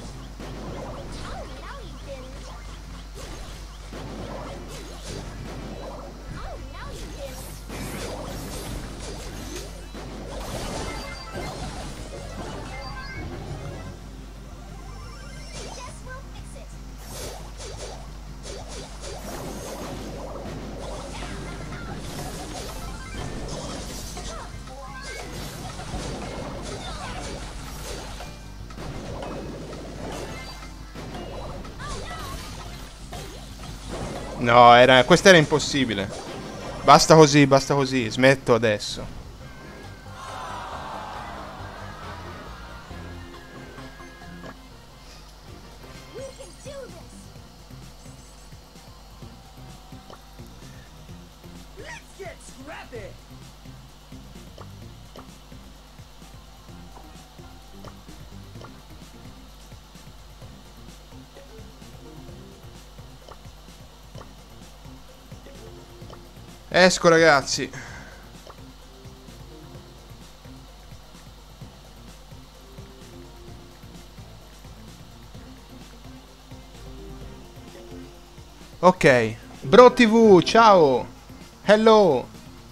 No, era, questo era impossibile. Basta così, basta così. Smetto adesso. Esco, ragazzi. Ok. Bro T V, ciao. Hello.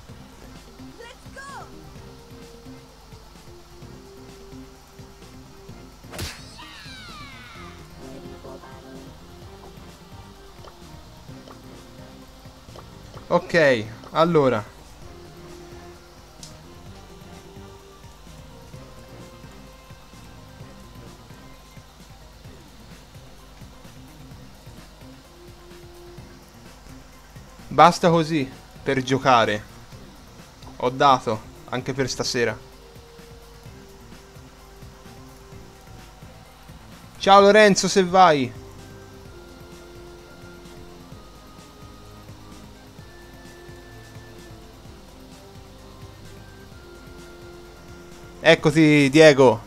Ok, allora. Basta così per giocare. Ho dato, anche per stasera. Ciao Lorenzo, se vai. Eccoti, Diego.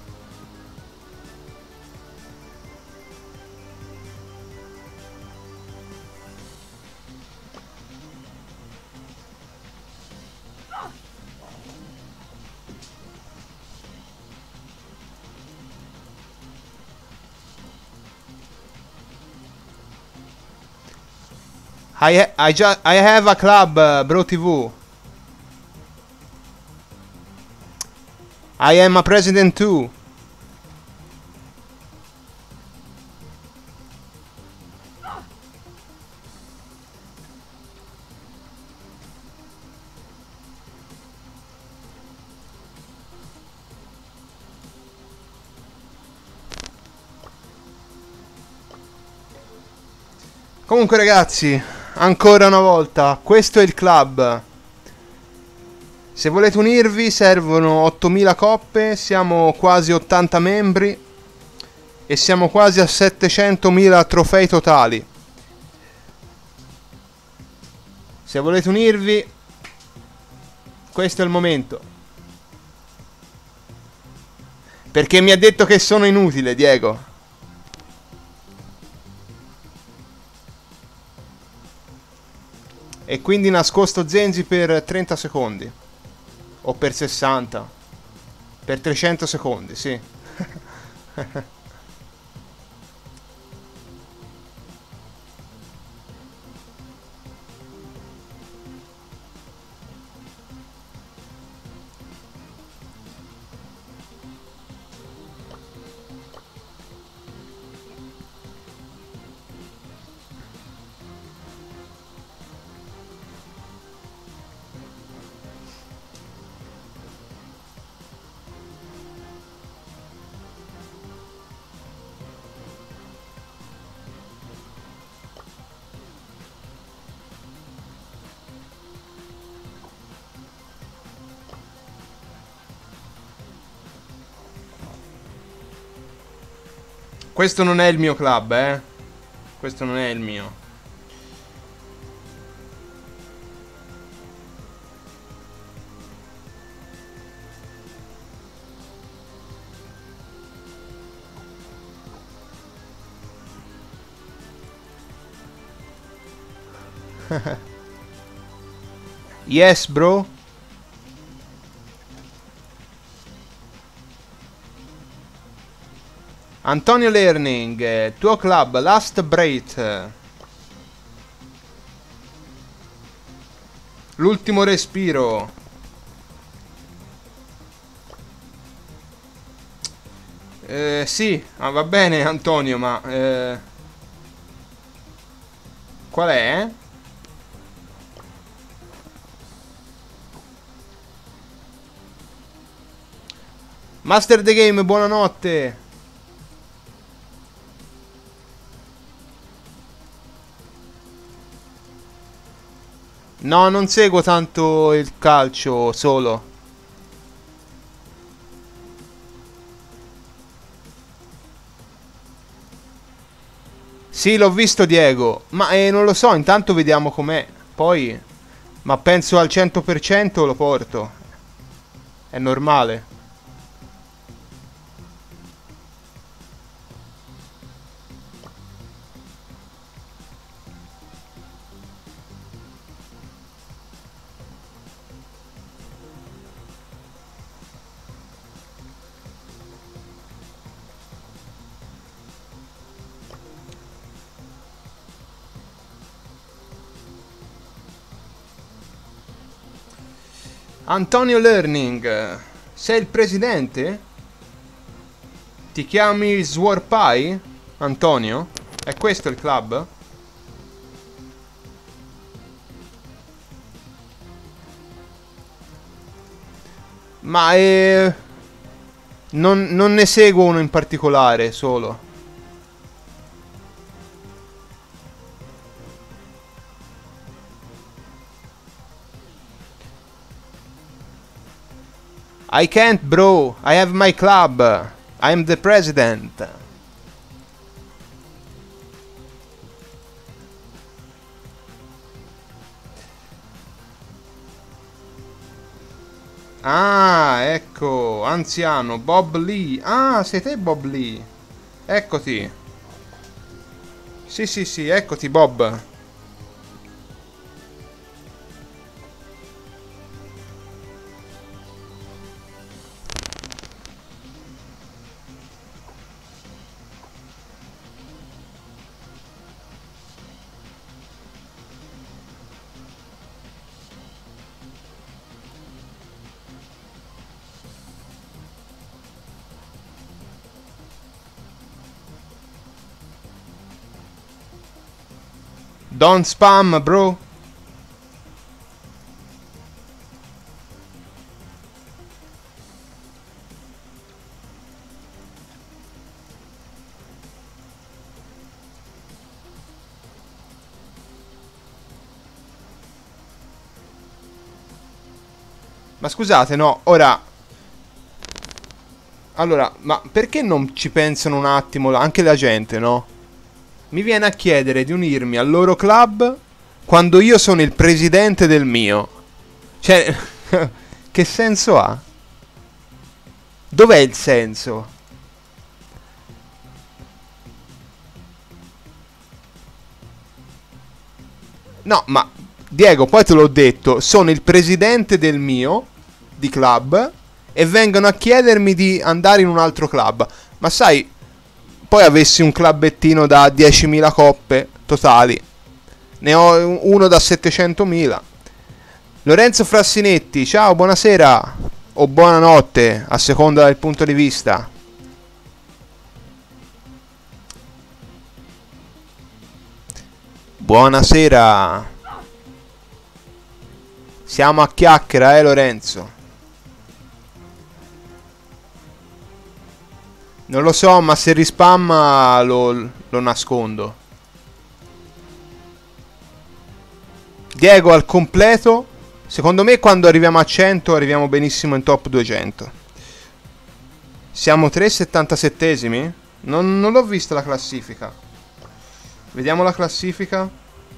I, ha I, just I have a club, uh, Bro T V. I am a president too. Comunque ragazzi, ancora una volta, questo è il club. Se volete unirvi servono ottomila coppe, siamo quasi ottanta membri e siamo quasi a settecentomila trofei totali. Se volete unirvi, questo è il momento. Perché mi ha detto che sono inutile, Diego. E quindi nascosto Zenzi per trenta secondi. O per sessanta. Per trecento secondi, sì. Questo non è il mio club, eh. Questo non è il mio. Yes, bro. Antonio Learning, eh, tuo club, Last Breath. L'ultimo respiro. Eh, sì, ah, va bene Antonio, ma... Eh, qual è? Master the Game, buonanotte. No, non seguo tanto il calcio, solo. Sì, l'ho visto Diego, ma eh, non lo so, intanto vediamo com'è. Poi, ma penso al cento per cento lo porto. È normale. Antonio Learning, sei il presidente? Ti chiami Swarpai? Antonio? È questo il club? Ma eh, non, non ne seguo uno in particolare, solo. I can't, bro. I have my club. I am the president. Ah, ecco, anziano, Bob Lee. Ah, sei te Bob Lee. Eccoti. Sì, sì, sì, eccoti Bob. Don't spam, bro. Ma scusate, no, ora... Allora, ma perché non ci pensano un attimo anche la gente, no? Mi viene a chiedere di unirmi al loro club quando io sono il presidente del mio. Cioè, che senso ha? Dov'è il senso? No, ma Diego, poi te l'ho detto, sono il presidente del mio di club e vengono a chiedermi di andare in un altro club. Ma sai, poi avessi un clubettino da diecimila coppe totali, ne ho uno da settecentomila. Lorenzo Frassinetti, ciao, buonasera o buonanotte, a seconda del punto di vista. Buonasera. Siamo a chiacchiera, eh Lorenzo. Non lo so, ma se rispamma lo, lo nascondo. Diego al completo. Secondo me quando arriviamo a cento arriviamo benissimo in top duecento. Siamo tre settantasettesimi? Non, non l'ho vista la classifica. Vediamo la classifica.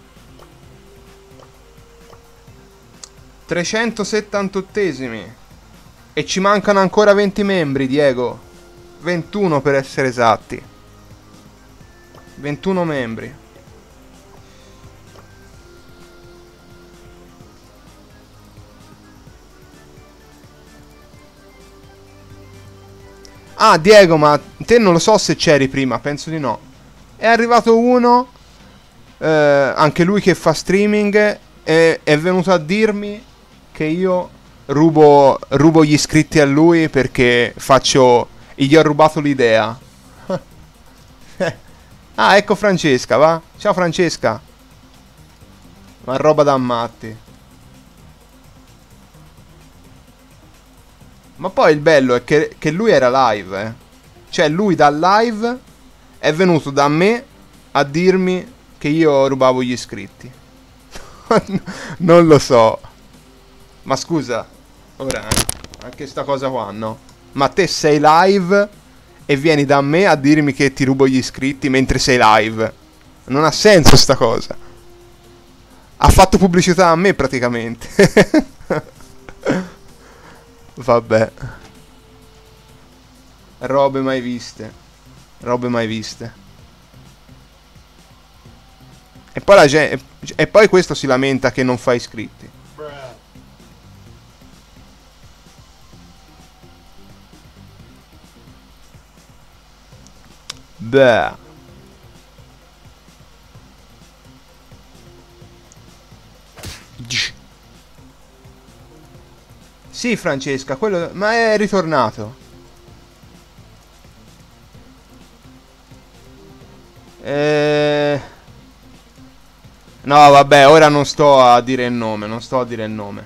trecentosettantottesimi. E ci mancano ancora venti membri, Diego. ventuno per essere esatti. ventuno membri. Ah, Diego, ma te non lo so se c'eri prima, penso di no. È arrivato uno, eh, anche lui che fa streaming, e è venuto a dirmi che io rubo, rubo gli iscritti a lui perché faccio... gli ho rubato l'idea. Ah, ecco Francesca, va? Ciao Francesca. Ma roba da matti. Ma poi il bello è che, che lui era live, eh. Cioè lui dal live è venuto da me a dirmi che io rubavo gli iscritti. Non lo so. Ma scusa, ora anche sta cosa qua, no? Ma te sei live e vieni da me a dirmi che ti rubo gli iscritti mentre sei live. Non ha senso sta cosa. Ha fatto pubblicità a me praticamente. Vabbè. Robe mai viste. Robe mai viste. E poi la gente... E poi questo si lamenta che non fa iscritti. Beh. Sì, Francesca, quello... Ma è ritornato. Eh... No, vabbè, ora non sto a dire il nome, non sto a dire il nome.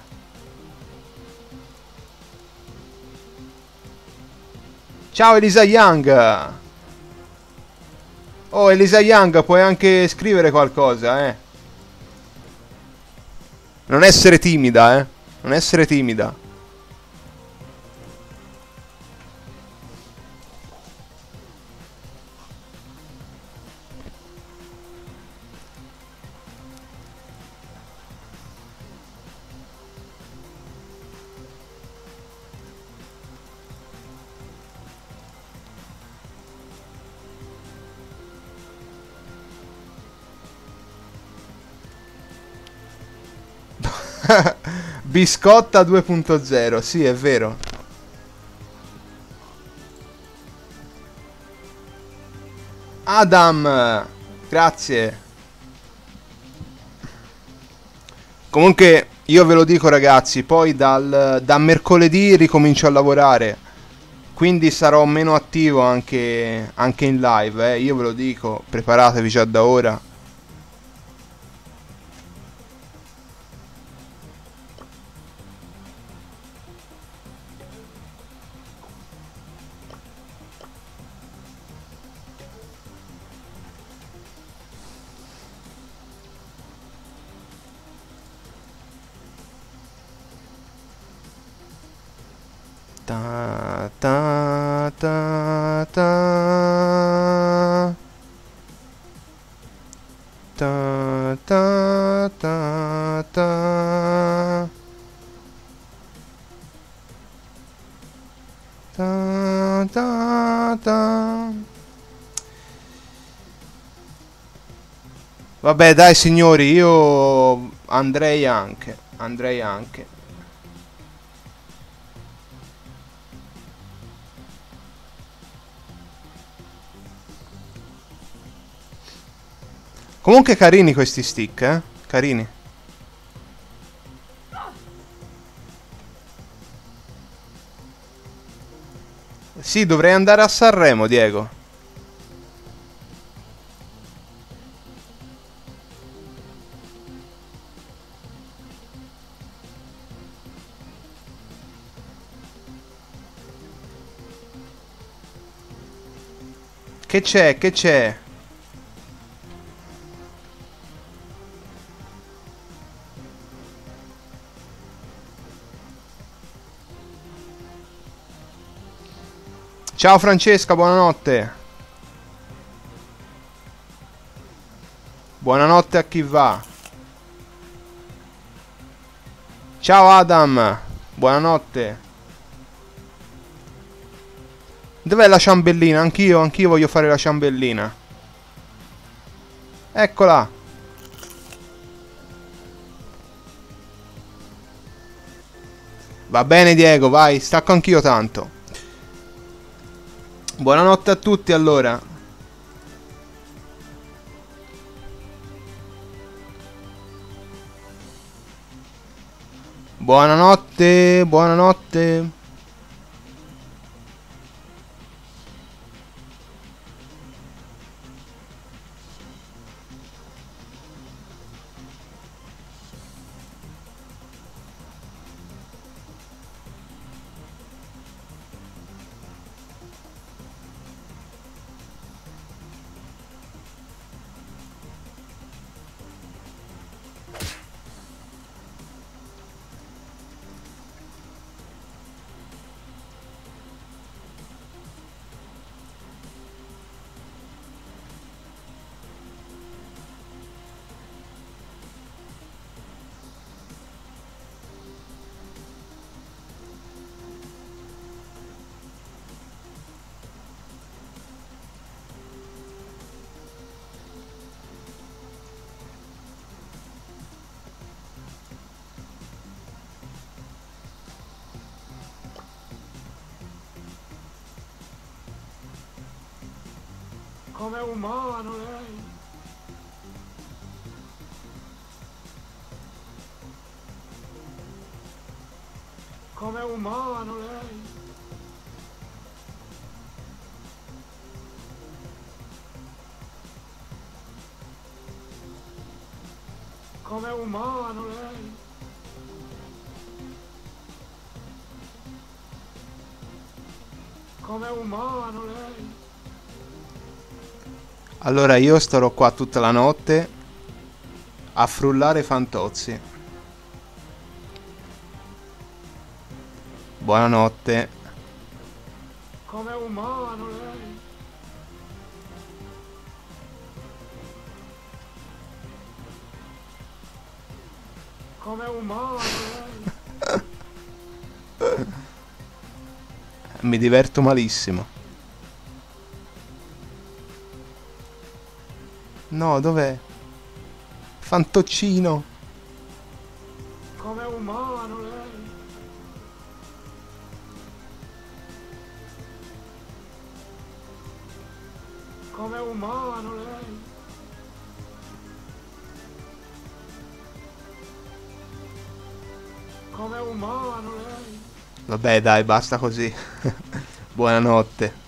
Ciao Elisa Young. Oh, Elisa Young, puoi anche scrivere qualcosa, eh. Non essere timida, eh. Non essere timida. Biscotta due punto zero, sì, è vero. Adam, grazie. Comunque, io ve lo dico ragazzi, poi dal, da mercoledì ricomincio a lavorare. Quindi sarò meno attivo anche, anche in live, eh. Io ve lo dico, preparatevi già da ora. Ta ta ta ta ta ta ta ta ta ta ta. Vabbè dai signori, io andrei anche, andrei anche. Comunque carini questi stick, eh? Carini. Sì, dovrei andare a Sanremo, Diego. Che c'è? Che c'è? Ciao Francesca, buonanotte. Buonanotte a chi va. Ciao Adam, buonanotte. Dov'è la ciambellina? Anch'io, anch'io voglio fare la ciambellina. Eccola. Va bene Diego, vai, stacco anch'io tanto. Buonanotte a tutti allora. Buonanotte, buonanotte. Come umano lei. Come umano lei. Come umano lei. Come umano lei. Allora io starò qua tutta la notte a frullare Fantozzi. Buonanotte. Come umano lei. Come umano lei. Mi diverto malissimo. No, dov'è? Fantoccino. Come umano lei. Come umano lei. Come umano lei. Vabbè, dai, basta così. Buonanotte.